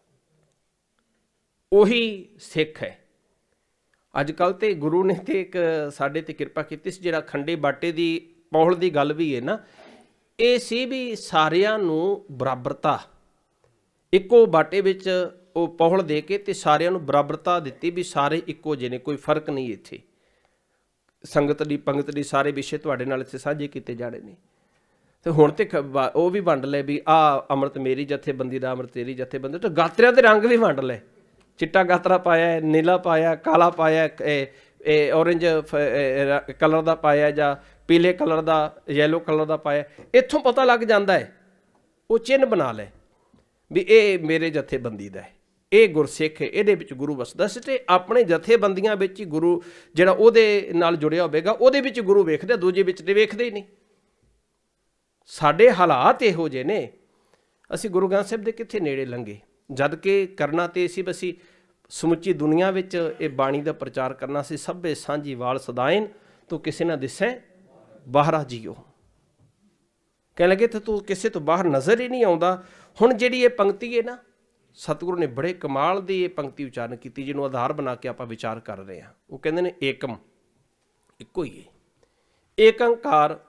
ਉਹੀ ਸਿੱਖ ਹੈ। ਅੱਜ ਕੱਲ੍ਹ ਤੇ ਗੁਰੂ ਨੇ ਤੇ ਇੱਕ ਸਾਡੇ ਤੇ ਕਿਰਪਾ ਕੀਤੀ ਸੀ, ਜਿਹੜਾ ਖੰਡੇ ਬਾਟੇ ਦੀ ਪੌਲ ਦੀ ਗੱਲ ਵੀ ਹੈ ਨਾ, ਇਹ ਸੀ ਵੀ ਸਾਰਿਆਂ ਨੂੰ ਬਰਾਬਰਤਾ, ਇੱਕੋ ਬਾਟੇ ਵਿੱਚ ਉਹ ਪੌਲ ਦੇ ਕੇ ਤੇ ਸਾਰਿਆਂ ਨੂੰ ਬਰਾਬਰਤਾ ਦਿੱਤੀ ਵੀ ਸਾਰੇ ਇੱਕੋ ਜਿਹੇ ਨੇ, ਕੋਈ ਫਰਕ ਨਹੀਂ। ਇੱਥੇ ਸੰਗਤ ਦੀ ਪੰਗਤ ਦੀ ਸਾਰੇ ਵਿਸ਼ੇ ਤੁਹਾਡੇ ਨਾਲ ਇੱਥੇ ਸਾਂਝੇ ਕੀਤੇ ਜਾਣੇ ਨੇ। ਤੇ ਹੁਣ ਤੇ ਉਹ ਵੀ ਵੰਡ ਲਏ ਵੀ ਆਹ ਅੰਮ੍ਰਿਤ ਮੇਰੀ ਜਥੇਬੰਦੀ ਦਾ, ਅੰਮ੍ਰਿਤ ਤੇਰੀ ਜਥੇਬੰਦੀ। ਤੇ ਗਾਤਰਿਆਂ ਦੇ ਰੰਗ ਵੀ ਵੰਡ ਲਏ, ਚਿੱਟਾ ਗਾਤਰਾ ਪਾਇਆ, ਨੀਲਾ ਪਾਇਆ, ਕਾਲਾ ਪਾਇਆ, ਇਹ ਔਰੇਂਜ ਕਲਰ ਦਾ ਪਾਇਆ ਜਾਂ ਪੀਲੇ ਕਲਰ ਦਾ, ਯੈਲੋ ਕਲਰ ਦਾ ਪਾਇਆ, ਇੱਥੋਂ ਪਤਾ ਲੱਗ ਜਾਂਦਾ ਹੈ। ਉਹ ਚਿੰਨ੍ਹ ਬਣਾ ਲੈ ਵੀ ਇਹ ਮੇਰੇ ਜਥੇਬੰਦੀ ਦਾ ਹੈ, ਇਹ ਗੁਰਸਿੱਖ ਹੈ, ਇਹਦੇ ਵਿੱਚ ਗੁਰੂ ਵਸਦਾ ਸੀ। ਤੇ ਆਪਣੇ ਜਥੇਬੰਦੀਆਂ ਵਿੱਚ ਹੀ ਗੁਰੂ ਜਿਹੜਾ ਉਹਦੇ ਨਾਲ ਜੁੜਿਆ ਹੋਵੇਗਾ ਉਹਦੇ ਵਿੱਚ ਗੁਰੂ ਵੇਖਦੇ, ਦੂਜੇ ਵਿੱਚ ਤੇ ਵੇਖਦੇ ਹੀ ਨਹੀਂ। ਸਾਡੇ ਹਾਲਾਤ ਇਹੋ ਜਿਹੇ ਨੇ, ਅਸੀਂ ਗੁਰੂ ਗ੍ਰੰਥ ਸਾਹਿਬ ਦੇ ਕਿੱਥੇ ਨੇੜੇ ਲੰਘੇ, ਜਦ ਕਿ ਕਰਨਾ ਤੇ ਸੀ ਅਸੀਂ ਸਮੁੱਚੀ ਦੁਨੀਆ ਵਿੱਚ ਇਹ ਬਾਣੀ ਦਾ ਪ੍ਰਚਾਰ ਕਰਨਾ ਸੀ। ਸਭੇ ਸਾਂਝੀ ਵਾਲ ਸਦਾਇਨ ਤੂੰ ਕਿਸੇ ਨਾ ਦਿਸੈ ਬਾਹਰਾ ਜੀਓ। ਕਹਿਣ ਲੱਗੇ ਤੇ ਤੂੰ ਕਿਸੇ ਤੋਂ ਬਾਹਰ ਨਜ਼ਰ ਹੀ ਨਹੀਂ ਆਉਂਦਾ। ਹੁਣ ਜਿਹੜੀ ਇਹ ਪੰਕਤੀ ਹੈ ਨਾ, ਸਤਿਗੁਰੂ ਨੇ ਬੜੇ ਕਮਾਲ ਦੀ ਇਹ ਪੰਕਤੀ ਉਚਾਰਨ ਕੀਤੀ, ਜਿਹਨੂੰ ਆਧਾਰ ਬਣਾ ਕੇ ਆਪਾਂ ਵਿਚਾਰ ਕਰ ਰਹੇ ਹਾਂ। ਉਹ ਕਹਿੰਦੇ ਨੇ ਏਕਮ, ਇੱਕੋ ਹੀ ਹੈ, ਏਕੰਕਾਰ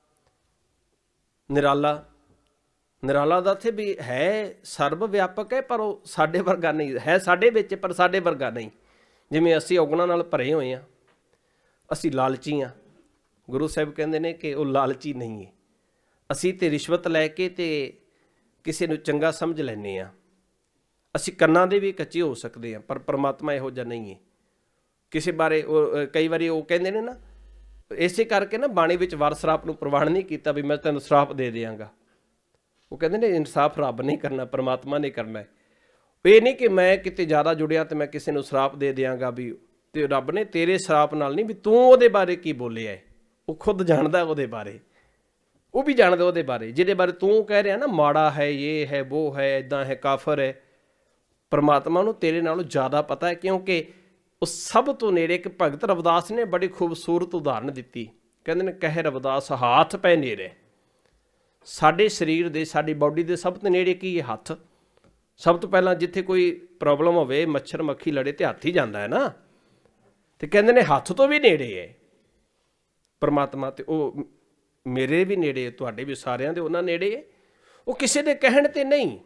ਨਿਰਾਲਾ। ਨਿਰਾਲਾ ਦਾ ਇੱਥੇ ਵੀ ਹੈ ਸਰਬ ਵਿਆਪਕ ਹੈ, ਪਰ ਉਹ ਸਾਡੇ ਵਰਗਾ ਨਹੀਂ ਹੈ, ਸਾਡੇ ਵਿੱਚ ਪਰ ਸਾਡੇ ਵਰਗਾ ਨਹੀਂ। ਜਿਵੇਂ ਅਸੀਂ ਔਗਣਾਂ ਨਾਲ ਭਰੇ ਹੋਏ ਹਾਂ, ਅਸੀਂ ਲਾਲਚੀ ਹਾਂ। ਗੁਰੂ ਸਾਹਿਬ ਕਹਿੰਦੇ ਨੇ ਕਿ ਉਹ ਲਾਲਚੀ ਨਹੀਂ ਹੈ। ਅਸੀਂ ਤੇ ਰਿਸ਼ਵਤ ਲੈ ਕੇ ਤੇ ਕਿਸੇ ਨੂੰ ਚੰਗਾ ਸਮਝ ਲੈਂਦੇ ਹਾਂ। ਅਸੀਂ ਕੰਨਾਂ ਦੇ ਵੀ ਕੱਚੇ ਹੋ ਸਕਦੇ ਹਾਂ, ਪਰ ਪਰਮਾਤਮਾ ਇਹੋ ਜਿਹਾ ਨਹੀਂ ਹੈ। ਕਿਸੇ ਬਾਰੇ ਉਹ ਕਈ ਵਾਰੀ ਉਹ ਕਹਿੰਦੇ ਨੇ ਨਾ, ਇਸੇ ਕਰਕੇ ਨਾ ਬਾਣੀ ਵਿੱਚ ਵਰ ਸਰਾਪ ਨੂੰ ਪ੍ਰਵਾਨ ਨਹੀਂ ਕੀਤਾ ਵੀ ਮੈਂ ਤੈਨੂੰ ਸਰਾਪ ਦੇ ਦਿਆਂਗਾ। ਉਹ ਕਹਿੰਦੇ ਨੇ ਇਨਸਾਫ ਰੱਬ ਨਹੀਂ ਕਰਨਾ, ਪਰਮਾਤਮਾ ਨੇ ਕਰਨਾ ਹੈ। ਇਹ ਨਹੀਂ ਕਿ ਮੈਂ ਕਿਤੇ ਜ਼ਿਆਦਾ ਜੁੜਿਆ ਤੇ ਮੈਂ ਕਿਸੇ ਨੂੰ ਸਰਾਪ ਦੇ ਦਿਆਂਗਾ ਵੀ, ਤੇ ਰੱਬ ਨੇ ਤੇਰੇ ਸਰਾਪ ਨਾਲ ਨਹੀਂ, ਵੀ ਤੂੰ ਉਹਦੇ ਬਾਰੇ ਕੀ ਬੋਲਿਆ ਹੈ ਉਹ ਖੁਦ ਜਾਣਦਾ ਉਹਦੇ ਬਾਰੇ, ਉਹ ਵੀ ਜਾਣਦਾ ਉਹਦੇ ਬਾਰੇ। ਜਿਹਦੇ ਬਾਰੇ ਤੂੰ ਕਹਿ ਰਿਹਾ ਨਾ ਮਾੜਾ ਹੈ, ਇਹ ਹੈ, ਉਹ ਹੈ, ਇੱਦਾਂ ਹੈ, ਕਾਫਰ ਹੈ, ਪਰਮਾਤਮਾ ਨੂੰ ਤੇਰੇ ਨਾਲੋਂ ਜ਼ਿਆਦਾ ਪਤਾ ਹੈ। ਕਿਉਂਕਿ ਉਹ ਸਭ ਤੋਂ ਨੇੜੇ। ਇੱਕ ਭਗਤ ਰਵਿਦਾਸ ਨੇ ਬੜੀ ਖੂਬਸੂਰਤ ਉਦਾਹਰਨ ਦਿੱਤੀ। ਕਹਿੰਦੇ ਨੇ ਕਹਿ ਰਵਿਦਾਸ ਹਾਥ ਪੈ ਨੇੜੇ। ਸਾਡੇ ਸਰੀਰ ਦੇ, ਸਾਡੀ ਬਾਡੀ ਦੇ ਸਭ ਤੋਂ ਨੇੜੇ ਕੀ ਹੈ? ਹੱਥ। ਸਭ ਤੋਂ ਪਹਿਲਾਂ ਜਿੱਥੇ ਕੋਈ ਪ੍ਰੋਬਲਮ ਹੋਵੇ, ਮੱਛਰ ਮੱਖੀ ਲੜੇ ਤੇ ਹੱਥ ਹੀ ਜਾਂਦਾ ਹੈ ਨਾ। ਤੇ ਕਹਿੰਦੇ ਨੇ ਹੱਥ ਤੋਂ ਵੀ ਨੇੜੇ ਹੈ ਪਰਮਾਤਮਾ। ਤੇ ਉਹ ਮੇਰੇ ਵੀ ਨੇੜੇ, ਤੁਹਾਡੇ ਵੀ, ਸਾਰਿਆਂ ਦੇ ਉਹਨਾਂ ਨੇੜੇ ਹੈ। ਉਹ ਕਿਸੇ ਦੇ ਕਹਿਣ ਤੇ ਨਹੀਂ,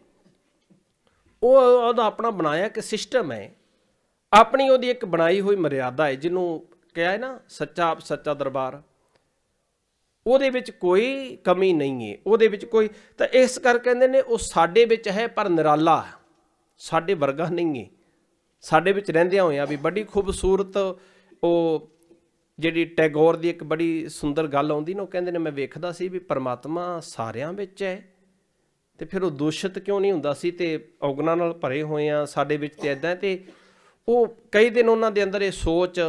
ਉਹ ਉਹਦਾ ਆਪਣਾ ਬਣਾਇਆ ਇੱਕ ਸਿਸਟਮ ਹੈ, ਆਪਣੀ ਉਹਦੀ ਇੱਕ ਬਣਾਈ ਹੋਈ ਮਰਿਆਦਾ ਹੈ, ਜਿਹਨੂੰ ਕਿਹਾ ਹੈ ਨਾ ਸੱਚਾ ਆਪ ਸੱਚਾ ਦਰਬਾਰ। ਉਹਦੇ ਵਿੱਚ ਕੋਈ ਕਮੀ ਨਹੀਂ ਹੈ, ਉਹਦੇ ਵਿੱਚ ਕੋਈ। ਤਾਂ ਇਸ ਕਰਕੇ ਕਹਿੰਦੇ ਨੇ ਉਹ ਸਾਡੇ ਵਿੱਚ ਹੈ ਪਰ ਨਿਰਾਲਾ, ਸਾਡੇ ਵਰਗਾ ਨਹੀਂ ਹੈ। ਸਾਡੇ ਵਿੱਚ ਰਹਿੰਦਿਆਂ ਹੋਇਆਂ ਵੀ ਬੜੀ ਖੂਬਸੂਰਤ ਉਹ ਜਿਹੜੀ ਟੈਗੋਰ ਦੀ ਇੱਕ ਬੜੀ ਸੁੰਦਰ ਗੱਲ ਆਉਂਦੀ ਨਾ, ਉਹ ਕਹਿੰਦੇ ਨੇ ਮੈਂ ਵੇਖਦਾ ਸੀ ਵੀ ਪਰਮਾਤਮਾ ਸਾਰਿਆਂ ਵਿੱਚ ਹੈ ਤੇ ਫਿਰ ਉਹ ਦੂਸ਼ਿਤ ਕਿਉਂ ਨਹੀਂ ਹੁੰਦਾ ਸੀ, ਤੇ ਔਗਣਾਂ ਨਾਲ ਭਰੇ ਹੋਏ ਆ ਸਾਡੇ ਵਿੱਚ ਤੇ ਇੱਦਾਂ। ਤੇ ਉਹ ਕਈ ਦਿਨ ਉਹਨਾਂ ਦੇ ਅੰਦਰ ਇਹ ਸੋਚ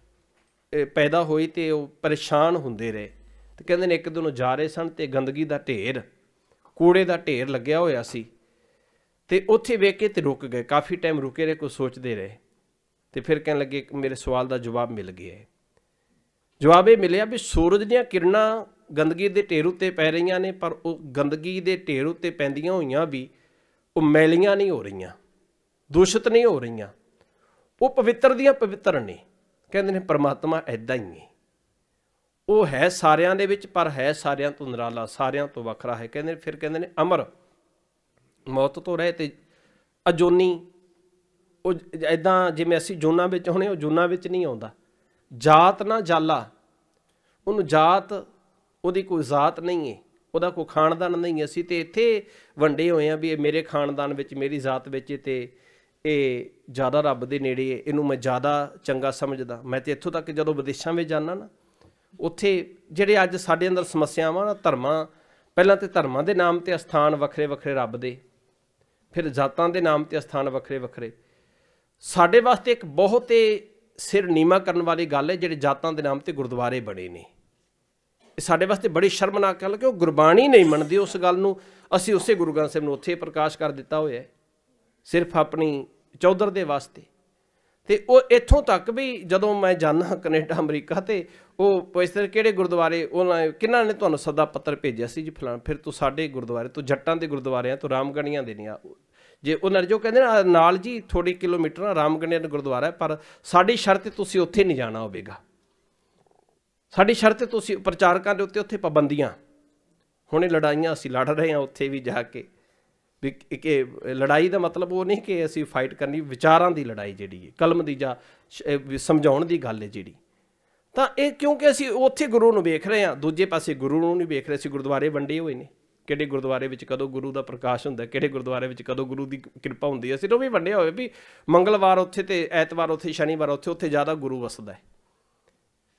ਪੈਦਾ ਹੋਈ ਤੇ ਉਹ ਪਰੇਸ਼ਾਨ ਹੁੰਦੇ ਰਹੇ। ਤੇ ਕਹਿੰਦੇ ਨੇ ਇੱਕ ਦਿਨ ਉਹ ਜਾ ਰਹੇ ਸਨ ਤੇ ਗੰਦਗੀ ਦਾ ਢੇਰ, ਕੂੜੇ ਦਾ ਢੇਰ ਲੱਗਿਆ ਹੋਇਆ ਸੀ, ਤੇ ਉੱਥੇ ਵੇਖ ਕੇ ਤੇ ਰੁਕ ਗਏ। ਕਾਫੀ ਟਾਈਮ ਰੁਕੇ ਰਹੇ, ਕੁਝ ਸੋਚਦੇ ਰਹੇ। ਤੇ ਫਿਰ ਕਹਿਣ ਲੱਗੇ ਮੇਰੇ ਸਵਾਲ ਦਾ ਜਵਾਬ ਮਿਲ ਗਿਆ ਹੈ। ਜਵਾਬ ਇਹ ਮਿਲਿਆ ਵੀ ਸੂਰਜ ਦੀਆਂ ਕਿਰਨਾਂ ਗੰਦਗੀ ਦੇ ਢੇਰ ਉੱਤੇ ਪੈ ਰਹੀਆਂ ਨੇ, ਪਰ ਉਹ ਗੰਦਗੀ ਦੇ ਢੇਰ ਉੱਤੇ ਪੈਂਦੀਆਂ ਹੋਈਆਂ ਵੀ ਉਹ ਮੈਲੀਆਂ ਨਹੀਂ ਹੋ ਰਹੀਆਂ, ਦੂਸ਼ਿਤ ਨਹੀਂ ਹੋ ਰਹੀਆਂ, ਉਹ ਪਵਿੱਤਰ ਦੀਆਂ ਪਵਿੱਤਰ ਨੇ। ਕਹਿੰਦੇ ਨੇ ਪਰਮਾਤਮਾ ਇੱਦਾਂ ਹੀ ਹੈ, ਉਹ ਹੈ ਸਾਰਿਆਂ ਦੇ ਵਿੱਚ ਪਰ ਹੈ ਸਾਰਿਆਂ ਤੋਂ ਨਿਰਾਲਾ, ਸਾਰਿਆਂ ਤੋਂ ਵੱਖਰਾ ਹੈ। ਕਹਿੰਦੇ ਫਿਰ ਕਹਿੰਦੇ ਨੇ ਅਮਰ, ਮੌਤ ਤੋਂ ਰਹਿ ਤੇ ਅਜੋਨੀ। ਉਹ ਇੱਦਾਂ ਜਿਵੇਂ ਅਸੀਂ ਜੂਨਾਂ ਵਿੱਚ ਹੋਣੇ, ਉਹ ਜੂਨਾਂ ਵਿੱਚ ਨਹੀਂ ਆਉਂਦਾ। ਜਾਤ ਨਾ ਜਾਲਾ, ਉਹਨੂੰ ਜਾਤ, ਉਹਦੀ ਕੋਈ ਜ਼ਾਤ ਨਹੀਂ ਹੈ, ਉਹਦਾ ਕੋਈ ਖਾਨਦਾਨ ਨਹੀਂ। ਅਸੀਂ ਤੇ ਇੱਥੇ ਵੰਡੇ ਹੋਏ ਹਾਂ ਵੀ ਇਹ ਮੇਰੇ ਖਾਨਦਾਨ ਵਿੱਚ, ਮੇਰੀ ਜ਼ਾਤ ਵਿੱਚ, ਤੇ ਇਹ ਜ਼ਿਆਦਾ ਰੱਬ ਦੇ ਨੇੜੇ ਹੈ, ਇਹਨੂੰ ਮੈਂ ਜ਼ਿਆਦਾ ਚੰਗਾ ਸਮਝਦਾ। ਮੈਂ ਤੇ ਇੱਥੋਂ ਤੱਕ ਜਦੋਂ ਵਿਦੇਸ਼ਾਂ ਵਿੱਚ ਜਾਂਦਾ ਨਾ, ਉੱਥੇ ਜਿਹੜੇ ਅੱਜ ਸਾਡੇ ਅੰਦਰ ਸਮੱਸਿਆਵਾਂ ਨਾ, ਧਰਮਾਂ, ਪਹਿਲਾਂ ਤੇ ਧਰਮਾਂ ਦੇ ਨਾਮ ਤੇ ਅਸਥਾਨ ਵੱਖਰੇ ਵੱਖਰੇ ਰੱਬ ਦੇ, ਫਿਰ ਜਾਤਾਂ ਦੇ ਨਾਮ ਤੇ ਅਸਥਾਨ ਵੱਖਰੇ ਵੱਖਰੇ। ਸਾਡੇ ਵਾਸਤੇ ਇੱਕ ਬਹੁਤ ਹੀ ਸਿਰ ਨੀਵਾਂ ਕਰਨ ਵਾਲੀ ਗੱਲ ਹੈ ਜਿਹੜੇ ਜਾਤਾਂ ਦੇ ਨਾਮ ਤੇ ਗੁਰਦੁਆਰੇ ਬਣੇ ਨੇ। ਇਹ ਸਾਡੇ ਵਾਸਤੇ ਬੜੀ ਸ਼ਰਮਨਾਕ ਗੱਲ ਕਿ ਉਹ ਗੁਰਬਾਣੀ ਨਹੀਂ ਮੰਨਦੇ ਉਸ ਗੱਲ ਨੂੰ। ਅਸੀਂ ਉਸੇ ਗੁਰੂ ਗ੍ਰੰਥ ਸਾਹਿਬ ਨੂੰ ਉੱਥੇ ਪ੍ਰਕਾਸ਼ ਕਰ ਦਿੱਤਾ ਹੋਇਆ ਸਿਰਫ ਆਪਣੀ ਚੌਧਰ ਦੇ ਵਾਸਤੇ। ਤੇ ਉਹ ਇੱਥੋਂ ਤੱਕ ਵੀ ਜਦੋਂ ਮੈਂ ਜਾਂਦਾ ਕੈਨੇਡਾ ਅਮਰੀਕਾ, ਤੇ ਉਹ ਪੁੱਛਦੇ ਕਿਹੜੇ ਗੁਰਦੁਆਰੇ, ਉਹਨਾਂ ਕਿਹਨਾਂ ਨੇ ਤੁਹਾਨੂੰ ਸੱਦਾ ਪੱਤਰ ਭੇਜਿਆ ਸੀ ਜੀ ਫਲਾਣਾ। ਫਿਰ ਤੂੰ ਸਾਡੇ ਗੁਰਦੁਆਰੇ, ਤੂੰ ਜੱਟਾਂ ਦੇ ਗੁਰਦੁਆਰੇ ਆ, ਤੂੰ ਰਾਮਗੜੀਆਂ ਦੇ ਨਹੀਂ ਆ। ਜੇ ਉਹਨਾਂ ਨੇ ਜੋ ਕਹਿੰਦੇ ਨਾ ਨਾਲ ਜੀ ਥੋੜ੍ਹੀ ਕਿਲੋਮੀਟਰ ਨਾ ਰਾਮਗੜੀਆਂ ਦਾ ਗੁਰਦੁਆਰਾ ਹੈ, ਪਰ ਸਾਡੀ ਸ਼ਰਤ ਤੁਸੀਂ ਉੱਥੇ ਨਹੀਂ ਜਾਣਾ ਹੋਵੇਗਾ। ਸਾਡੀ ਸ਼ਰਤ ਤੁਸੀਂ ਪ੍ਰਚਾਰਕਾਂ ਦੇ ਉੱਤੇ ਉੱਥੇ ਪਾਬੰਦੀਆਂ। ਹੁਣ ਇਹ ਲੜਾਈਆਂ ਅਸੀਂ ਲੜ ਰਹੇ ਹਾਂ ਉੱਥੇ ਵੀ ਜਾ ਕੇ, ਵੀ ਕਿ ਲੜਾਈ ਦਾ ਮਤਲਬ ਉਹ ਨਹੀਂ ਕਿ ਅਸੀਂ ਫਾਈਟ ਕਰਨੀ, ਵਿਚਾਰਾਂ ਦੀ ਲੜਾਈ ਜਿਹੜੀ ਹੈ, ਕਲਮ ਦੀ ਜਾਂ ਸਮਝਾਉਣ ਦੀ ਗੱਲ ਹੈ ਜਿਹੜੀ। ਤਾਂ ਇਹ ਕਿਉਂਕਿ ਅਸੀਂ ਉੱਥੇ ਗੁਰੂ ਨੂੰ ਵੇਖ ਰਹੇ ਹਾਂ, ਦੂਜੇ ਪਾਸੇ ਗੁਰੂ ਨੂੰ ਨਹੀਂ ਵੇਖ ਰਹੇ। ਅਸੀਂ ਗੁਰਦੁਆਰੇ ਵੰਡੇ ਹੋਏ ਨੇ, ਕਿਹੜੇ ਗੁਰਦੁਆਰੇ ਵਿੱਚ ਕਦੋਂ ਗੁਰੂ ਦਾ ਪ੍ਰਕਾਸ਼ ਹੁੰਦਾ, ਕਿਹੜੇ ਗੁਰਦੁਆਰੇ ਵਿੱਚ ਕਦੋਂ ਗੁਰੂ ਦੀ ਕਿਰਪਾ ਹੁੰਦੀ ਹੈ। ਅਸੀਂ ਉਹ ਵੀ ਵੰਡੇ ਹੋਏ ਵੀ ਮੰਗਲਵਾਰ ਉੱਥੇ ਤੇ ਐਤਵਾਰ ਉੱਥੇ, ਸ਼ਨੀਵਾਰ ਉੱਥੇ, ਉੱਥੇ ਜ਼ਿਆਦਾ ਗੁਰੂ ਵਸਦਾ ਹੈ।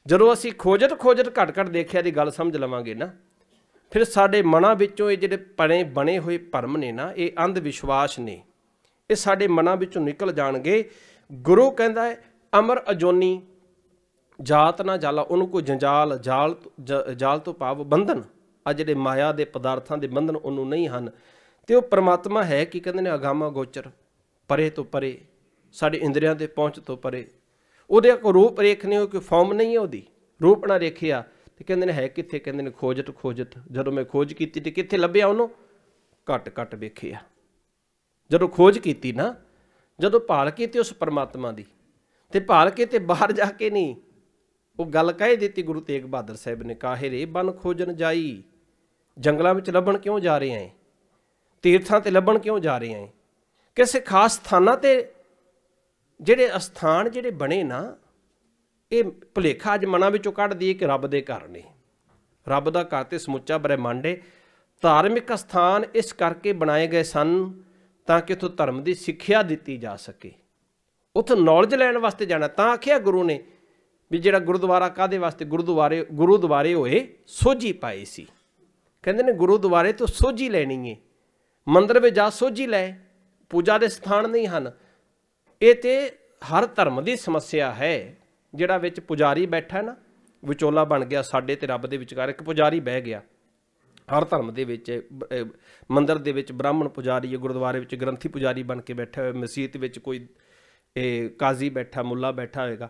ਜਦੋਂ ਅਸੀਂ ਖੋਜਤ ਖੋਜਤ ਘੱਟ ਘੱਟ ਦੇਖਿਆ ਦੀ ਗੱਲ ਸਮਝ ਲਵਾਂਗੇ ਨਾ, ਫਿਰ ਸਾਡੇ ਮਨਾਂ ਵਿੱਚੋਂ ਇਹ ਜਿਹੜੇ ਬਣੇ ਬਣੇ ਹੋਏ ਭਰਮ ਨੇ ਨਾ, ਇਹ ਅੰਧ ਵਿਸ਼ਵਾਸ ਨੇ, ਇਹ ਸਾਡੇ ਮਨਾਂ ਵਿੱਚੋਂ ਨਿਕਲ ਜਾਣਗੇ। ਗੁਰੂ ਕਹਿੰਦਾ ਹੈ ਅਮਰ ਅਜੋਨੀ ਜਾਤ ਨਾ ਜਾਲਾ, ਉਹਨੂੰ ਕੋਈ ਜੰਜਾਲ ਜਾਲ ਜਾਲ ਤੋਂ ਭਾਵ ਬੰਧਨ, ਆ ਜਿਹੜੇ ਮਾਇਆ ਦੇ ਪਦਾਰਥਾਂ ਦੇ ਬੰਧਨ ਉਹਨੂੰ ਨਹੀਂ ਹਨ। ਤੇ ਉਹ ਪਰਮਾਤਮਾ ਹੈ ਕੀ ਕਹਿੰਦੇ ਨੇ, ਅਗਾਮਾ ਗੋਚਰ, ਪਰੇ ਤੋਂ ਪਰੇ, ਸਾਡੇ ਇੰਦਰੀਆਂ ਦੇ ਪਹੁੰਚ ਤੋਂ ਪਰੇ। ਉਹਦੇ ਕੋਈ ਰੂਪ ਰੇਖ ਨਹੀਂ, ਕੋਈ ਫਾਰਮ ਨਹੀਂ ਹੈ ਉਹਦੀ, ਰੂਪ ਨਾ ਰੇਖਿਆ। ਤੇ ਕਹਿੰਦੇ ਨੇ ਹੈ ਕਿੱਥੇ, ਕਹਿੰਦੇ ਨੇ ਖੋਜਤ ਖੋਜਤ, ਜਦੋਂ ਮੈਂ ਖੋਜ ਕੀਤੀ ਤੇ ਕਿੱਥੇ ਲੱਭਿਆ ਉਹਨੂੰ, ਘੱਟ ਘੱਟ ਵੇਖਿਆ। ਜਦੋਂ ਖੋਜ ਕੀਤੀ ਨਾ, ਜਦੋਂ ਭਾਲ ਕੀਤੀ ਉਸ ਪਰਮਾਤਮਾ ਦੀ, ਤੇ ਭਾਲ ਕੇ ਤੇ ਬਾਹਰ ਜਾ ਕੇ ਨਹੀਂ, ਉਹ ਗੱਲ ਕਹਿ ਦਿੱਤੀ ਗੁਰੂ ਤੇਗ ਬਹਾਦਰ ਸਾਹਿਬ ਨੇ, ਕਾਹੇ ਰੇ ਬਨ ਖੋਜਣ ਜਾਈ, ਜੰਗਲਾਂ ਵਿੱਚ ਲੱਭਣ ਕਿਉਂ ਜਾ ਰਹੇ ਆਂ, ਤੀਰਥਾਂ ਤੇ ਲੱਭਣ ਕਿਉਂ ਜਾ ਰਹੇ ਆਂ, ਕਿਸੇ ਖਾਸ ਸਥਾਨਾਂ ਤੇ ਜਿਹੜੇ ਅਸਥਾਨ ਜਿਹੜੇ ਬਣੇ ਨਾ, ਇਹ ਭੁਲੇਖਾ ਅੱਜ ਮਨਾਂ ਵਿੱਚੋਂ ਕੱਢ ਦਈਏ ਕਿ ਰੱਬ ਦੇ ਘਰ ਨੇ। ਰੱਬ ਦਾ ਘਰ ਤੇ ਸਮੁੱਚਾ ਬ੍ਰਹਿਮੰਡ ਹੈ। ਧਾਰਮਿਕ ਅਸਥਾਨ ਇਸ ਕਰਕੇ ਬਣਾਏ ਗਏ ਸਨ ਤਾਂ ਕਿ ਉੱਥੋਂ ਧਰਮ ਦੀ ਸਿੱਖਿਆ ਦਿੱਤੀ ਜਾ ਸਕੇ, ਉੱਥੋਂ ਨੌਲੇਜ ਲੈਣ ਵਾਸਤੇ ਜਾਣਾ। ਤਾਂ ਆਖਿਆ ਗੁਰੂ ਨੇ ਵੀ ਜਿਹੜਾ ਗੁਰਦੁਆਰਾ ਕਾਹਦੇ ਵਾਸਤੇ, ਗੁਰਦੁਆਰੇ ਗੁਰੂਦੁਆਰੇ ਹੋਏ ਸੋਝੀ ਪਾਈ ਸੀ। ਕਹਿੰਦੇ ਨੇ ਗੁਰੂਦੁਆਰੇ ਤੋਂ ਸੋਝੀ ਲੈਣੀ ਹੈ, ਮੰਦਰ ਵਿੱਚ ਜਾ ਸੋਝੀ ਲੈ, ਪੂਜਾ ਦੇ ਸਥਾਨ ਨਹੀਂ ਹਨ। ਇਹ ਤੇ ਹਰ ਧਰਮ ਦੀ ਸਮੱਸਿਆ ਹੈ। ਜਿਹੜਾ ਵਿੱਚ ਪੁਜਾਰੀ ਬੈਠਾ ਨਾ, ਵਿਚੋਲਾ ਬਣ ਗਿਆ ਸਾਡੇ ਤੇ ਰੱਬ ਦੇ ਵਿਚਕਾਰ, ਇੱਕ ਪੁਜਾਰੀ ਬਹਿ ਗਿਆ। ਹਰ ਧਰਮ ਦੇ ਵਿੱਚ ਮੰਦਰ ਦੇ ਵਿੱਚ ਬ੍ਰਾਹਮਣ ਪੁਜਾਰੀ ਹੈ, ਗੁਰਦੁਆਰੇ ਵਿੱਚ ਗ੍ਰੰਥੀ ਪੁਜਾਰੀ ਬਣ ਕੇ ਬੈਠਾ ਹੋਇਆ, ਮਸੀਤ ਵਿੱਚ ਕੋਈ ਇਹ ਕਾਜ਼ੀ ਬੈਠਾ, ਮੁੱਲਾ ਬੈਠਾ ਹੋਏਗਾ।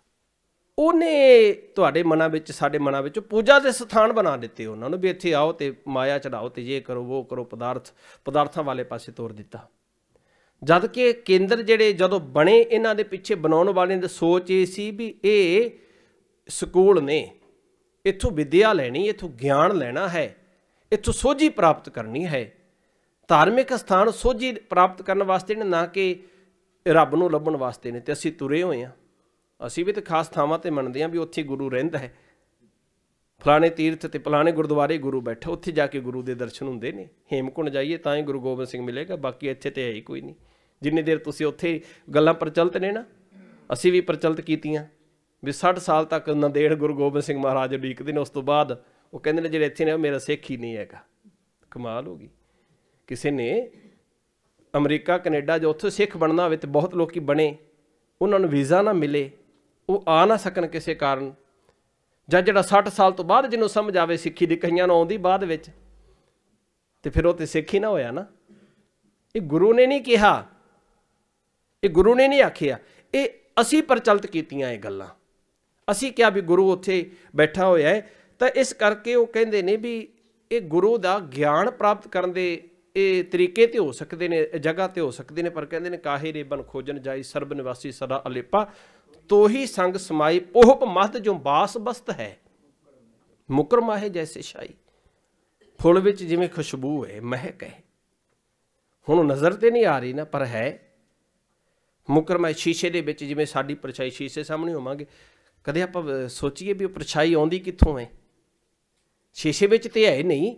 ਉਹਨੇ ਤੁਹਾਡੇ ਮਨਾਂ ਵਿੱਚ, ਸਾਡੇ ਮਨਾਂ ਵਿੱਚ ਪੂਜਾ ਦੇ ਸਥਾਨ ਬਣਾ ਦਿੱਤੇ ਉਹਨਾਂ ਨੂੰ, ਵੀ ਇੱਥੇ ਆਓ ਤੇ ਮਾਇਆ ਚੜਾਓ ਤੇ ਇਹ ਕਰੋ ਉਹ ਕਰੋ, ਪਦਾਰਥ ਪਦਾਰਥਾਂ ਵਾਲੇ ਪਾਸੇ ਤੋਰ ਦਿੱਤਾ। ਜਦ ਕਿ ਕੇਂਦਰ ਜਿਹੜੇ ਜਦੋਂ ਬਣੇ, ਇਹਨਾਂ ਦੇ ਪਿੱਛੇ ਬਣਾਉਣ ਵਾਲਿਆਂ ਦੀ ਸੋਚ ਇਹ ਸੀ ਵੀ ਇਹ ਸਕੂਲ ਨੇ, ਇੱਥੋਂ ਵਿੱਦਿਆ ਲੈਣੀ, ਇੱਥੋਂ ਗਿਆਨ ਲੈਣਾ ਹੈ, ਇੱਥੋਂ ਸੋਝੀ ਪ੍ਰਾਪਤ ਕਰਨੀ ਹੈ। ਧਾਰਮਿਕ ਸਥਾਨ ਸੋਝੀ ਪ੍ਰਾਪਤ ਕਰਨ ਵਾਸਤੇ ਨੇ, ਨਾ ਕਿ ਰੱਬ ਨੂੰ ਲੱਭਣ ਵਾਸਤੇ ਨੇ। ਤੇ ਅਸੀਂ ਤੁਰੇ ਹੋਏ ਹਾਂ, ਅਸੀਂ ਵੀ ਤਾਂ ਖਾਸ ਥਾਵਾਂ ਤੇ ਮੰਨਦੇ ਹਾਂ ਵੀ ਉੱਥੇ ਗੁਰੂ ਰਹਿੰਦਾ ਹੈ, ਫਲਾਣੇ ਤੀਰਥ ਤੇ ਫਲਾਣੇ ਗੁਰਦੁਆਰੇ ਗੁਰੂ ਬੈਠਾ, ਉੱਥੇ ਜਾ ਕੇ ਗੁਰੂ ਦੇ ਦਰਸ਼ਨ ਹੁੰਦੇ ਨੇ। ਹੇਮਕੁੰਟ ਜਾਈਏ ਤਾਂ ਹੀ ਗੁਰੂ ਗੋਬਿੰਦ ਸਿੰਘ ਮਿਲੇਗਾ, ਬਾਕੀ ਇੱਥੇ ਤੇ ਹੈ ਹੀ ਕੋਈ ਨਹੀਂ। ਜਿੰਨੀ ਦੇਰ ਤੁਸੀਂ ਉੱਥੇ ਗੱਲਾਂ ਪ੍ਰਚਲਿਤ ਨੇ ਨਾ, ਅਸੀਂ ਵੀ ਪ੍ਰਚਲਿਤ ਕੀਤੀਆਂ ਵੀ ਸੱਠ ਸਾਲ ਤੱਕ ਨੰਦੇੜ ਗੁਰੂ ਗੋਬਿੰਦ ਸਿੰਘ ਮਹਾਰਾਜ ਉਡੀਕਦੇ ਨੇ, ਉਸ ਤੋਂ ਬਾਅਦ ਉਹ ਕਹਿੰਦੇ ਨੇ ਜਿਹੜੇ ਇੱਥੇ ਨੇ ਉਹ ਮੇਰਾ ਸਿੱਖ ਹੀ ਨਹੀਂ ਹੈਗਾ। ਕਮਾਲ ਹੋ ਗਈ। ਕਿਸੇ ਨੇ ਅਮਰੀਕਾ ਕੈਨੇਡਾ ਜੋ ਉੱਥੇ ਸਿੱਖ ਬਣਨਾ ਹੋਵੇ ਤੇ ਬਹੁਤ ਲੋਕੀ ਬਣੇ, ਉਹਨਾਂ ਨੂੰ ਵੀਜ਼ਾ ਨਾ ਮਿਲੇ, ਉਹ ਆ ਨਾ ਸਕਣ ਕਿਸੇ ਕਾਰਨ, ਜਾਂ ਜਿਹੜਾ ਸੱਠ ਸਾਲ ਤੋਂ ਬਾਅਦ ਜਿਹਨੂੰ ਸਮਝ ਆਵੇ ਸਿੱਖੀ ਦੀ, ਕਈਆਂ ਨੂੰ ਆਉਂਦੀ ਬਾਅਦ ਵਿੱਚ, ਤੇ ਫਿਰ ਉਹ ਤੇ ਸਿੱਖ ਹੀ ਨਾ ਹੋਇਆ ਨਾ। ਇਹ ਗੁਰੂ ਨੇ ਨਹੀਂ ਕਿਹਾ, ਇਹ ਗੁਰੂ ਨੇ ਨਹੀਂ ਆਖਿਆ, ਇਹ ਅਸੀਂ ਪ੍ਰਚਲਿਤ ਕੀਤੀਆਂ ਇਹ ਗੱਲਾਂ। ਅਸੀਂ ਕਿਹਾ ਵੀ ਗੁਰੂ ਉੱਥੇ ਬੈਠਾ ਹੋਇਆ ਹੈ, ਤਾਂ ਇਸ ਕਰਕੇ ਉਹ ਕਹਿੰਦੇ ਨੇ ਵੀ ਇਹ ਗੁਰੂ ਦਾ ਗਿਆਨ ਪ੍ਰਾਪਤ ਕਰਨ ਦੇ ਇਹ ਤਰੀਕੇ ਤੇ ਹੋ ਸਕਦੇ ਨੇ, ਜਗ੍ਹਾ ਤੇ ਹੋ ਸਕਦੇ ਨੇ। ਪਰ ਕਹਿੰਦੇ ਨੇ ਕਾਹੇ ਰੇ ਬਨ ਖੋਜਣ ਜਾਈ, ਸਰਬ ਨਿਵਾਸੀ ਸਦਾ ਅਲੇਪਾ, ਤੋਹੀ ਸੰਗ ਸਮਾਈ ਪੋਹਪ ਮਹਤ ਜੋ ਬਾਸ ਬਸਤ ਹੈ, ਮੁਕਰ ਮਾਹੇ ਜੈਸੇ ਸ਼ਾਈ। ਫੁੱਲ ਵਿੱਚ ਜਿਵੇਂ ਖੁਸ਼ਬੂ ਹੈ, ਮਹਿਕ ਹੈ, ਹੁਣ ਨਜ਼ਰ ਤੇ ਨਹੀਂ ਆ ਰਹੀ ਨਾ, ਪਰ ਹੈ ਮੁਕਰਮਾਏ। ਸ਼ੀਸ਼ੇ ਦੇ ਵਿੱਚ ਜਿਵੇਂ ਸਾਡੀ ਪਰਛਾਈ, ਸ਼ੀਸ਼ੇ ਸਾਹਮਣੇ ਹੋਵਾਂਗੇ, ਕਦੇ ਆਪਾਂ ਸੋਚੀਏ ਵੀ ਉਹ ਪਰਛਾਈ ਆਉਂਦੀ ਕਿੱਥੋਂ ਹੈ? ਸ਼ੀਸ਼ੇ ਵਿੱਚ ਤੇ ਹੈ ਨਹੀਂ।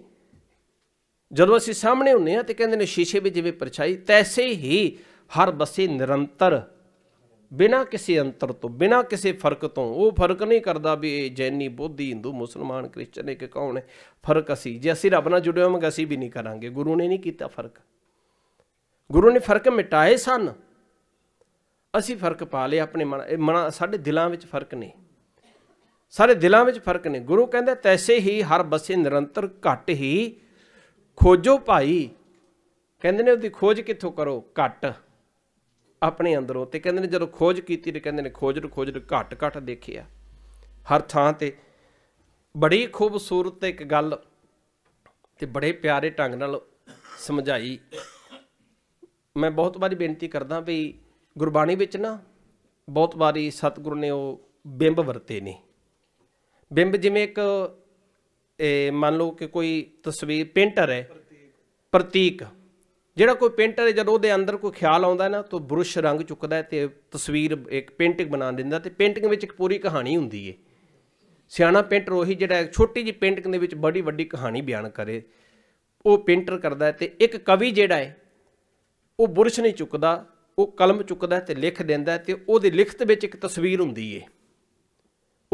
ਜਦੋਂ ਅਸੀਂ ਸਾਹਮਣੇ ਹੁੰਦੇ ਹਾਂ ਤੇ ਕਹਿੰਦੇ ਨੇ ਸ਼ੀਸ਼ੇ ਵਿੱਚ ਜਿਵੇਂ ਪਰਛਾਈ, ਤੈਸੇ ਹੀ ਹਰ ਬਸੇ ਨਿਰੰਤਰ, ਬਿਨਾਂ ਕਿਸੇ ਅੰਤਰ ਤੋਂ, ਬਿਨਾਂ ਕਿਸੇ ਫਰਕ ਤੋਂ। ਉਹ ਫਰਕ ਨਹੀਂ ਕਰਦਾ ਵੀ ਇਹ ਜੈਨੀ, ਬੋਧੀ, ਹਿੰਦੂ, ਮੁਸਲਮਾਨ, ਕ੍ਰਿਸਚਨ ਹੈ ਕਿ ਕੌਣ ਹੈ। ਫਰਕ ਅਸੀਂ, ਜੇ ਅਸੀਂ ਰੱਬ ਨਾਲ ਜੁੜੇ ਹੋਵਾਂਗੇ ਅਸੀਂ ਵੀ ਨਹੀਂ ਕਰਾਂਗੇ। ਗੁਰੂ ਨੇ ਨਹੀਂ ਕੀਤਾ ਫਰਕ, ਗੁਰੂ ਨੇ ਫਰਕ ਮਿਟਾਏ ਸਨ, ਅਸੀਂ ਫਰਕ ਪਾ ਲਿਆ ਆਪਣੇ ਮਨ ਮਨ ਸਾਡੇ ਦਿਲਾਂ ਵਿੱਚ ਫਰਕ ਨੇ, ਸਾਰੇ ਦਿਲਾਂ ਵਿੱਚ ਫਰਕ ਨੇ। ਗੁਰੂ ਕਹਿੰਦਾ ਤੈਸੇ ਹੀ ਹਰ ਬਸੇ ਨਿਰੰਤਰ, ਘੱਟ ਹੀ ਖੋਜੋ ਭਾਈ। ਕਹਿੰਦੇ ਨੇ ਉਹਦੀ ਖੋਜ ਕਿੱਥੋਂ ਕਰੋ? ਘੱਟ ਆਪਣੇ ਅੰਦਰੋਂ। ਤੇ ਕਹਿੰਦੇ ਨੇ ਜਦੋਂ ਖੋਜ ਕੀਤੀ ਤੇ ਕਹਿੰਦੇ ਨੇ ਖੋਜ ਨੂੰ ਖੋਜ ਨੂੰ ਘੱਟ ਘੱਟ ਦੇਖਿਆ ਹਰ ਥਾਂ ਤੇ। ਬੜੀ ਖੂਬਸੂਰਤ ਇੱਕ ਗੱਲ ਤੇ ਬੜੇ ਪਿਆਰੇ ਢੰਗ ਨਾਲ ਸਮਝਾਈ। ਮੈਂ ਬਹੁਤ ਵਾਰੀ ਬੇਨਤੀ ਕਰਦਾ ਵੀ ਗੁਰਬਾਣੀ ਵਿੱਚ ਨਾ ਬਹੁਤ ਵਾਰੀ ਸਤਿਗੁਰੂ ਨੇ ਉਹ ਬਿੰਬ ਵਰਤੇ ਨੇ। ਬਿੰਬ ਜਿਵੇਂ ਇੱਕ ਇਹ ਮੰਨ ਲਓ ਕਿ ਕੋਈ ਤਸਵੀਰ ਪੇਂਟਰ ਹੈ, ਪ੍ਰਤੀਕ। ਜਿਹੜਾ ਕੋਈ ਪੇਂਟਰ ਹੈ ਜਦੋਂ ਉਹਦੇ ਅੰਦਰ ਕੋਈ ਖਿਆਲ ਆਉਂਦਾ ਨਾ ਤਾਂ ਬੁਰਸ਼ ਰੰਗ ਚੁੱਕਦਾ ਤੇ ਤਸਵੀਰ ਇੱਕ ਪੇਂਟਿੰਗ ਬਣਾ ਦਿੰਦਾ। ਤੇ ਪੇਂਟਿੰਗ ਵਿੱਚ ਇੱਕ ਪੂਰੀ ਕਹਾਣੀ ਹੁੰਦੀ ਹੈ। ਸਿਆਣਾ ਪੇਂਟਰ ਉਹੀ ਜਿਹੜਾ ਛੋਟੀ ਜਿਹੀ ਪੇਂਟਿੰਗ ਦੇ ਵਿੱਚ ਬੜੀ ਵੱਡੀ ਕਹਾਣੀ ਬਿਆਨ ਕਰੇ, ਉਹ ਪੇਂਟਰ ਕਰਦਾ। ਤੇ ਇੱਕ ਕਵੀ ਜਿਹੜਾ ਹੈ ਉਹ ਬੁਰਸ਼ ਨਹੀਂ ਚੁੱਕਦਾ, ਉਹ ਕਲਮ ਚੁੱਕਦਾ ਤੇ ਲਿਖ ਦਿੰਦਾ। ਤੇ ਉਹਦੀ ਲਿਖਤ ਵਿੱਚ ਇੱਕ ਤਸਵੀਰ ਹੁੰਦੀ ਹੈ,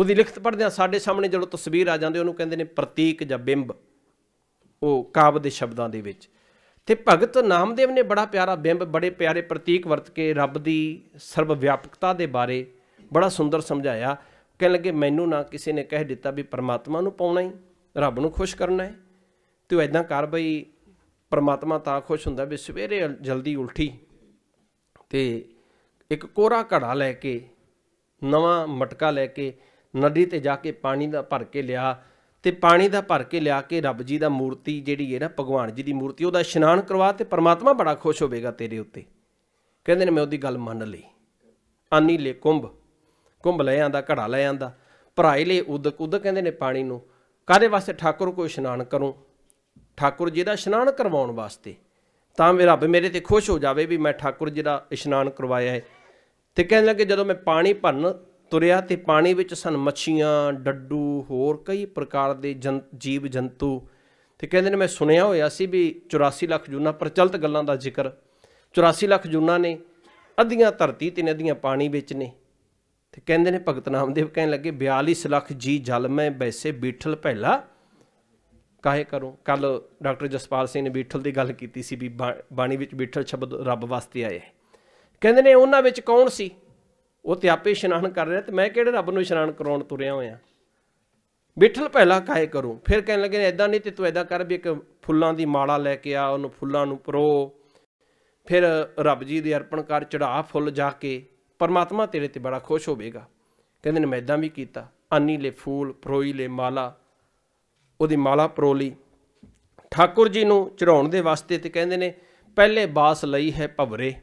ਉਹਦੀ ਲਿਖਤ ਪੜ੍ਹਦਿਆਂ ਸਾਡੇ ਸਾਹਮਣੇ ਜਦੋਂ ਤਸਵੀਰ ਆ ਜਾਂਦੀ ਉਹਨੂੰ ਕਹਿੰਦੇ ਨੇ ਪ੍ਰਤੀਕ ਜਾਂ ਬਿੰਬ, ਉਹ ਕਾਵਿ ਦੇ ਸ਼ਬਦਾਂ ਦੇ ਵਿੱਚ। ਤੇ ਭਗਤ ਨਾਮਦੇਵ ਨੇ ਬੜਾ ਪਿਆਰਾ ਬਿੰਬ, ਬੜੇ ਪਿਆਰੇ ਪ੍ਰਤੀਕ ਵਰਤ ਕੇ ਰੱਬ ਦੀ ਸਰਬ ਵਿਆਪਕਤਾ ਦੇ ਬਾਰੇ ਬੜਾ ਸੁੰਦਰ ਸਮਝਾਇਆ। ਕਹਿਣ ਲੱਗੇ ਮੈਨੂੰ ਨਾ ਕਿਸੇ ਨੇ ਕਹਿ ਦਿੱਤਾ ਵੀ ਪਰਮਾਤਮਾ ਨੂੰ ਪਾਉਣਾ ਹੀ, ਰੱਬ ਨੂੰ ਖੁਸ਼ ਕਰਨਾ ਹੈ। ਤੂੰ ਇੱਦਾਂ ਕਰ ਬਈ ਪਰਮਾਤਮਾ ਤਾਂ ਖੁਸ਼ ਹੁੰਦਾ ਵੀ ਸਵੇਰੇ ਜਲਦੀ ਉਲਠੀ ਤੇ ਇੱਕ ਕੋਰਾ ਘੜਾ ਲੈ ਕੇ, ਨਵਾਂ ਮਟਕਾ ਲੈ ਕੇ ਨਦੀ ਤੇ ਜਾ ਕੇ ਪਾਣੀ ਦਾ ਭਰ ਕੇ ਲਿਆ, ਤੇ ਪਾਣੀ ਦਾ ਭਰ ਕੇ ਲਿਆ ਕੇ ਰੱਬ ਜੀ ਦਾ ਮੂਰਤੀ ਜਿਹੜੀ ਹੈ ਨਾ, ਭਗਵਾਨ ਜੀ ਦੀ ਮੂਰਤੀ, ਉਹਦਾ ਇਸ਼ਨਾਨ ਕਰਵਾ, ਤੇ ਪਰਮਾਤਮਾ ਬੜਾ ਖੁਸ਼ ਹੋਵੇਗਾ ਤੇਰੇ ਉੱਤੇ। ਕਹਿੰਦੇ ਨੇ ਮੈਂ ਉਹਦੀ ਗੱਲ ਮੰਨ ਲਈ। ਆਨੀ ਲੈ ਕੁੰਭ, ਕੁੰਭ ਲੈ ਆਂਦਾ, ਘੜਾ ਲੈ ਆਂਦਾ, ਭਰਾਈ ਲੈ ਉਦਕ, ਉਦਕ ਕਹਿੰਦੇ ਨੇ ਪਾਣੀ ਨੂੰ ਕਾਹਦੇ ਵਾਸਤੇ? ਠਾਕੁਰ ਕੋ ਇਸ਼ਨਾਨ ਕਰੂੰ, ਠਾਕੁਰ ਜੀ ਦਾ ਇਸ਼ਨਾਨ ਕਰਵਾਉਣ ਵਾਸਤੇ, ਤਾਂ ਵੀ ਰੱਬ ਮੇਰੇ ਤੇ ਖੁਸ਼ ਹੋ ਜਾਵੇ ਵੀ ਮੈਂ ਠਾਕੁਰ ਜੀ ਦਾ ਇਸ਼ਨਾਨ ਕਰਵਾਇਆ ਹੈ। ਤੇ ਕਹਿਣ ਲੱਗੇ ਜਦੋਂ ਮੈਂ ਪਾਣੀ ਭਰਨ ਤੁਰਿਆ ਤੇ ਪਾਣੀ ਵਿੱਚ ਸਨ ਮੱਛੀਆਂ, ਡੱਡੂ, ਹੋਰ ਕਈ ਪ੍ਰਕਾਰ ਦੇ ਜਨ ਜੀਵ ਜੰਤੂ। ਤੇ ਕਹਿੰਦੇ ਨੇ ਮੈਂ ਸੁਣਿਆ ਹੋਇਆ ਸੀ ਵੀ ਚੁਰਾਸੀ ਲੱਖ ਜੂਨਾਂ, ਪ੍ਰਚਲਿਤ ਗੱਲਾਂ ਦਾ ਜ਼ਿਕਰ, ਚੁਰਾਸੀ ਲੱਖ ਜੂਨਾਂ ਨੇ, ਅੱਧੀਆਂ ਧਰਤੀ ਤੇ ਨੇ, ਅੱਧੀਆਂ ਪਾਣੀ ਵਿੱਚ ਨੇ। ਤੇ ਕਹਿੰਦੇ ਨੇ ਭਗਤ ਨਾਮਦੇਵ ਕਹਿਣ ਲੱਗੇ ਬਿਆਲੀਸ ਲੱਖ ਜੀ ਜਲ ਮੈਂ ਬੈਸੇ ਬੀਠਲ ਪਹਿਲਾ ਕਾਹੇ ਕਰੂੰ। ਕੱਲ ਡਾਕਟਰ ਜਸਪਾਲ ਸਿੰਘ ਨੇ ਬੀਠਲ ਦੀ ਗੱਲ ਕੀਤੀ ਸੀ ਵੀ ਬਾਣੀ ਵਿੱਚ ਬੀਠਲ ਸ਼ਬਦ ਰੱਬ ਵਾਸਤੇ ਆਏ। ਕਹਿੰਦੇ ਨੇ ਉਹਨਾਂ ਵਿੱਚ ਕੌਣ ਸੀ? ਉਹ ਤੇ ਆਪੇ ਇਸ਼ਨਾਨ ਕਰ ਰਿਹਾ, ਤੇ ਮੈਂ ਕਿਹੜੇ ਰੱਬ ਨੂੰ ਇਸ਼ਨਾਨ ਕਰਾਉਣ ਤੁਰਿਆ ਹੋਇਆ? ਬੀਠਲ ਪਹਿਲਾ ਕਾਹੇ ਕਰੂੰ। ਫਿਰ ਕਹਿਣ ਲੱਗੇ ਇੱਦਾਂ ਨਹੀਂ, ਤੇ ਤੂੰ ਇੱਦਾਂ ਕਰ ਵੀ ਇੱਕ ਫੁੱਲਾਂ ਦੀ ਮਾਲਾ ਲੈ ਕੇ ਆ, ਉਹਨੂੰ ਫੁੱਲਾਂ ਨੂੰ ਪਰੋ, ਫਿਰ ਰੱਬ ਜੀ ਦੇ ਅਰਪਣ ਕਰ, ਚੜ੍ਹਾ ਫੁੱਲ ਜਾ ਕੇ, ਪਰਮਾਤਮਾ ਤੇਰੇ ਤੇ ਬੜਾ ਖੁਸ਼ ਹੋਵੇਗਾ। ਕਹਿੰਦੇ ਨੇ ਮੈਂ ਇੱਦਾਂ ਵੀ ਕੀਤਾ। ਆਨੀ ਲੈ ਫੂਲ, ਪਰੋਈ ਲੈ ਮਾਲਾ, ਉਹਦੀ ਮਾਲਾ ਪਰੋ ਲਈ ਠਾਕੁਰ ਜੀ ਨੂੰ ਚੜਾਉਣ ਦੇ ਵਾਸਤੇ। ਤੇ ਕਹਿੰਦੇ ਨੇ ਪਹਿਲੇ ਬਾਸ ਲਈ ਹੈ ਭਵਰੇ,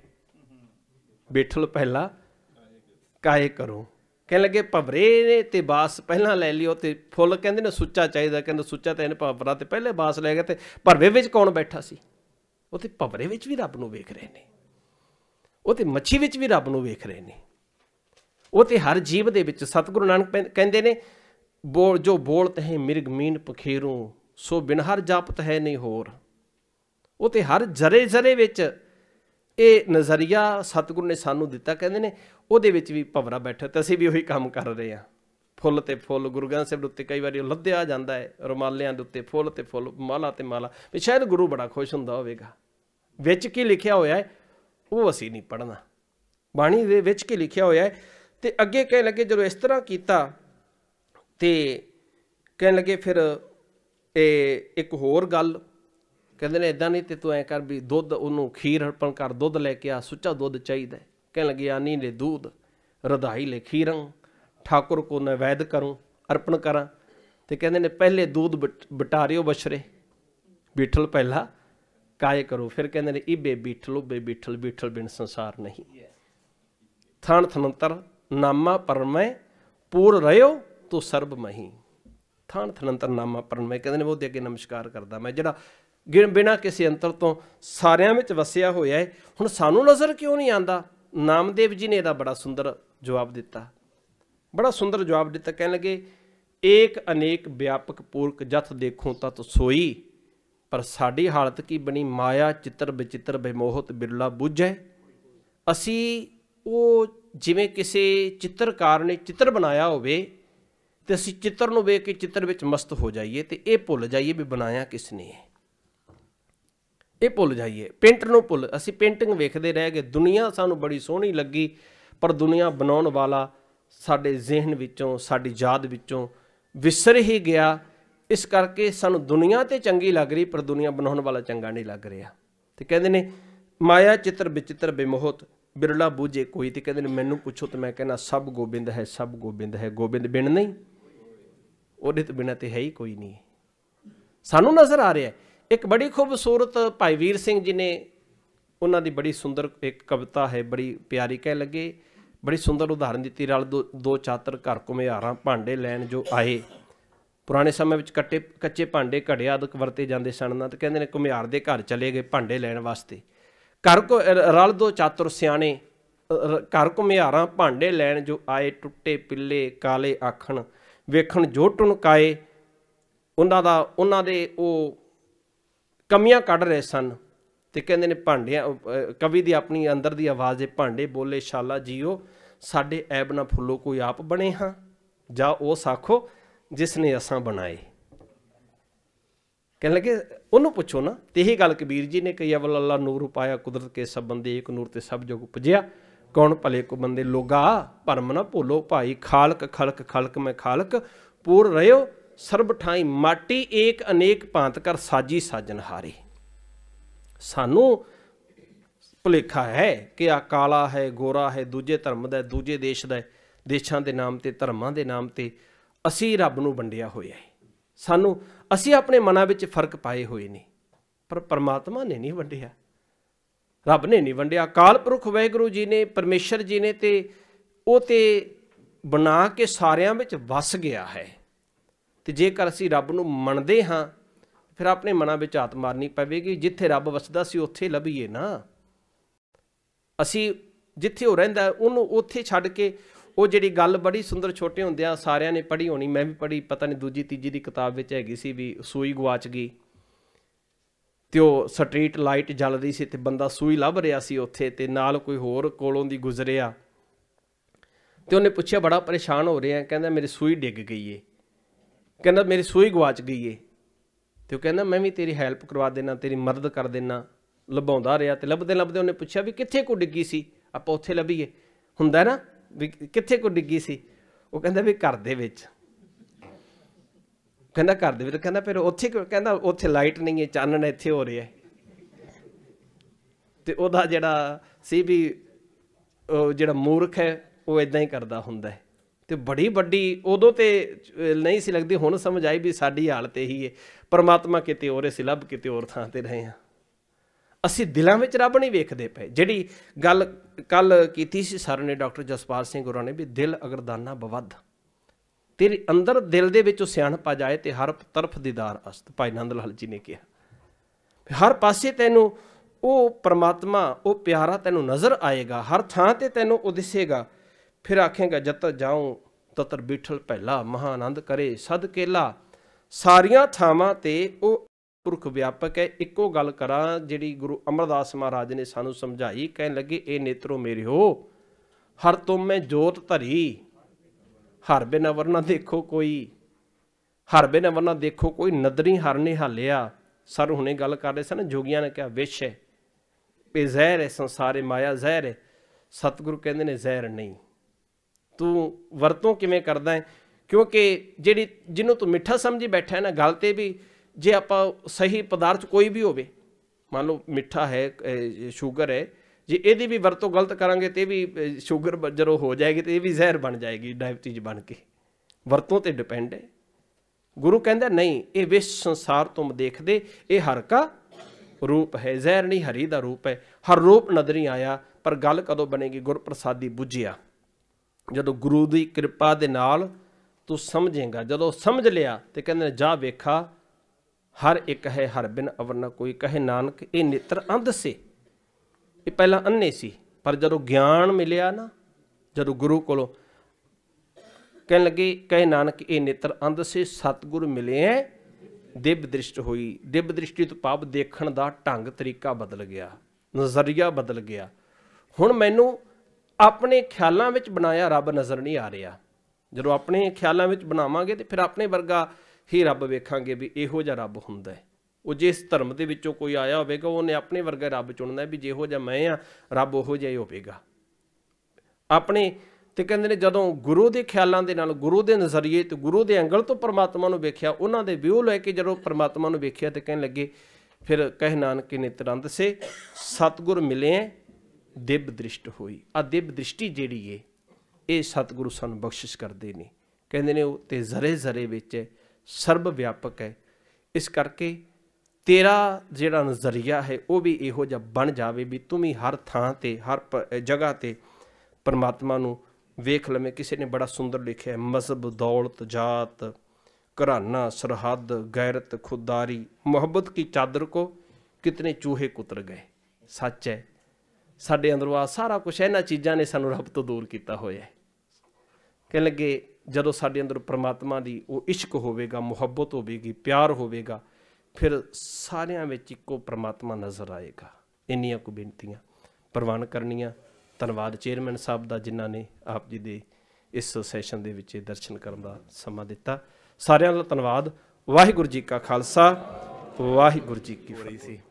ਬੀਠਲ ਪਹਿਲਾ ਕਾਹੇ ਕਰੂੰ। ਕਹਿਣ ਲੱਗੇ ਭਵਰੇ ਨੇ ਤੇ ਬਾਸ ਪਹਿਲਾਂ ਲੈ ਲਿਓ, ਤੇ ਫੁੱਲ ਕਹਿੰਦੇ ਨੇ ਸੁੱਚਾ ਚਾਹੀਦਾ। ਕਹਿੰਦੇ ਸੁੱਚਾ ਤਾਂ ਇਹਨੇ ਭਵਰਾ ਤੇ ਪਹਿਲੇ ਬਾਸ ਲੈ ਗਿਆ, ਤੇ ਭਰਵੇ ਵਿੱਚ ਕੌਣ ਬੈਠਾ ਸੀ? ਉਹ ਤੇ ਭਵਰੇ ਵਿੱਚ ਵੀ ਰੱਬ ਨੂੰ ਵੇਖ ਰਹੇ ਨੇ, ਉਹ ਤੇ ਮੱਛੀ ਵਿੱਚ ਵੀ ਰੱਬ ਨੂੰ ਵੇਖ ਰਹੇ ਨੇ, ਉਹ ਤੇ ਹਰ ਜੀਵ ਦੇ ਵਿੱਚ। ਸਤਿਗੁਰੂ ਨਾਨਕ ਕਹਿੰਦੇ ਨੇ ਬੋਲ ਜੋ ਬੋਲਤ ਹੈ ਮਿਰਗ ਮੀਨ ਪਖੇਰੂ, ਸੋ ਬਿਨ ਹਰ ਜਾਪਤ ਹੈ ਨਹੀਂ ਹੋਰ। ਉਹ ਤੇ ਹਰ ਜ਼ਰੇ ਜ਼ਰੇ ਵਿੱਚ ਇਹ ਨਜ਼ਰੀਆ ਸਤਿਗੁਰੂ ਨੇ ਸਾਨੂੰ ਦਿੱਤਾ। ਕਹਿੰਦੇ ਨੇ ਉਹਦੇ ਵਿੱਚ ਵੀ ਭਵਰਾ ਬੈਠਾ, ਤੇ ਅਸੀਂ ਵੀ ਉਹੀ ਕੰਮ ਕਰ ਰਹੇ ਹਾਂ। ਫੁੱਲ ਤੇ ਫੁੱਲ, ਗੁਰੂ ਗ੍ਰੰਥ ਸਾਹਿਬ ਦੇ ਉੱਤੇ ਕਈ ਵਾਰੀ ਲੱਦਿਆ ਜਾਂਦਾ ਹੈ, ਰੁਮਾਲਿਆਂ ਦੇ ਉੱਤੇ ਫੁੱਲ ਤੇ ਫੁੱਲ, ਮਾਲਾ ਤੇ ਮਾਲਾ, ਵੀ ਸ਼ਾਇਦ ਗੁਰੂ ਬੜਾ ਖੁਸ਼ ਹੁੰਦਾ ਹੋਵੇਗਾ। ਵਿੱਚ ਕੀ ਲਿਖਿਆ ਹੋਇਆ ਹੈ ਉਹ ਅਸੀਂ ਨਹੀਂ ਪੜ੍ਹਨਾ, ਬਾਣੀ ਦੇ ਵਿੱਚ ਕੀ ਲਿਖਿਆ ਹੋਇਆ ਹੈ। ਤੇ ਅੱਗੇ ਕਹਿਣ ਲੱਗੇ ਜਦੋਂ ਇਸ ਤਰ੍ਹਾਂ ਕੀਤਾ ਤੇ ਕਹਿਣ ਲੱਗੇ ਫਿਰ ਇਹ ਇੱਕ ਹੋਰ ਗੱਲ, ਕਹਿੰਦੇ ਨੇ ਇੱਦਾਂ ਨਹੀਂ, ਤੇ ਤੂੰ ਐਂ ਕਰ ਵੀ ਦੁੱਧ, ਉਹਨੂੰ ਖੀਰ ਅਰਪਣ ਕਰ, ਦੁੱਧ ਲੈ ਕੇ ਆ, ਸੁੱਚਾ ਦੁੱਧ ਚਾਹੀਦਾ। ਕਹਿਣ ਲੱਗੇ ਆਨੀ ਲੈ ਦੂਧ, ਰਧਾਈ ਲੈ ਖੀਰੰ, ਠਾਕੁਰ ਕੋ ਨੈਵੈਦ ਕਰੂੰ, ਅਰਪਣ ਕਰਾਂ। ਤੇ ਕਹਿੰਦੇ ਨੇ ਪਹਿਲੇ ਦੂਧ ਬਟਾਰਿਓ ਬਛਰੇ, ਬੀਠਲ ਪਹਿਲਾ ਕਾਏ ਕਰੋ। ਫਿਰ ਕਹਿੰਦੇ ਨੇ ਇਬੇ ਬੀਠਲ ਉਬੇ ਬੀਠਲ, ਬੀਠਲ ਬਿਨ ਸੰਸਾਰ ਨਹੀਂ। ਥਣ ਥਨੰਤਰ ਨਾਮਾ ਪਰਮੈ ਪੂਰ ਰਹਿਓ ਤੋ ਸਰਬ ਮਹੀ। ਥਣ ਥਨੰਤਰ ਨਾਮਾ ਪਰਮੈ, ਕਹਿੰਦੇ ਨੇ ਉਹਦੇ ਅੱਗੇ ਨਮਸਕਾਰ ਕਰਦਾ ਮੈਂ, ਜਿਹੜਾ ਬਿਨਾਂ ਕਿਸੇ ਅੰਤਰ ਤੋਂ ਸਾਰਿਆਂ ਵਿੱਚ ਵਸਿਆ ਹੋਇਆ ਹੈ। ਹੁਣ ਸਾਨੂੰ ਨਜ਼ਰ ਕਿਉਂ ਨਹੀਂ ਆਉਂਦਾ? ਨਾਮਦੇਵ ਜੀ ਨੇ ਇਹਦਾ ਬੜਾ ਸੁੰਦਰ ਜਵਾਬ ਦਿੱਤਾ, ਬੜਾ ਸੁੰਦਰ ਜਵਾਬ ਦਿੱਤਾ। ਕਹਿਣ ਲੱਗੇ ਏਕ ਅਨੇਕ ਵਿਆਪਕ ਪੂਰਕ ਜਥ ਦੇਖੋ ਤਤ ਸੋਈ, ਪਰ ਸਾਡੀ ਹਾਲਤ ਕੀ ਬਣੀ? ਮਾਇਆ ਚਿੱਤਰ ਵਿਚਿੱਤਰ ਬੇਮੋਹਤ ਬਿਰਲਾ ਬੁੱਝੈ। ਅਸੀਂ ਉਹ ਜਿਵੇਂ ਕਿਸੇ ਚਿੱਤਰਕਾਰ ਨੇ ਚਿੱਤਰ ਬਣਾਇਆ ਹੋਵੇ, ਤੇ ਅਸੀਂ ਚਿੱਤਰ ਨੂੰ ਵੇਖ ਕੇ ਚਿੱਤਰ ਵਿੱਚ ਮਸਤ ਹੋ ਜਾਈਏ, ਤੇ ਇਹ ਭੁੱਲ ਜਾਈਏ ਵੀ ਬਣਾਇਆ ਕਿਸ ਨੇ। ਇਹ ਭੁੱਲ ਜਾਈਏ, ਪੇਂਟਰ ਨੂੰ ਭੁੱਲ, ਅਸੀਂ ਪੇਂਟਿੰਗ ਵੇਖਦੇ ਰਹਿ ਗਏ। ਦੁਨੀਆ ਸਾਨੂੰ ਬੜੀ ਸੋਹਣੀ ਲੱਗੀ, ਪਰ ਦੁਨੀਆ ਬਣਾਉਣ ਵਾਲਾ ਸਾਡੇ ਜ਼ਿਹਨ ਵਿੱਚੋਂ, ਸਾਡੀ ਯਾਦ ਵਿੱਚੋਂ ਵਿਸਰ ਹੀ ਗਿਆ। ਇਸ ਕਰਕੇ ਸਾਨੂੰ ਦੁਨੀਆ ਤੇ ਚੰਗੀ ਲੱਗ ਰਹੀ, ਪਰ ਦੁਨੀਆ ਬਣਾਉਣ ਵਾਲਾ ਚੰਗਾ ਨਹੀਂ ਲੱਗ ਰਿਹਾ। ਤੇ ਕਹਿੰਦੇ ਨੇ ਮਾਇਆ ਚਿੱਤਰ ਵਿਚਿੱਤਰ ਬੇਮੋਹਤ ਬਿਰਲਾ ਬੂਝੇ ਕੋਈ। ਤੇ ਕਹਿੰਦੇ ਨੇ ਮੈਨੂੰ ਪੁੱਛੋ ਤੇ ਮੈਂ ਕਹਿੰਦਾ ਸਭ ਗੋਬਿੰਦ ਹੈ, ਸਭ ਗੋਬਿੰਦ ਹੈ, ਗੋਬਿੰਦ ਬਿਨ ਨਹੀਂ, ਉਹਦੇ ਤੋਂ ਬਿਨਾਂ ਤੇ ਹੈ ਹੀ ਕੋਈ ਨਹੀਂ। ਸਾਨੂੰ ਨਜ਼ਰ ਆ ਰਿਹਾ। ਇੱਕ ਬੜੀ ਖੂਬਸੂਰਤ ਭਾਈ ਵੀਰ ਸਿੰਘ ਜੀ ਨੇ, ਉਹਨਾਂ ਦੀ ਬੜੀ ਸੁੰਦਰ ਇੱਕ ਕਵਿਤਾ ਹੈ, ਬੜੀ ਪਿਆਰੀ, ਕਹਿ ਲੱਗੇ ਬੜੀ ਸੁੰਦਰ ਉਦਾਹਰਨ ਦਿੱਤੀ। ਰਲ ਦੋ ਦੋ ਚਾਤਰ ਘਰ ਘੁਮਿਆਰਾਂ ਭਾਂਡੇ ਲੈਣ ਜੋ ਆਏ। ਪੁਰਾਣੇ ਸਮੇਂ ਵਿੱਚ ਕੱਟੇ ਕੱਚੇ ਭਾਂਡੇ ਘੜੇ ਆਦਿਕ ਵਰਤੇ ਜਾਂਦੇ ਸਨ ਨਾ, ਤੇ ਕਹਿੰਦੇ ਨੇ ਘੁਮਿਆਰ ਦੇ ਘਰ ਚਲੇ ਗਏ ਭਾਂਡੇ ਲੈਣ ਵਾਸਤੇ। ਘਰ ਕੋ ਰਲ ਦੋ ਚਾਤੁਰ ਸਿਆਣੇ, ਘਰ ਘੁਮਿਆਰਾਂ ਭਾਂਡੇ ਲੈਣ ਜੋ ਆਏ, ਟੁੱਟੇ ਪਿੱਲੇ ਕਾਲੇ ਆਖਣ ਵੇਖਣ ਜੋ ਟੁਣਕਾਏ। ਉਹਨਾਂ ਦਾ ਉਹਨਾਂ ਦੇ ਉਹ ਕਮੀਆਂ ਕੱਢ ਰਹੇ ਸਨ। ਤੇ ਕਹਿੰਦੇ ਨੇ ਭਾਂਡਿਆਂ, ਕਵੀ ਦੀ ਆਪਣੀ ਅੰਦਰ ਦੀ ਆਵਾਜ਼ ਦੇ ਭਾਂਡੇ ਬੋਲੇ ਸ਼ਾਲਾ ਜੀਓ, ਸਾਡੇ ਐਬ ਨਾ ਫੁੱਲੋ ਕੋਈ ਆਪ ਬਣੇ ਹਾਂ। ਜਾ ਉਸ ਆਖੋ ਜਿਸ ਨੇ ਅਸਾਂ ਬਣਾਏ। ਕਹਿਣ ਲੱਗੇ ਉਹਨੂੰ ਪੁੱਛੋ ਨਾ। ਤੇ ਇਹੀ ਗੱਲ ਕਬੀਰ ਜੀ ਨੇ ਕਹੀ, ਅਵਲ ਅੱਲਾ ਨੂਰ ਪਾਇਆ ਕੁਦਰਤ ਕੇ ਸਭ ਬੰਦੇ, ਇੱਕ ਨੂਰ ਤੇ ਸਭ ਜੁਗ ਉਪਜਿਆ, ਕੌਣ ਭਲੇ ਕੋ ਬੰਦੇ ਲੋਗਾ, ਭਰਮ ਨਾ ਭੁੱਲੋ ਭਾਈ, ਖਾਲਕ ਖਲਕ ਖਲਕ ਮੈਂ ਖਾਲਕ, ਪੂਰ ਰਹਿਓ ਸਰਬ ਠਾਈ, ਮਾਟੀ ਏਕ ਅਨੇਕ ਭਾਂਤ ਕਰ ਸਾਜੀ ਸਾਜਨਹਾਰੀ। ਸਾਨੂੰ ਭੁਲੇਖਾ ਹੈ ਕਿ ਆ ਕਾਲਾ ਹੈ, ਗੋਰਾ ਹੈ, ਦੂਜੇ ਧਰਮ ਦਾ, ਦੂਜੇ ਦੇਸ਼ ਦਾ, ਦੇਸ਼ਾਂ ਦੇ ਨਾਮ ਤੇ, ਧਰਮਾਂ ਦੇ ਨਾਮ ਤੇ ਅਸੀਂ ਰੱਬ ਨੂੰ ਵੰਡਿਆ ਹੋਇਆ ਹੈ। ਸਾਨੂੰ ਅਸੀਂ ਆਪਣੇ ਮਨਾਂ ਵਿੱਚ ਫਰਕ ਪਾਏ ਹੋਏ ਨੇ, ਪਰ ਪਰਮਾਤਮਾ ਨੇ ਨਹੀਂ ਵੰਡਿਆ, ਰੱਬ ਨੇ ਨਹੀਂ ਵੰਡਿਆ। ਅਕਾਲ ਪੁਰਖ ਵਾਹਿਗੁਰੂ ਜੀ ਨੇ, ਪਰਮੇਸ਼ਰ ਜੀ ਨੇ, ਤੇ ਉਹ ਤੇ ਬਣਾ ਕੇ ਸਾਰਿਆਂ ਵਿੱਚ ਵਸ ਗਿਆ ਹੈ। ਤੇ ਜੇਕਰ ਅਸੀਂ ਰੱਬ ਨੂੰ ਮੰਨਦੇ ਹਾਂ ਫਿਰ ਆਪਣੇ ਮਨਾਂ ਵਿੱਚ ਆਤ ਮਾਰਨੀ ਪਵੇਗੀ। ਜਿੱਥੇ ਰੱਬ ਵਸਦਾ ਸੀ ਉੱਥੇ ਲੱਭੀਏ ਨਾ। ਅਸੀਂ ਜਿੱਥੇ ਉਹ ਰਹਿੰਦਾ ਉਹਨੂੰ ਉੱਥੇ ਛੱਡ ਕੇ, ਉਹ ਜਿਹੜੀ ਗੱਲ ਬੜੀ ਸੁੰਦਰ ਛੋਟੇ ਹੁੰਦਿਆਂ ਸਾਰਿਆਂ ਨੇ ਪੜ੍ਹੀ ਹੋਣੀ, ਮੈਂ ਵੀ ਪੜ੍ਹੀ, ਪਤਾ ਨਹੀਂ ਦੂਜੀ ਤੀਜੀ ਦੀ ਕਿਤਾਬ ਵਿੱਚ ਹੈਗੀ ਸੀ, ਵੀ ਸੂਈ ਗਵਾਚ ਗਈ ਤੇ ਉਹ ਸਟਰੀਟ ਲਾਈਟ ਜਲ ਰਹੀ ਸੀ ਤੇ ਬੰਦਾ ਸੂਈ ਲੱਭ ਰਿਹਾ ਸੀ ਉੱਥੇ, ਤੇ ਨਾਲ ਕੋਈ ਹੋਰ ਕੋਲੋਂ ਦੀ ਗੁਜ਼ਰਿਆ ਤੇ ਉਹਨੇ ਪੁੱਛਿਆ ਬੜਾ ਪਰੇਸ਼ਾਨ ਹੋ ਰਿਹਾ, ਕਹਿੰਦਾ ਮੇਰੀ ਸੂਈ ਡਿੱਗ ਗਈ ਏ, ਕਹਿੰਦਾ ਮੇਰੀ ਸੂਈ ਗਵਾਚ ਗਈ ਏ। ਤੇ ਉਹ ਕਹਿੰਦਾ ਮੈਂ ਵੀ ਤੇਰੀ ਹੈਲਪ ਕਰਵਾ ਦੇਣਾ, ਤੇਰੀ ਮਦਦ ਕਰ ਦੇਣਾ। ਲੱਭਾਉਂਦਾ ਰਿਹਾ ਤੇ ਲੱਭਦੇ ਲੱਭਦੇ ਉਹਨੇ ਪੁੱਛਿਆ ਵੀ ਕਿੱਥੇ ਕੋ ਡਿੱਗੀ ਸੀ, ਆਪਾਂ ਉੱਥੇ ਲੱਭੀਏ। ਹੁੰਦਾ ਨਾ ਵੀ ਕਿੱਥੇ ਕੋ ਡਿੱਗੀ ਸੀ, ਉਹ ਕਹਿੰਦਾ ਵੀ ਘਰ ਦੇ ਵਿੱਚ। ਕਹਿੰਦਾ ਘਰ ਦੇ ਵਿੱਚ, ਕਹਿੰਦਾ ਫਿਰ ਉੱਥੇ ਕਿਉਂ, ਕਹਿੰਦਾ ਉੱਥੇ ਲਾਈਟ ਨਹੀਂ ਹੈ, ਚਾਨਣ ਇੱਥੇ ਹੋ ਰਿਹਾ। ਤੇ ਉਹਦਾ ਜਿਹੜਾ ਸੀ ਵੀ ਉਹ ਜਿਹੜਾ ਮੂਰਖ ਹੈ ਉਹ ਇਦਾਂ ਹੀ ਕਰਦਾ ਹੁੰਦਾ ਹੈ। ਤੇ ਬੜੀ ਵੱਡੀ ਉਦੋਂ ਤੇ ਨਹੀਂ ਸੀ ਲੱਗਦੀ, ਹੁਣ ਸਮਝ ਆਈ ਵੀ ਸਾਡੀ ਹਾਲਤ ਇਹੀ ਹੈ। ਪਰਮਾਤਮਾ ਕਿਤੇ ਹੋਰ ਅਸੀਂ ਲੱਭ ਕਿਤੇ ਹੋਰ ਥਾਂ ਤੇ ਰਹੇ ਹਾਂ। ਅਸੀਂ ਦਿਲਾਂ ਵਿੱਚ ਰੱਬ ਨਹੀਂ ਵੇਖਦੇ ਪਏ। ਜਿਹੜੀ ਗੱਲ ਕੱਲ ਕੀਤੀ ਸੀ ਸਰ ਨੇ, ਡਾਕਟਰ ਜਸਪਾਲ ਸਿੰਘ ਹੋਰਾਂ ਨੇ, ਵੀ ਦਿਲ ਅਗਰ ਦਾਨਾ ਬਵੱਧ, ਤੇਰੇ ਅੰਦਰ ਦਿਲ ਦੇ ਵਿੱਚ ਉਹ ਸਿਆਣਪ ਆ ਜਾਏ ਤੇ ਹਰ ਤਰਫ ਦੀਦਾਰ ਅਸਤ। ਭਾਈ ਨੰਦ ਲਾਲ ਜੀ ਨੇ ਕਿਹਾ ਹਰ ਪਾਸੇ ਤੈਨੂੰ ਉਹ ਪਰਮਾਤਮਾ, ਉਹ ਪਿਆਰਾ ਤੈਨੂੰ ਨਜ਼ਰ ਆਏਗਾ, ਹਰ ਥਾਂ ਤੇ ਤੈਨੂੰ ਉਹ ਦਿਸੇਗਾ। ਫਿਰ ਆਖੇਗਾ ਜਤ ਜਾਉ ਤਤਰ ਬਿਠਲ ਪਹਿਲਾ, ਮਹਾ ਆਨੰਦ ਕਰੇ ਸਦ ਕੇਲਾ। ਸਾਰੀਆਂ ਥਾਵਾਂ ਤੇ ਉਹ ਪੁਰਖ ਵਿਆਪਕ ਹੈ। ਇੱਕੋ ਗੱਲ ਕਰਾਂ ਜਿਹੜੀ ਗੁਰੂ ਅਮਰਦਾਸ ਮਹਾਰਾਜ ਨੇ ਸਾਨੂੰ ਸਮਝਾਈ, ਕਹਿਣ ਲੱਗੇ ਇਹ ਨੇਤਰੋ ਮੇਰੇ ਹੋ ਹਰ ਤੁਮ ਮੈਂ ਜੋਤ ਧਰੀ, ਹਰ ਬਿਨ ਅਵਰ ਨਾ ਦੇਖੋ ਕੋਈ, ਹਰ ਬਿਨ ਅਵਰ ਨਾ ਦੇਖੋ ਕੋਈ, ਨਦਰੀ ਹਰ ਨੇ ਹਾਲਿਆ। ਸਰ ਹੁਣੇ ਗੱਲ ਕਰ ਰਹੇ ਸਨ, ਜੋਗੀਆਂ ਨੇ ਕਿਹਾ ਵਿਸ਼ ਹੈ, ਇਹ ਜ਼ਹਿਰ ਹੈ, ਸੰਸਾਰੇ ਮਾਇਆ ਜ਼ਹਿਰ ਹੈ। ਸਤਿਗੁਰੂ ਕਹਿੰਦੇ ਨੇ ਜ਼ਹਿਰ ਨਹੀਂ, ਤੂੰ ਵਰਤੋਂ ਕਿਵੇਂ ਕਰਦਾ ਹੈ। ਕਿਉਂਕਿ ਜਿਹੜੀ ਜਿਹਨੂੰ ਤੂੰ ਮਿੱਠਾ ਸਮਝੀ ਬੈਠਾ ਹੈ ਨਾ, ਗੱਲ ਤੇ ਵੀ ਜੇ ਆਪਾਂ ਸਹੀ ਪਦਾਰਥ ਕੋਈ ਵੀ ਹੋਵੇ, ਮੰਨ ਲਓ ਮਿੱਠਾ ਹੈ, ਸ਼ੂਗਰ ਹੈ, ਜੇ ਇਹਦੀ ਵੀ ਵਰਤੋਂ ਗਲਤ ਕਰਾਂਗੇ ਤੇ ਇਹ ਵੀ ਸ਼ੂਗਰ ਜਦੋਂ ਹੋ ਜਾਏਗੀ ਤੇ ਇਹ ਵੀ ਜ਼ਹਿਰ ਬਣ ਜਾਏਗੀ, ਡਾਇਬਟੀਜ਼ ਬਣ ਕੇ। ਵਰਤੋਂ ਤੇ ਡਿਪੈਂਡ ਹੈ। ਗੁਰੂ ਕਹਿੰਦਾ ਨਹੀਂ, ਇਹ ਵਿਸ਼ ਸੰਸਾਰ ਤੁਮ ਦੇਖਦੇ, ਇਹ ਹਰ ਕਾ ਰੂਪ ਹੈ, ਜ਼ਹਿਰ ਨਹੀਂ ਹਰੀ ਦਾ ਰੂਪ ਹੈ। ਹਰ ਰੂਪ ਨਦਰੀ ਆਇਆ, ਪਰ ਗੱਲ ਕਦੋਂ ਬਣੇਗੀ, ਗੁਰ ਪ੍ਰਸਾਦੀ ਬੁੱਝਿਆ। ਜਦੋਂ ਗੁਰੂ ਦੀ ਕਿਰਪਾ ਦੇ ਨਾਲ ਤੂੰ ਸਮਝੇਗਾ, ਜਦੋਂ ਸਮਝ ਲਿਆ ਤੇ ਕਹਿੰਦੇ ਜਾ ਵੇਖਾ ਹਰ ਇੱਕ ਹੈ, ਹਰ ਬਿਨ ਅਵਰ ਨਾ ਕੋਈ, ਕਹੇ ਨਾਨਕ ਇਹ ਨੇਤਰ ਅੰਧ ਸੇ। ਇਹ ਪਹਿਲਾਂ ਅੰਨੇ ਸੀ, ਪਰ ਜਦੋਂ ਗਿਆਨ ਮਿਲਿਆ ਨਾ, ਜਦੋਂ ਗੁਰੂ ਕੋਲੋਂ, ਕਹਿਣ ਲੱਗੇ ਕਹੇ ਨਾਨਕ ਇਹ ਨੇਤਰ ਅੰਧ ਸੇ, ਸਤਿਗੁਰ ਮਿਲੇ ਐ ਦਿਵ ਦ੍ਰਿਸ਼ਟ ਹੋਈ। ਦਿਵ ਦ੍ਰਿਸ਼ਟੀ ਤੋਂ ਭਾਵ ਦੇਖਣ ਦਾ ਢੰਗ ਤਰੀਕਾ ਬਦਲ ਗਿਆ, ਨਜ਼ਰੀਆ ਬਦਲ ਗਿਆ। ਹੁਣ ਮੈਨੂੰ ਆਪਣੇ ਖਿਆਲਾਂ ਵਿੱਚ ਬਣਾਇਆ ਰੱਬ ਨਜ਼ਰ ਨਹੀਂ ਆ ਰਿਹਾ। ਜਦੋਂ ਆਪਣੇ ਖਿਆਲਾਂ ਵਿੱਚ ਬਣਾਵਾਂਗੇ ਤੇ ਫਿਰ ਆਪਣੇ ਵਰਗਾ ਹੀ ਰੱਬ ਵੇਖਾਂਗੇ ਵੀ ਇਹੋ ਜਿਹਾ ਰੱਬ ਹੁੰਦਾ ਹੈ। ਉਹ ਜਿਸ ਧਰਮ ਦੇ ਵਿੱਚੋਂ ਕੋਈ ਆਇਆ ਹੋਵੇਗਾ ਉਹਨੇ ਆਪਣੇ ਵਰਗਾ ਰੱਬ ਚੁਣਨਾ ਵੀ ਜਿਹੋ ਜਿਹਾ ਮੈਂ ਆ ਰੱਬ ਉਹੋ ਜਿਹਾ ਹੀ ਹੋਵੇਗਾ ਆਪਣੇ। ਤੇ ਕਹਿੰਦੇ ਨੇ ਜਦੋਂ ਗੁਰੂ ਦੇ ਖਿਆਲਾਂ ਦੇ ਨਾਲ, ਗੁਰੂ ਦੇ ਨਜ਼ਰੀਏ ਤੇ ਗੁਰੂ ਦੇ ਐਂਗਲ ਤੋਂ ਪਰਮਾਤਮਾ ਨੂੰ ਵੇਖਿਆ, ਉਹਨਾਂ ਦੇ ਵਿਊ ਲੈ ਕੇ ਜਦੋਂ ਪਰਮਾਤਮਾ ਨੂੰ ਵੇਖਿਆ ਤੇ ਕਹਿਣ ਲੱਗੇ ਫਿਰ ਕਹਿ ਨਾਨਕ ਨੇਤਰੰਦ ਸੇ, ਸਤਿਗੁਰ ਮਿਲੇ ਦਿਵ ਦ੍ਰਿਸ਼ਟ ਹੋਈ। ਆ ਦਿਵ ਦ੍ਰਿਸ਼ਟੀ ਜਿਹੜੀ ਏ ਇਹ ਸਤਿਗੁਰੂ ਸਾਨੂੰ ਬਖਸ਼ਿਸ਼ ਕਰਦੇ ਨੇ। ਕਹਿੰਦੇ ਨੇ ਉਹ ਤੇ ਜ਼ਰੇ ਜ਼ਰੇ ਵਿੱਚ ਸਰਬ ਵਿਆਪਕ ਹੈ। ਇਸ ਕਰਕੇ ਤੇਰਾ ਜਿਹੜਾ ਨਜ਼ਰੀਆ ਹੈ ਉਹ ਵੀ ਇਹੋ ਜਿਹਾ ਬਣ ਜਾਵੇ ਵੀ ਤੂੰ ਵੀ ਹਰ ਥਾਂ ਤੇ, ਹਰ ਜਗ੍ਹਾ ਤੇ ਪਰਮਾਤਮਾ ਨੂੰ ਵੇਖ ਲਵੇਂ। ਕਿਸੇ ਨੇ ਬੜਾ ਸੁੰਦਰ ਲਿਖਿਆ, ਮਜ਼ਹਬ ਦੌਲਤ ਜਾਤ ਘਰਾਨਾ ਸਰਹੱਦ ਗੈਰਤ ਖੁਦਦਾਰੀ ਮੁਹੱਬਤ ਕੀ ਚਾਦਰ ਕੋ ਕਿਤਨੇ ਚੂਹੇ ਕੁਤਰ ਗਏ। ਸੱਚ ਹੈ, ਸਾਡੇ ਅੰਦਰੋਂ ਆ ਸਾਰਾ ਕੁਛ ਇਹਨਾਂ ਚੀਜ਼ਾਂ ਨੇ ਸਾਨੂੰ ਰੱਬ ਤੋਂ ਦੂਰ ਕੀਤਾ ਹੋਇਆ ਹੈ। ਕਹਿਣ ਲੱਗੇ ਜਦੋਂ ਸਾਡੇ ਅੰਦਰ ਪਰਮਾਤਮਾ ਦੀ ਉਹ ਇਸ਼ਕ ਹੋਵੇਗਾ, ਮੁਹੱਬਤ ਹੋਵੇਗੀ, ਪਿਆਰ ਹੋਵੇਗਾ, ਫਿਰ ਸਾਰਿਆਂ ਵਿੱਚ ਇੱਕੋ ਪਰਮਾਤਮਾ ਨਜ਼ਰ ਆਏਗਾ। ਇੰਨੀਆਂ ਕੁ ਬੇਨਤੀਆਂ ਪ੍ਰਵਾਨ ਕਰਨੀਆਂ। ਧੰਨਵਾਦ ਚੇਅਰਮੈਨ ਸਾਹਿਬ ਦਾ ਜਿਨ੍ਹਾਂ ਨੇ ਆਪ ਜੀ ਦੇ ਇਸ ਸੈਸ਼ਨ ਦੇ ਵਿੱਚ ਇਹ ਦਰਸ਼ਨ ਕਰਨ ਦਾ ਸਮਾਂ ਦਿੱਤਾ। ਸਾਰਿਆਂ ਦਾ ਧੰਨਵਾਦ। ਵਾਹਿਗੁਰੂ ਜੀ ਕਾ ਖਾਲਸਾ, ਵਾਹਿਗੁਰੂ ਜੀ ਕੀ ਫਤਿਹ।